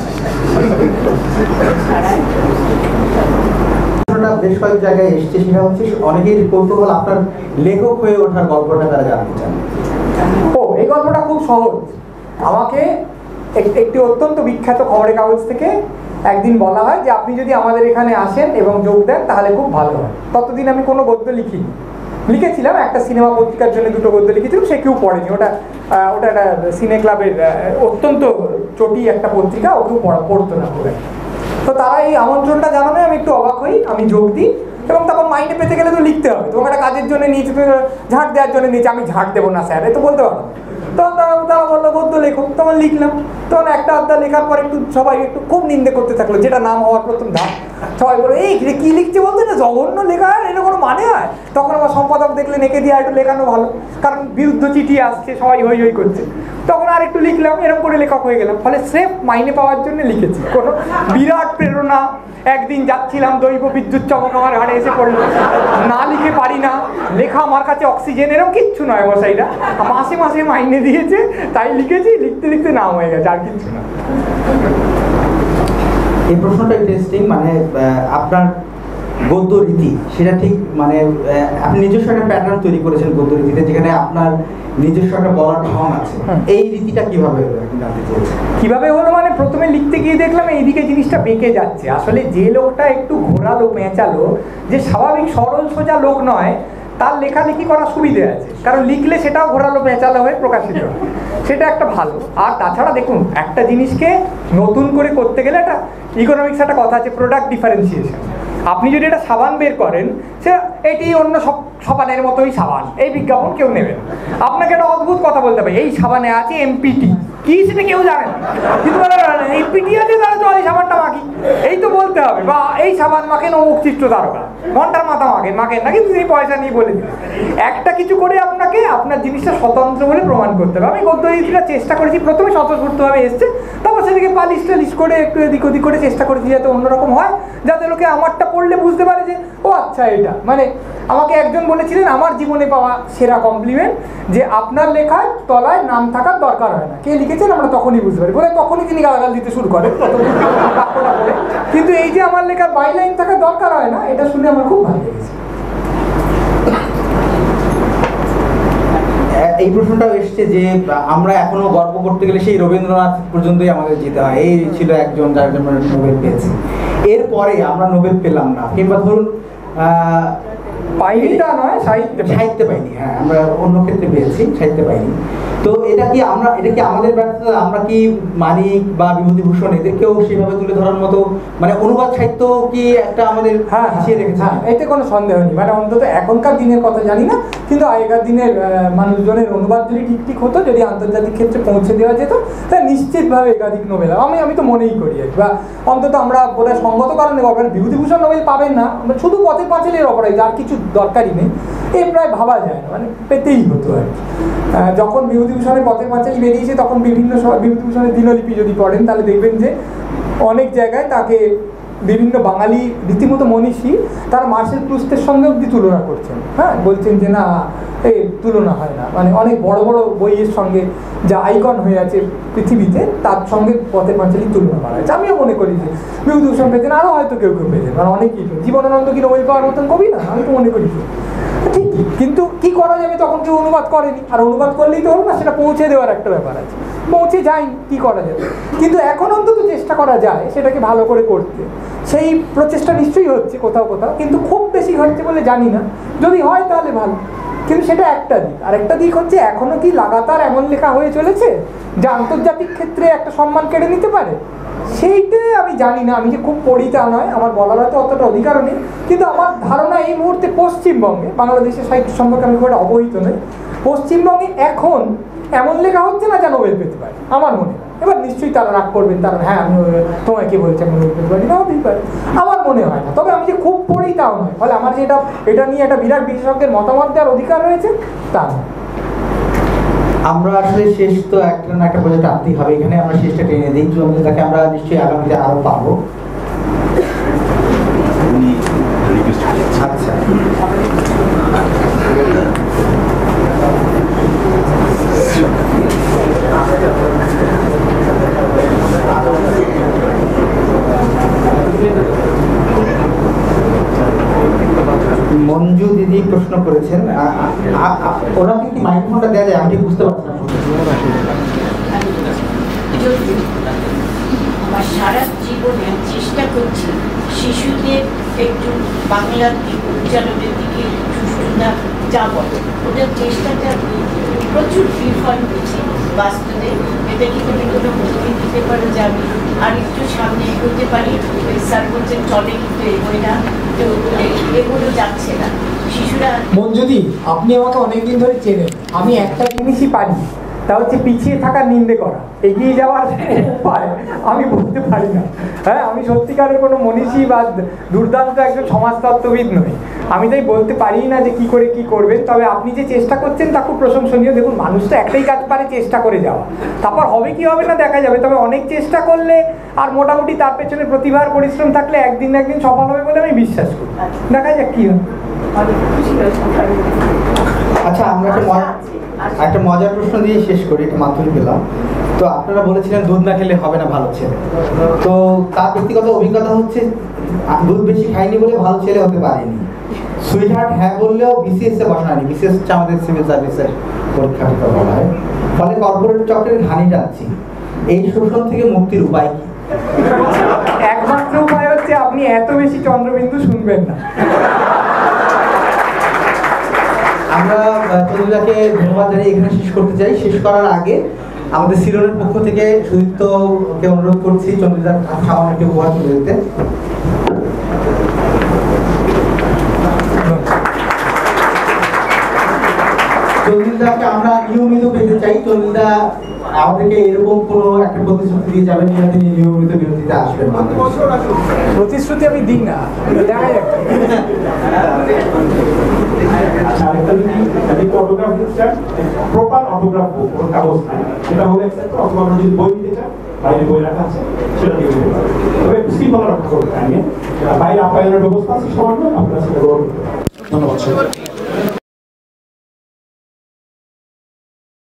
প্রশ্নটা বেশ কয়েক জায়গায় এসছে, সেটা হচ্ছে অনেকের কৌতূহল আপনার লেখক হয়ে ওঠার গল্পটা তারা জানতে চান। ও, এই গল্পটা খুব সহজ। আমাকে এক- একটি অত্যন্ত বিখ্যাত খবরের কাগজ থেকে একদিন বলা হয় যে আপনি যদি আমাদের এখানে আসেন এবং যোগ দেন তাহলে খুব ভালো হয়। ততদিন আমি কোনো গদ্য লিখিনি, লিখেছিলাম একটা সিনেমা পত্রিকার জন্য দুটো গদ্য লিখেছিলাম, সে কেউ পড়েনি। ওটা আহ, ওটা একটা সিনে ক্লাবের আহ, অত্যন্ত চটি একটা পত্রিকা, ও কেউ পড়া পড়তো না খুব একটা। তো তারা এই আমন্ত্রণটা জানানো, আমি একটু অবাক হই, আমি যোগ দিই। এবং তখন মাইনে পেতে গেলে তো লিখতে হবে, তোমাকে একটা কাজের জন্য নিয়েছে, তুমি ঝাঁট দেওয়ার জন্য নিয়েছে, আমি ঝাঁট দেবো না স্যার, এ তো বলতে পারো। তখন তারা তারা বললো গদ্য লেখো, তখন লিখলাম। তখন একটা আধটা লেখার পর একটু সবাই একটু খুব নিন্দে করতে থাকলো, যেটা নাম হওয়ার প্রথম ধাপ। সবাই বলে এই রে কি লিখছে বলতে, না জঘন্য লেখা, আর এটা কোনো মানে হয়? তখন আমার সম্পাদক দেখলে নেকে দিয়ে একটু লেখানো ভালো, কারণ বিরুদ্ধ চিঠি আসছে, সবাই হই হই করছে। তখন আর একটু লিখলাম, এরকম করে লেখক হয়ে গেলাম। ফলে স্রেফ মাইনে পাওয়ার জন্য লিখেছি, কোনো বিরাট প্রেরণা। একদিন যাচ্ছিলাম, দৈব বিদ্যুৎ চমক আমার ঘাড়ে এসে পড়লো, না লিখে পারি না, লেখা আমার কাছে অক্সিজেন, এরকম কিচ্ছু নয় মশাইরা, মাসে মাসে মাইনে দিয়েছে তাই লিখেছি, লিখতে লিখতে নাম হয়ে গেছে, আর কিচ্ছু না। এই প্রশ্নটা ইন্টারেস্টিং, মানে আহ, আপনার গদ্য রীতি সেটা ঠিক, মানে আহ, আপনি নিজস্ব একটা প্যাটার্ন তৈরি করেছেন গদ্য রীতিতে, যেখানে আপনার নিজস্ব একটা বলার ঢং আছে। হুম। এই রীতিটা কিভাবে হলো আপনি জানতে চেয়েছেন? কিভাবে হলো মানে, প্রথমে লিখতে গিয়ে দেখলাম এইদিকে জিনিসটা বেঁকে যাচ্ছে। আসলে যে লোকটা একটু ঘোরালো পেঁচালো, যে স্বাভাবিক সরল সোজা লোক নয়, তার লেখালেখি করার সুবিধে আছে, কারণ লিখলে সেটাও ঘোরালো পেঁচালো হয়ে প্রকাশিত হয়, সেটা একটা ভালো। আর তাছাড়া দেখুন, একটা জিনিসকে নতুন করে করতে গেলে একটা ইকোনমিক্স একটা কথা আছে, প্রোডাক্ট ডিফারেন্সিয়েশন। আপনি যদি এটা সাবান বের করেন, সে এটি অন্য সব সাবানের মতোই সাবান, এই বিজ্ঞাপন কেউ নেবে না। আপনাকে একটা অদ্ভুত কথা বলতে হবে, এই সাবানে আছে এমপিটি, কি সেটা কেউ জানে না, কিন্তু এমপিটি আছে, তারা চল এই সাবানটা মাখি, এই তো বলতে হবে। বা এই সাবান মাখেন অমুক চিত্র তারকা, ঘন্টার মাথা মাখেন মাখেন না, কিন্তু তিনি পয়সা নিয়ে বলে দিন। একটা কিছু করে আপনাকে আপনার জিনিসটা স্বতন্ত্র বলে প্রমাণ করতে হবে। আমি গদ্য রীতিটা চেষ্টা করেছি, প্রথমে স্বতঃস্ফূর্তভাবে এসছে, তারপর সেদিকে পালিশ টালিশ করে একটু এদিক ওদিক করে চেষ্টা করেছি যাতে অন্যরকম হয়, যাতে লোকে আমারটা পড়লে বুঝতে পারে যে ও আচ্ছা এটা। মানে আমাকে একজন বলেছিলেন আমার জীবনে পাওয়া সেরা কমপ্লিমেন্ট, যে আপনার লেখায় তলায় নাম থাকার দরকার হয় না, কে লিখেছেন আমরা তখনই বুঝতে পারি, বলে তখনই তিনি গালাগাল দিতে শুরু করেন বাক্যটা পড়ে। কিন্তু এই যে আমার লেখার বাইলাইন থাকার দরকার হয় না, এটা শুনে আমার খুব ভালো লেগেছে। এই প্রশ্নটাও এসছে যে আমরা এখনো গর্ব করতে গেলে সেই রবীন্দ্রনাথ পর্যন্তই আমাদের যেতে হয়, এই ছিল একজন যার জন্য নোবেল পেয়েছে, এরপরে আমরা নোবেল পেলাম না, কিংবা ধরুন আহ, পাইনিটা নয়, সাহিত্যে সাহিত্যে পাইনি, হ্যাঁ আমরা অন্য ক্ষেত্রে পেয়েছি, সাহিত্যে পাইনি। তো এটা কি আমরা, এটা কি আমাদের ব্যর্থতা? আমরা কি মানিক বা বিভূতিভূষণ এদেরকেও সেভাবে তুলে ধরার মতো, মানে অনুবাদ সাহিত্য কি একটা আমাদের হ্যাঁ পিছিয়ে রেখেছে? হ্যাঁ, এতে কোনো সন্দেহ নেই। মানে অন্তত এখনকার দিনের কথা জানি না, কিন্তু আগেকার দিনের আহ, মানুষজনের অনুবাদ যদি ঠিক ঠিক হতো, যদি আন্তর্জাতিক ক্ষেত্রে পৌঁছে দেওয়া যেত, তাহলে নিশ্চিতভাবে একাধিক নোবেল, আমি আমি তো মনেই করি আর কি। বা অন্তত আমরা বোধহয় সঙ্গত কারণে পাবেন, বিভূতিভূষণ নোবেল পাবেন না, আমরা শুধু পথে পাঁচালের অপরাধ, আর কিছু দরকারই নেই, এই প্রায় ভাবা যায় না, মানে পেতেই হতো আর কি। আহ, যখন বিভূতিভূষণের পথের পাঁচালী বেরিয়েছে, তখন বিভিন্ন সময় বিভূতিভূষণের দিনলিপি যদি পড়েন, তাহলে দেখবেন যে অনেক জায়গায় তাকে বিভিন্ন বাঙালি রীতিমতো মনীষী তারা মার্সেল প্রুস্টের সঙ্গে অব্দি তুলনা করছেন। হ্যাঁ, বলছেন যে না, এই তুলনা হয় না, মানে অনেক বড় বড় বইয়ের সঙ্গে যা আইকন হয়ে আছে পৃথিবীতে, তার সঙ্গে পথের পাঁচালী তুলনা করা হয়েছে। আমিও মনে করি যে বিভূতিভূষণ পেয়েছেন, আরও হয়তো কেউ কেউ পেয়েছেন, মানে অনেকেই। জীবনানন্দ কি নোবেল পাওয়ার মতন কবি না? আমি তো মনে করি ঠিক, কিন্তু কি করা যাবে, তখন কেউ অনুবাদ করেনি, আর অনুবাদ করলেই তো হলো না, সেটা পৌঁছে দেওয়ার একটা ব্যাপার আছে, পৌঁছে যায়নি, কি করা যাবে। কিন্তু এখন অন্তত চেষ্টা করা যায় সেটাকে ভালো করে করতে, সেই প্রচেষ্টা নিশ্চয়ই হচ্ছে কোথাও কোথাও, কিন্তু খুব বেশি হচ্ছে বলে জানি না, যদি হয় তাহলে ভালো। কিন্তু সেটা একটা দিক। আর একটা দিক হচ্ছে, এখনো কি লাগাতার এমন লেখা হয়ে চলেছে যা আন্তর্জাতিক ক্ষেত্রে একটা সম্মান কেড়ে নিতে পারে? সেইটা আমি জানি না, আমি যে খুব পড়ি তা নয়, আমার বলার হয়তো অতটা অধিকারও নেই, কিন্তু আমার ধারণা এই মুহূর্তে পশ্চিমবঙ্গে, বাংলাদেশের সাহিত্য সম্পর্কে আমি খুব একটা অবহিত নই, পশ্চিমবঙ্গে এখন এমন লেখা হচ্ছে না যা নোবেল পেতে পারে, আমার মনে হয়। এবার নিশ্চয়ই তারা রাগ করবেন, তারা হ্যাঁ আমি তোমায় কে বলছে আমি নোবেল পেতে পারি না, হতেই পারে, আমার মনে হয় না। তবে আমি যে খুব পড়ি তাও নয়, ফলে আমার যে এটা এটা নিয়ে একটা বিরাট বিশেষজ্ঞের মতামত দেওয়ার অধিকার রয়েছে তা নয়। আমরা আসলে শেষ তো একটা না একটা পর্যন্ত আনতেই হবে, এখানে আমরা শেষটা টেনে দিই, তাকে আমরা নিশ্চয়ই আগামীতে আরো পাবো। আচ্ছা, মঞ্জু দিদি প্রশ্ন করেছেন, ওরা কি মাইক্রোফোনটা দেওয়া যায়? আমি ঠিক বুঝতে পারছি না। আমার সারা জীবনে চেষ্টা করছি শিশুদের একটু বাংলার দিকে উচ্চারণের দিকে সুষ্ঠুতা যাব, ওটার চেষ্টাটা প্রচুর বিফল হয়েছে বাস্তবে। এটা কি তুমি কোনো বুদ্ধি দিতে পারো যে আমি আর একটু সামনে এগোতে পারি? স্যার বলছেন চলে, কিন্তু এগোয় না, তো এগুলো যাচ্ছে না শিশুরা। মঞ্জুদি, আপনি আমাকে অনেকদিন ধরে চেনেন, আমি একটা জিনিসই পারি, তা হচ্ছে পিছিয়ে থাকার নিন্দে করা, এগিয়ে যাওয়ার উপায় আমি বলতে পারি না। হ্যাঁ, আমি সত্যিকারের কোনো মনীষী বা দুর্দান্ত একজন সমাজতত্ত্ববিদ নই, আমি তাই বলতে পারি না যে কি করে কি করবেন। তবে আপনি যে চেষ্টা করছেন তা খুব প্রশংসনীয়। দেখুন, মানুষ তো একটাই কাজ পারে, চেষ্টা করে যাওয়া, তারপর হবে কি হবে না দেখা যাবে। তবে অনেক চেষ্টা করলে আর মোটামুটি তার পেছনে প্রতিভার পরিশ্রম থাকলে একদিন না একদিন সফল হবে বলে আমি বিশ্বাস করি। দেখা যাক কি হয়। আচ্ছা, আমরা একটা একটা মজার প্রশ্ন দিয়ে শেষ করি, এটা মাধ্যমিক পেলাম। তো আপনারা বলেছিলেন দুধ না খেলে হবে না ভালো ছেলে, তো তার ব্যক্তিগত অভিজ্ঞতা হচ্ছে দুধ বেশি খাইনি বলে ভালো ছেলে হতে পারেনি। সুইট হার্ট হ্যাঁ বললেও বিসিএস এ বসা হয়নি, বিসিএস হচ্ছে আমাদের সিভিল সার্ভিসের পরীক্ষা বলা হয়, ফলে কর্পোরেট চক্রের ঘানি টানছি। এই শোষণ থেকে মুক্তির উপায় কি? একমাত্র উপায় হচ্ছে আপনি এত বেশি চন্দ্রবিন্দু শুনবেন না। আমরা চন্দ্রিদাকে ধন্যবাদ জানিয়ে এখানে শেষ করতে চাই। শেষ করার আগে আমাদের সিরনের পক্ষ থেকে সুদীপ্তকে অনুরোধ করছি চন্দ্রিদার সামান্য একটু উপহার তুলে দিতে। চন্দ্রিদাকে আমরা নিয়মিত পেতে চাই। চন্দ্রিদা আমাদেরকে এরকম কোনো একটা প্রতিশ্রুতি দিয়ে যাবেন যেটা তিনি নিয়মিত বিরতিতে আসবেন। প্রতিশ্রুতি আমি দিই না, দেখা যাক। আচ্ছা, আরেকটা যদি অটোগ্রাফ দিতে চান, প্রপার অটোগ্রাফ কাগজ সেটা হলে অথবা আমরা যদি বই দিতে চান, বাইরে বই রাখা আছে সেটা দিয়ে দিতে পারেন। তবে শৃঙ্খলা রক্ষা করতে আমি বাইরে আপ্যায়নের ব্যবস্থা আছে সবার, আপনারা সেটা গ্রহণ করতে পারেন। ধন্যবাদ।